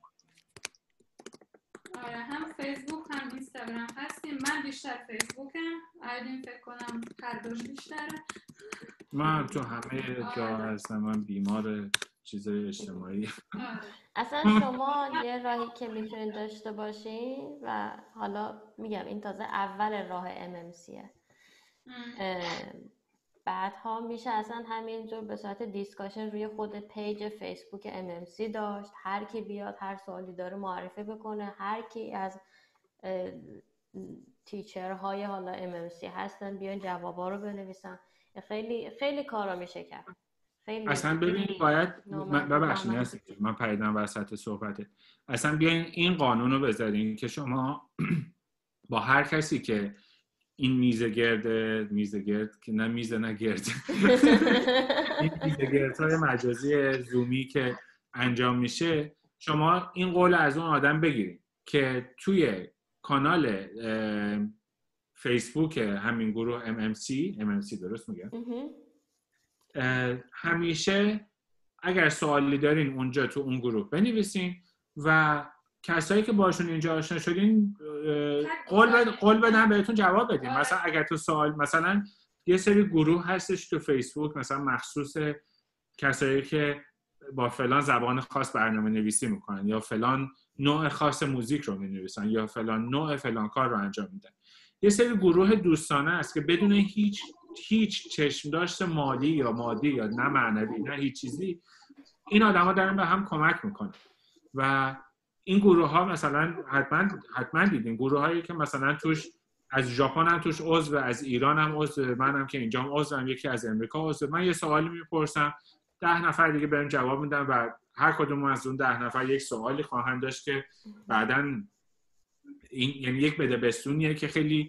آره هم فیسبوک هم اینستاگرام هستیم. من بیشتر فیسبوکم، آیدین فکر کنم هر دوش بیشتره. من تو همه جا هستم، من بیمار چیزای اجتماعی. اصلا شما یه راهی که میتونید داشته باشین و حالا میگم این تازه اول راه ام ام سیه، بعدها میشه اصلا همینجور به صورت دیسکاشن روی خود پیج فیسبوک ام ام سی داشت. هر کی بیاد هر سوالی داره معرفی بکنه، هر کی از تیچرهای حالا ام ام سی هستن بیان جوابا رو بنویسن. خیلی خیلی کارا میشه کرد. خیلی اصلا ببینید باید ببخشید من پریدم وسط صحبته. اصلا بیاین این قانون رو بذارین که شما با هر کسی که این میزه گرد میزه گرد که نه میزه نه گرد این میزه گردهای مجازی زومی که انجام میشه، شما این قول از اون آدم بگیرید که توی کانال فیسبوک همین گروه ام ام سی ام ام سی درست میگم، همیشه اگر سوالی دارین اونجا تو اون گروه بنویسین و کسایی که باشون اینجا آشنا شدین قول بد قول بدن بهتون جواب بدین. مثلا اگر تو سوال مثلا یه سری گروه هستش تو فیسبوک مثلا مخصوص کسایی که با فلان زبان خاص برنامه نویسی میکنن یا فلان نوع خاص موزیک رو مینویسن یا فلان نوع فلان کار رو انجام میدن. یه سری گروه دوستانه است که بدون هیچ هیچ چشم داشت مالی یا مادی یا نه معنوی نه هیچ چیزی این آدما دارن به هم کمک میکنن و این گروه ها مثلا حتما حتما دیدین گروه هایی که مثلا توش از ژاپن هم توش عضو، از ایران هم عضو، منم که اینجام عضوم، یکی از امریکا عضو. من یه سوالی میپرسم ده نفر دیگه بهم جواب میدن و هر کدوم از اون ده نفر یک سوالی خواهند داشت که بعداً این یعنی یک بده بستونیه که خیلی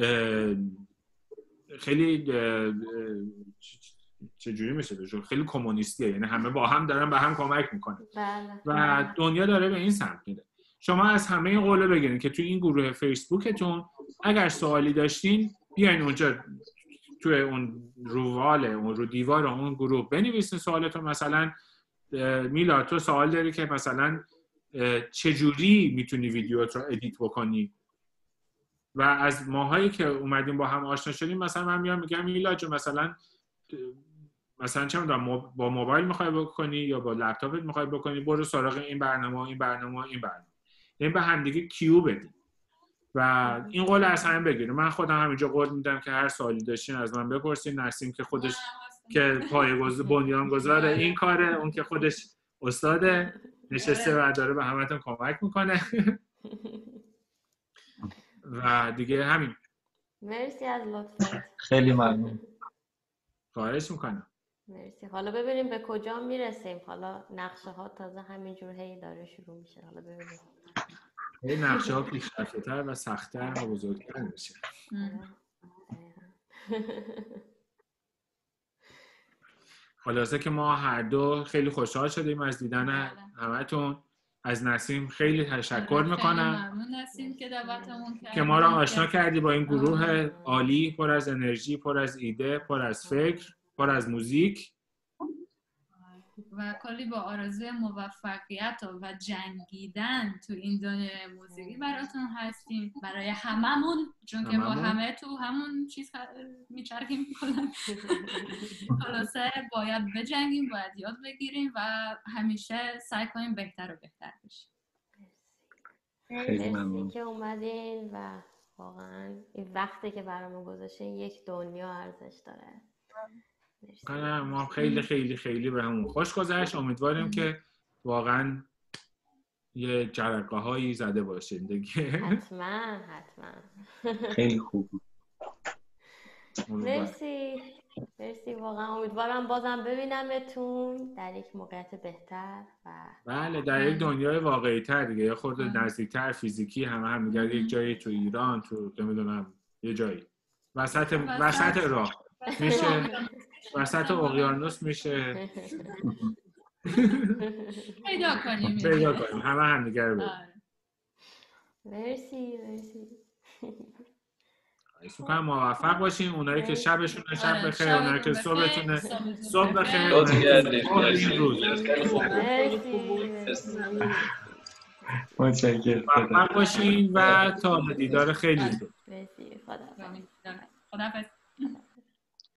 خیلی چجوری میشه بهشون خیلی کمونیستیه، یعنی همه با هم دارن به هم کمک میکنن و دنیا داره به این سمت میره. شما از همه این قوله بگیرین که توی این گروه فیسبوکتون اگر سوالی داشتین بیاین اونجا توی اون روال اون رو دیوار اون گروه بنویسین سوالتون. مثلا میلاد تو سوال داری که مثلا چجوری میتونی ویدیوت رو ادیت بکنی و از ماهایی که اومدیم با هم آشنا شدیم مثلا من میام میگم میلاد جو مثلا مثلا چه میدونم با موبایل میخوای بکنی یا با لپتاپت میخوای بکنی، برو سراغ این برنامه این برنامه این برنامه، یعنی به هم دیگه کیو بدیم و این قول از همین بگیریم. من خودم همینجا قول میدم که هر سوالی داشتین از من بپرسین. نسیم که خودش که پایه‌گذار بنیانگذار این کاره، اون که خودش استاد نشسته و داره به همتون کمک میکنه و دیگه همین. مرسی از لطفت. خیلی ممنون. خواهش میکنم. مرسی. حالا ببینیم به کجا میرسیم. حالا نقشه ها تازه همینجور هی داره شروع میشه. حالا ببینیم. این نقشه ها پیشرفته‌تر و سخت‌تر و بزرگتر میشه. خلاصه که ما هر دو خیلی خوشحال شدیم از دیدن همتون. از نسیم خیلی تشکر میکنم. ممنون نسیم که دعوتمون کردی که ما را آشنا کردی با این گروه عالی، پر از انرژی، پر از ایده، پر از فکر، پر از موزیک و کلی با آرزوی موفقیت و جنگیدن تو این دنیای موسیقی براتون هستیم، برای هممون، چون که ما همه تو همون چیز میچرخیم کنن. خلاصه باید بجنگیم، باید یاد بگیریم و همیشه سعی کنیم بهتر و بهتر بشیم. خیلی ممنون که اومدین و واقعا این وقتی که برامون گذاشتین یک دنیا ارزش داره. ما خیلی خیلی خیلی به همون خوش گذشت. امیدواریم که واقعا یه جرقه هایی زده باشین دیگه. حتما حتما. خیلی خوب. مرسی مرسی واقعا. امیدوارم بازم ببینمتون در یک موقعیت بهتر و بله در یک دنیای واقعی تر دیگه، یه خورده نزدیکتر فیزیکی، همه هم دیگه یک جایی تو ایران، تو نمیدونم یه جایی وسط وسط راه میشه، وسط اقیانوس میشه پیدا کنیم پیدا کنیم همه هم دیگه رو ببینیم. مرسی مرسی. ایسون کنم موفق باشیم. اونایی که شبشونه شب بخیر، اونایی که صبحتونه صبح بخیر، این روز موفق باشیم و تا دیدار خیلی زود. مرسی. خدا حافظ.